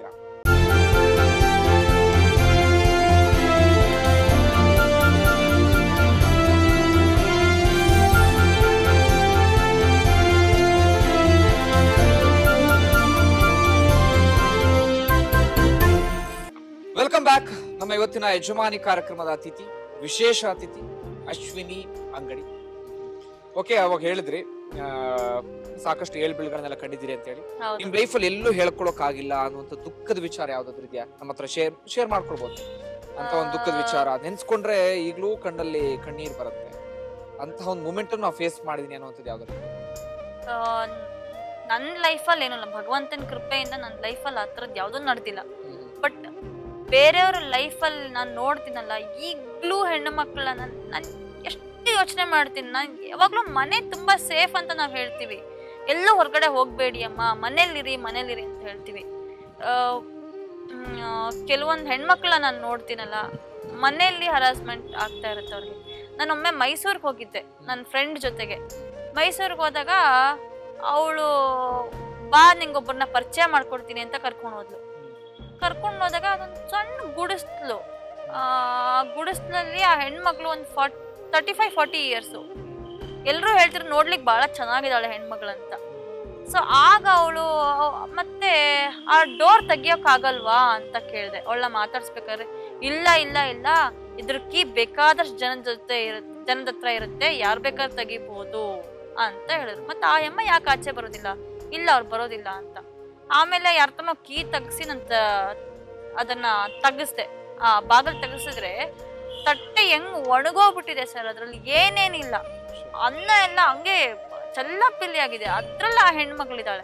ಇವತ್ತಿನ ಯಜಮಾನಿ ಕಾರ್ಯಕ್ರಮದ ಅತಿಥಿ, ವಿಶೇಷ ಅತಿಥಿ ಅಶ್ವಿನಿ ಅಂಗಡಿ. ಓಕೆ, ಅವಾಗ ಹೇಳಿದ್ರಿ ಸಾಕಷ್ಟು ಏಳ್ಬೀಳುಗಳನ್ನೆಲ್ಲ ಕಂಡಿದ್ದೀರಿ ಅಂತ ಹೇಳಿ. ನಿಮ್ ಲೈಫ್ ಅಲ್ಲಿ ಎಲ್ಲೂ ಹೇಳ್ಕೊಳಕ್ ಆಗಿಲ್ಲ ಅನ್ನುವಂತ ದುಃಖದ ವಿಚಾರ ಯಾವ್ದಾದ್ರು ಇದೆಯಾ? ನಮ್ಮ ಹತ್ರ ಶೇರ್ ಮಾಡ್ಕೊಳ್ಬಹುದು ಅಂತ ಒಂದು ದುಃಖದ ವಿಚಾರ. ನೆನ್ಸ್ಕೊಂಡ್ರೆ ಈಗ್ಲೂ ಕಣ್ಣಲ್ಲಿ ಕಣ್ಣೀರ್ ಬರುತ್ತೆ. ಅಂತಹ ಒಂದು ಮೂಮೆಂಟ್ ನಾವು ಫೇಸ್ ಮಾಡಿದೀನಿ ಅನ್ನುವಂಥದ್ದು ಯಾವ್ದಾದ್ರು? ನನ್ನ ಲೈಫಲ್ಲಿ ಏನಲ್ಲ, ಭಗವಂತನ ಕೃಪೆಯಿಂದ ನನ್ನ ಲೈಫಲ್ಲಿ ಆ ಥರದ್ದು ಯಾವುದೂ ನಡೆದಿಲ್ಲ. ಬಟ್ ಬೇರೆಯವ್ರ ಲೈಫಲ್ಲಿ ನಾನು ನೋಡ್ತೀನಲ್ಲ, ಈಗಲೂ ಹೆಣ್ಣು ಮಕ್ಕಳನ್ನ ನಾನು ಎಷ್ಟು ಯೋಚನೆ ಮಾಡ್ತೀನಿ. ನಾನು ಯಾವಾಗಲೂ ಮನೆ ತುಂಬ ಸೇಫ್ ಅಂತ ನಾವು ಹೇಳ್ತೀವಿ, ಎಲ್ಲೂ ಹೊರಗಡೆ ಹೋಗಬೇಡಿ ಅಮ್ಮ, ಮನೇಲಿರಿ ಅಂತ ಹೇಳ್ತೀವಿ. ಕೆಲವೊಂದು ಹೆಣ್ಮಕ್ಳನ್ನ ನಾನು ನೋಡ್ತೀನಲ್ಲ, ಮನೆಯಲ್ಲಿ ಹರಾಸ್ಮೆಂಟ್ ಆಗ್ತಾ ಇರುತ್ತೆ ಅವ್ರಿಗೆ. ನಾನೊಮ್ಮೆ ಮೈಸೂರಿಗೆ ಹೋಗಿದ್ದೆ ನನ್ನ ಫ್ರೆಂಡ್ ಜೊತೆಗೆ. ಮೈಸೂರಿಗೆ ಹೋದಾಗ ಅವಳು ಬಾ ನಿಂಗೊಬ್ಬರನ್ನ ಪರಿಚಯ ಮಾಡ್ಕೊಡ್ತೀನಿ ಅಂತ ಕರ್ಕೊಂಡು ಹೋದಾಗ ಅದೊಂದು ಸಣ್ಣ ಗುಡಿಸ್ಲು. ಗುಡಿಸ್ಲಲ್ಲಿ ಆ ಹೆಣ್ಮಕ್ಳು ಒಂದು 35-40 ಇಯರ್ಸು. ಎಲ್ಲರೂ ಹೇಳ್ತಿದ್ರು ನೋಡ್ಲಿಕ್ಕೆ ಭಾಳ ಚೆನ್ನಾಗಿದ್ದಾಳೆ ಹೆಣ್ಮಕ್ಳಂತ. ಸೊ ಆಗ ಅವಳು ಮತ್ತೆ ಆ ಡೋರ್ ತೆಗಿಯೋಕ್ಕಾಗಲ್ವಾ ಅಂತ ಕೇಳಿದೆ. ಅವಳನ್ನ ಮಾತಾಡ್ಸ್ಬೇಕಾದ್ರೆ ಇಲ್ಲ ಇದ್ರ ಕೀ ಬೇಕಾದಷ್ಟು ಜನದ ಹತ್ರ ಇರುತ್ತೆ, ಯಾರು ಬೇಕಾದ್ರೂ ತೆಗಿಬಹುದು ಅಂತ ಹೇಳಿದ್ರು. ಮತ್ತೆ ಆ ಅಮ್ಮ ಯಾಕೆ ಆಚೆ ಬರೋದಿಲ್ಲ? ಇಲ್ಲ ಅವ್ರು ಬರೋದಿಲ್ಲ ಅಂತ. ಆಮೇಲೆ ಯಾರ್ತನೋ ಕೀ ತೆಗ್ಸಿ ಅದನ್ನ ತೆಗಿಸ್ದೆ. ಆ ಬಾಗಿಲು ತೆಗಿಸಿದ್ರೆ ತಟ್ಟೆ ಹೆಂಗ್ ಒಣಗೋಗ್ಬಿಟ್ಟಿದೆ ಸರ್, ಅದ್ರಲ್ಲಿ ಏನೇನಿಲ್ಲ, ಅನ್ನ ಎಲ್ಲ ಹಂಗೆ ಚಲ್ಲಾಪಿಲ್ಲಿ ಆಗಿದೆ. ಅದ್ರಲ್ಲ ಆ ಹೆಣ್ಮಗಳಿದ್ದಾಳೆ.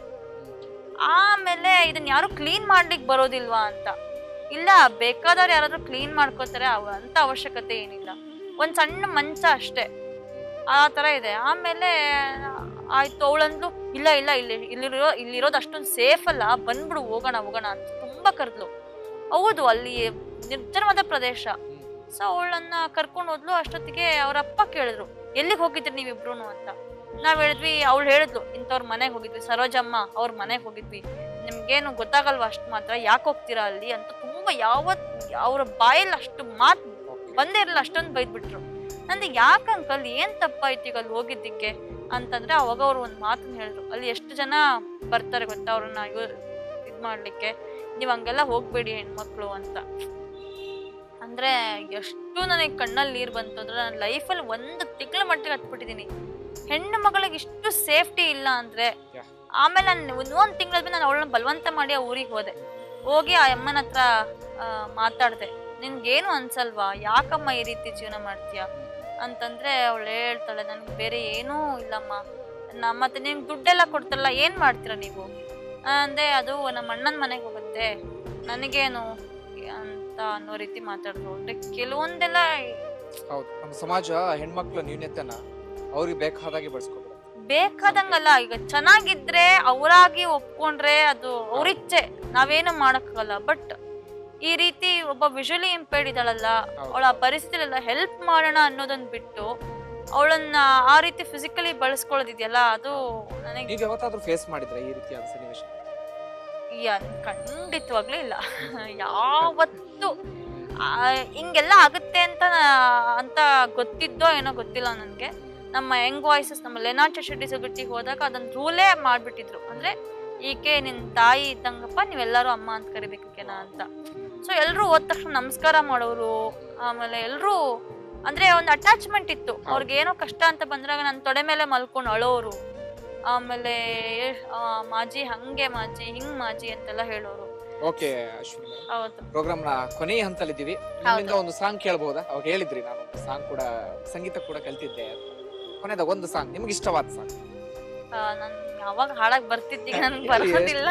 ಆಮೇಲೆ ಇದನ್ನ ಯಾರು ಕ್ಲೀನ್ ಮಾಡ್ಲಿಕ್ಕೆ ಬರೋದಿಲ್ವಾ ಅಂತ. ಇಲ್ಲ, ಬೇಕಾದವ್ರು ಯಾರಾದ್ರೂ ಕ್ಲೀನ್ ಮಾಡ್ಕೋತಾರೆ, ಅಂತ ಅವಶ್ಯಕತೆ ಏನಿಲ್ಲ, ಒಂದ್ ಸಣ್ಣ ಮಂಚ ಅಷ್ಟೇ, ಆ ತರ ಇದೆ. ಆಮೇಲೆ ಆಯ್ತು, ಅವಳಂದ್ಲು ಇಲ್ಲ ಇಲ್ಲಿರೋದು ಅಷ್ಟೊಂದು ಸೇಫ್ ಅಲ್ಲ, ಬಂದ್ಬಿಡು ಹೋಗೋಣ ಅಂತ ತುಂಬಾ ಕರೆದ್ಲು. ಹೌದು, ಅಲ್ಲಿ ನಿರ್ಜನವಾದ ಪ್ರದೇಶ. ಸೊ ಅವಳನ್ನ ಕರ್ಕೊಂಡು ಹೋದ್ಲು. ಅಷ್ಟೊತ್ತಿಗೆ ಅವ್ರಪ್ಪ ಕೇಳಿದ್ರು, ಎಲ್ಲಿಗೆ ಹೋಗಿದ್ರಿ ನೀವಿಬ್ರು ಅಂತ. ನಾವ್ ಹೇಳಿದ್ವಿ, ಅವಳು ಹೇಳಿದ್ಲು, ಇಂಥವ್ರ ಮನೆಗೆ ಹೋಗಿದ್ವಿ, ಸರೋಜಮ್ಮ ಅವ್ರ ಮನೆಗೆ ಹೋಗಿದ್ವಿ, ನಿಮ್ಗೇನು ಗೊತ್ತಾಗಲ್ವಾ ಅಷ್ಟು ಮಾತ್ರ, ಯಾಕೆ ಹೋಗ್ತೀರಾ ಅಲ್ಲಿ ಅಂತ ತುಂಬಾ ಅವ್ರ ಬಾಯಲ್ಲಿ ಅಷ್ಟು ಮಾತು ಬಂದೇ ಇರಲಿಲ್ಲ, ಅಷ್ಟೊಂದು ಬೈದ್ಬಿಟ್ರು. ನಂದು ಯಾಕೆ ಅಂಕಲ್, ಏನ್ ತಪ್ಪಾಯ್ತು ಈಗ ಅಲ್ಲಿ ಹೋಗಿದ್ದಕ್ಕೆ ಅಂತಂದ್ರೆ, ಅವಾಗ ಅವ್ರು ಒಂದು ಮಾತನ್ನ ಹೇಳಿದ್ರು, ಅಲ್ಲಿ ಎಷ್ಟು ಜನ ಬರ್ತಾರೆ ಗೊತ್ತಾ ಅವ್ರನ್ನ ಇದ್ ಮಾಡ್ಲಿಕ್ಕೆ, ನೀವ್ ಹಂಗೆಲ್ಲ ಹೋಗ್ಬೇಡಿ ಹೆಣ್ಮಕ್ಳು ಅಂತ. ಅಂದ್ರೆ ಎಷ್ಟು ನನಗೆ ಕಣ್ಣಲ್ಲಿ ನೀರು ಬಂತು ಅಂದ್ರೆ, ನನ್ನ ಲೈಫಲ್ಲಿ 1 ತಿಂಗಳ ಮಟ್ಟಿಗೆ ಹತ್ಬಿಟ್ಟಿದೀನಿ. ಹೆಣ್ಣು ಮಗಳಿಗೆ ಇಷ್ಟು ಸೇಫ್ಟಿ ಇಲ್ಲ ಅಂದ್ರೆ. ಆಮೇಲೆ ನಾನು 1 ತಿಂಗಳಾದ್ಮೇಲೆ ನಾನು ಅವಳನ್ನ ಬಲವಂತ ಮಾಡಿ ಆ ಊರಿಗೆ ಹೋಗಿ ಆ ಅಮ್ಮನ ಹತ್ರ ಮಾತಾಡ್ದೆ, ನಿನ್ಗೇನು ಅನ್ಸಲ್ವಾ, ಯಾಕಮ್ಮ ಈ ರೀತಿ ಜೀವನ ಮಾಡ್ತೀಯ ಅಂತಂದ್ರೆ ಅವಳು ಹೇಳ್ತಾಳೆ, ನನ್ಗೆ ಬೇರೆ ಏನೂ ಇಲ್ಲಮ್ಮ, ಮತ್ತೆ ನಿಮ್ಗೆ ದುಡ್ಡೆಲ್ಲ ಕೊಡ್ತಾರಲ್ಲ, ಏನ್ ಮಾಡ್ತೀರಾ ನೀವು ಅಂದೆ. ಅದು ನಮ್ಮ ಅಣ್ಣನ ಮನೆಗೆ ಹೋಗುತ್ತೆ, ನನಗೇನು ಅಂತ ಅನ್ನೋ ರೀತಿ ಮಾತಾಡಿದ್ರು. ಅಂದ್ರೆ ಕೆಲವೊಂದೆಲ್ಲ ಹೌದು, ನಮ್ಮ ಸಮಾಜ ಹೆಣ್ಮಕ್ಳ ನ್ಯೂನ್ಯತೆನ ಅವ್ರಿಗೆ ಬೇಕಾದಾಗೆ ಬಳಸ್ಕೊಬೇಕು. ಬೇಕಾದಂಗಲ್ಲ, ಈಗ ಚೆನ್ನಾಗಿದ್ರೆ ಅವರಾಗಿ ಒಪ್ಕೊಂಡ್ರೆ ಅದು ಅವ್ರಿಚ್ಛೆ, ನಾವೇನು ಮಾಡಕ್ಕಾಗಲ್ಲ. ಬಟ್ ಈ ರೀತಿ ಒಬ್ಬ ವಿಜುವಲಿ ಇಂಪೇರ್ಡ್ ಇದ್ದಾಳಲ್ಲ, ಅವಳ ಪರಿಸ್ಥಿತಿಲೆಲ್ಲ ಹೆಲ್ಪ್ ಮಾಡೋಣ ಅನ್ನೋದನ್ನ ಬಿಟ್ಟು ಅವಳನ್ನ ಆ ರೀತಿ ಫಿಸಿಕಲಿ ಬಳಸ್ಕೊಳ್ಳೋದಿದೆಯಲ್ಲ, ಅದು ನನಗೆ. ಈಗ ಯಾವತ್ತಾದ್ರೂ ಫೇಸ್ ಮಾಡಿದ್ರೆ ಈ ರೀತಿಯಾದ ಸನ್ನಿವೇಶ? ಖಂಡಿತವಾಗ್ಲೂ ಇಲ್ಲ. ಯಾವತ್ತು ಹಿಂಗೆಲ್ಲ ಆಗುತ್ತೆ ಅಂತ ಗೊತ್ತಿದ್ದೋ ಏನೋ ಗೊತ್ತಿಲ್ಲ ನನ್ಗೆ. ನಮ್ಮ ಯಂಗ್ ವಾಯ್ಸಸ್, ನಮ್ಮ ಲೆನಾರ್ಡ್ ಚರ್ಚ್ ಡಿಸಬಿಲಿಟಿಗೆ ಹೋದಾಗ ಅದನ್ನ ರೂಲೇ ಮಾಡ್ಬಿಟ್ಟಿದ್ರು. ಅಂದ್ರೆ ಈಕೆ ನಿನ್ ತಾಯಿ ಇದ್ದಂಗಪ್ಪ, ನೀವೆಲ್ಲರೂ ಅಮ್ಮ ಅಂತ ಕರಿಬೇಕೇನ ಅಂತ. ಸೊ ಎಲ್ರು ಹೋದ ತಕ್ಷಣ ನಮಸ್ಕಾರ ಮಾಡೋರು. ಆಮೇಲೆ ಎಲ್ರು ಅಂದ್ರೆ ಒಂದು ಅಟ್ಯಾಚ್ಮೆಂಟ್ ಇತ್ತು. ಅವ್ರಿಗೆ ಏನೋ ಕಷ್ಟ ಅಂತ ಬಂದಾಗ ನನ್ನ ತೊಡೆ ಮೇಲೆ ಮಲ್ಕೊಂಡು ಅಳೋರು. ಆಮೇಲೆ ಮಾಜಿ ಹಂಗೆ ಮಾಜಿ ಹಿಂಗ್ ಮಾಜಿ ಅಂತೆಲ್ಲ ಹೇಳೋರು. ಓಕೆ ಅಶ್ವಿನಿ, ಹೌದು, ಪ್ರೋಗ್ರಾಮ್ ನ ಕೊನೆಯ ಹಂತಲ್ಲಿದ್ದೀವಿ. ನಿಮ್ಮಿಂದ ಒಂದು ಸಾಂಗ್ ಕೇಳಬಹುದಾ? ಅವಾಗ ಹೇಳಿದ್ರಿ ನಾನು ಸಾಂಗ್ ಕೂಡ, ಸಂಗೀತ ಕೂಡ ಕಲ್ತಿದ್ದೆ. ಕೊನೆದ ಒಂದು ಸಾಂಗ್, ನಿಮ್ಗೆ ಇಷ್ಟವಾದ ಸಾಂಗ್. ನನ್ ಯಾವಾಗ ಹಾಡಕ್ ಬರ್ತಿದ್ದೀಗ ನನ್ಗೆ ಬರೋದಿಲ್ಲ.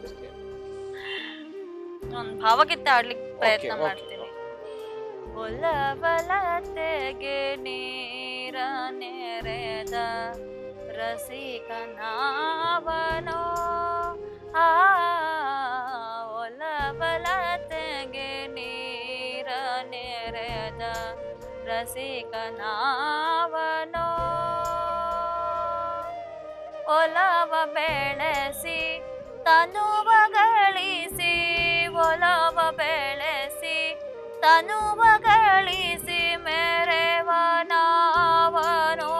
ಒಂದು ಭಾವಗೀತೆ ಆಡ್ಲಿಕ್ಕೆ ಪ್ರಯತ್ನ ಮಾಡ್ತೀನಿ. ಒಲವಲತೆಗೆ ನೀರ ನೆರೆದ ರಸಿಕನಾವನೋ, ಒಲವಲತೆಗೆ ನೀರ ನೆರೆದ ರಸಿಕನಾವನೋ, ಒಲವ ಬೆಳೆಸಿ ತನುವ ಗಳಿಸಿ, ಒಲವ ಬೆಳೆಸಿ ತನುವ ಗಳಿಸಿ ಮೆರೆವನಾವನೋ,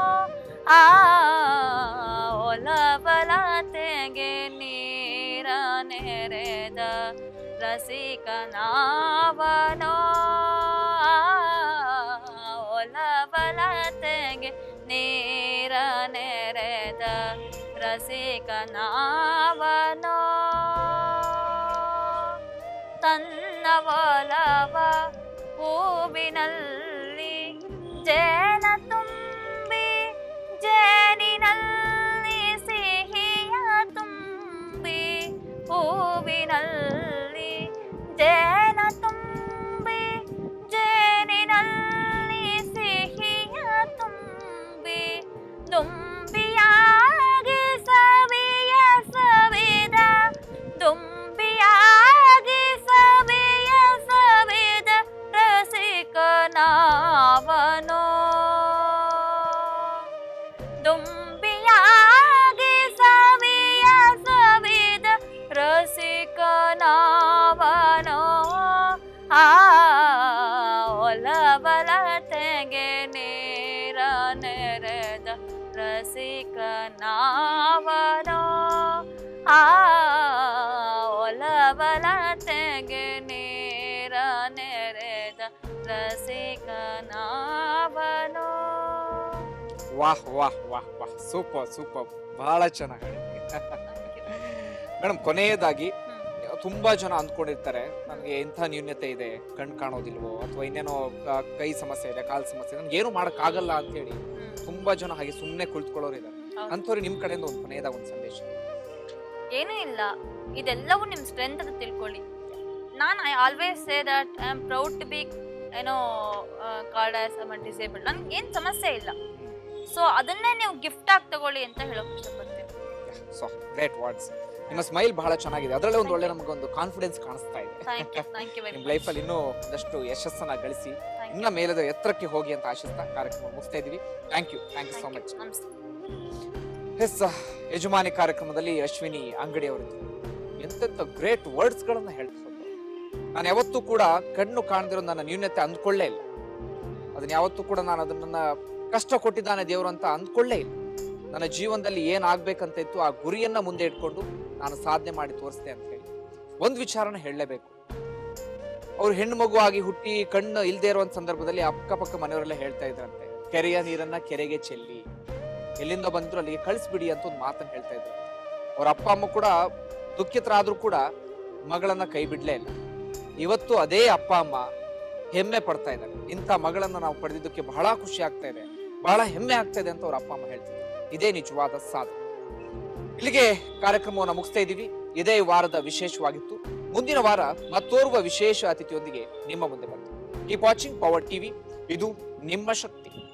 ಒಲವಲತೆಗೆ ನೀರ ನೆರೆದ ರಸಿಕನಾವನೋ. ರಸಿಕನಾವನೋ ತನ್ನ ಒಲವ ಹೂವಿನಲ್ಲಿ ಜೇನ ತುಂಬಿ ಜೇನಿನಲ್ಲಿ ಸಿಹಿಯ ತುಂಬಿ ಹೂವಿನಲ್ಲಿ ಜೇನ ತುಂಬಿ ಜೇನಿನಲ್ಲಿ ಸಿಹಿಯ ತುಂಬಿ ದುಂಬಿಯಾಗಿ ಸವಿಯ ಸವಿದ ದುಂಬಿಯಾಗಿ ಸವಿಯ ಸವಿದ ರಸಿಕನಾವನೋ ದುಂಬಿಯಾಗಿ ಸವಿಯ ಸವಿದ ರಸಿಕನಾವನೋ ಆ ಒಲಬಲತೆಗೆ ನೇರ ನೆರೆದ ರಸಿಕನಾವನೋ ಆ ಒಲಬಲತೆಗೆ ನೇರ ನೆರೆದ ರಸಿಕನಾವನೋ. ವಾಹ್ ವಾಹ್ ವಾಹ್ ವಾಹ್, ಸೂಪರ್ ಸೂಪರ್, ಬಹಳ ಚೆನ್ನಾಗಿ ಮೇಡಮ್. ಕೊನೆಯದಾಗಿ ತುಂಬಾ ಜನ ಅಂದ್ಕೊಂಡಿರ್ತಾರೆ ನನಗೆ ಇಂಥ ನ್ಯೂನ್ಯತೆ ಇದೆ, ಕಣ್ ಕಾಣೋದಿಲ್ವೋ ಅಥವಾ ಇನ್ನೇನೋ ಕೈ ಸಮಸ್ಯೆ ಇದೆ, ಕಾಲ್ ಸಮಸ್ಯೆ, ನನ್ಗೆ ಏನು ಮಾಡಕ್ ಆಗಲ್ಲ ಅಂತ ಹೇಳಿ ತುಂಬಾ ಜನ ಹಾಗೆ ಸುಮ್ಮನೆ ಕುಳಿತುಕೊಳ್ಳೋರು ಇದ್ದಾರೆ. ಅಂಥವ್ರಿಗೆ ನಿಮ್ ಕಡೆಯಿಂದ ಒಂದು ಕೊನೆಯದಾಗ ಒಂದು ಸಂದೇಶ. ಏನೂ ಇಲ್ಲ, ಇದೆಲ್ಲವೂ ನಿಮ್ ಸ್ಟ್ರೆಂತ್ ಅಂತ ತಿಳ್ಕೊಳ್ಳಿ. ನಾನು I always say that I am proud to be called as disabled. ನನ್ಗೆ ಏನ್ ಸಮಸ್ಯೆ ಇಲ್ಲ. ಸೊ ಅದನ್ನೇ ನೀವು ಗಿಫ್ಟ್ ಆಗಿ ತಗೊಳ್ಳಿ ಅಂತ ಹೇಳೋಕೆ ಇಷ್ಟಪಡ್ತೀನಿ. So great words. ನಿಮ್ಮ ಸ್ಮೈಲ್ ಬಹಳ ಚೆನ್ನಾಗಿದೆ, ಅದರಲ್ಲೇ ಒಂದು ಒಳ್ಳೆ ನಮಗೊಂದು ಕಾನ್ಫಿಡೆನ್ಸ್ ಕಾಣಿಸ್ತಾ ಇದೆ. ನಿಮ್ಮ ಲೈಫಲ್ಲಿ ಇನ್ನೂ ಒಂದಷ್ಟು ಯಶಸ್ಸನ್ನ ಗಳಿಸಿ ಇನ್ನ ಮೇಲದ ಎತ್ತರಕ್ಕೆ ಹೋಗಿ ಅಂತ ಆಶಿಸ್ತಾ ಕಾರ್ಯಕ್ರಮ ಮುಗಿಸ್ತಾ ಇದೀವಿ. Thank you so much. Yes, ಯಜಮಾನಿ ಕಾರ್ಯಕ್ರಮದಲ್ಲಿ ಅಶ್ವಿನಿ ಅಂಗಡಿ ಅವರಿದ್ರು. ಎಂತೆಂತ ಗ್ರೇಟ್ ವರ್ಡ್ಸ್ ಗಳನ್ನ ಹೇಳ್ತಾ ಹೋದ್ರು. ನಾನು ಯಾವತ್ತೂ ಕೂಡ ಕಣ್ಣು ಕಾಣದಿರೋ ನನ್ನ ನ್ಯೂನ್ಯತೆ ಅಂದ್ಕೊಳ್ಳೇ ಇಲ್ಲ. ಅದನ್ನ ಯಾವತ್ತೂ ಕೂಡ ನಾನು ಅದನ್ನ ಕಷ್ಟ ಕೊಟ್ಟಿದ್ದಾನೆ ದೇವರು ಅಂತ ಅಂದ್ಕೊಳ್ಳೇ ಇಲ್ಲ. ನನ್ನ ಜೀವನದಲ್ಲಿ ಏನಾಗ್ಬೇಕಂತ ಇತ್ತು ಆ ಗುರಿಯನ್ನ ಮುಂದೆ ಇಟ್ಕೊಂಡು ನಾನು ಸಾಧನೆ ಮಾಡಿ ತೋರಿಸ್ದೆ ಅಂತ ಹೇಳಿ ಒಂದು ವಿಚಾರನ ಹೇಳಲೇಬೇಕು. ಅವ್ರು ಹೆಣ್ಣು ಮಗು ಆಗಿ ಹುಟ್ಟಿ ಕಣ್ಣು ಇಲ್ದೇ ಇರುವಂತ ಸಂದರ್ಭದಲ್ಲಿ ಅಕ್ಕಪಕ್ಕ ಮನೆಯವರೆಲ್ಲ ಹೇಳ್ತಾ ಇದ್ರಂತೆ, ಕೆರೆಯ ನೀರನ್ನ ಕೆರೆಗೆ ಚೆಲ್ಲಿ, ಎಲ್ಲಿಂದ ಬಂದ್ರು ಅಲ್ಲಿಗೆ ಕಳಿಸ್ಬಿಡಿ ಅಂತ ಒಂದು ಮಾತನ್ನ ಹೇಳ್ತಾ ಇದ್ರು. ಅವ್ರ ಅಪ್ಪ ಅಮ್ಮ ಕೂಡ ದುಃಖಿತರಾದ್ರೂ ಕೂಡ ಮಗಳನ್ನ ಕೈ ಬಿಡ್ಲೇ ಇಲ್ಲ. ಇವತ್ತು ಅದೇ ಅಪ್ಪ ಅಮ್ಮ ಹೆಮ್ಮೆ ಪಡ್ತಾ ಇದ್ದಾರೆ. ಇಂಥ ಮಗಳನ್ನ ನಾವು ಪಡೆದಿದ್ದಕ್ಕೆ ಬಹಳ ಖುಷಿ ಆಗ್ತಾ ಇದೆ, ಬಹಳ ಹೆಮ್ಮೆ ಆಗ್ತಾ ಇದೆ ಅಂತ ಅವ್ರ ಅಪ್ಪ ಅಮ್ಮ ಹೇಳ್ತಿದ್ರು. ಇದೇ ನಿಜವಾದ ಸಾಧನೆ. ಇಲ್ಲಿಗೆ ಕಾರ್ಯಕ್ರಮವನ್ನು ಮುಗಿಸ್ತಾ ಇದ್ದೀವಿ. ಇದೇ ವಾರದ ವಿಶೇಷವಾಗಿತ್ತು. ಮುಂದಿನ ವಾರ ಮತ್ತೋರ್ವ ವಿಶೇಷ ಅತಿಥಿಯೊಂದಿಗೆ ನಿಮ್ಮ ಮುಂದೆ ಬರ್ತೀವಿ. Keep watching power TV. ಇದು ನಿಮ್ಮ ಶಕ್ತಿ.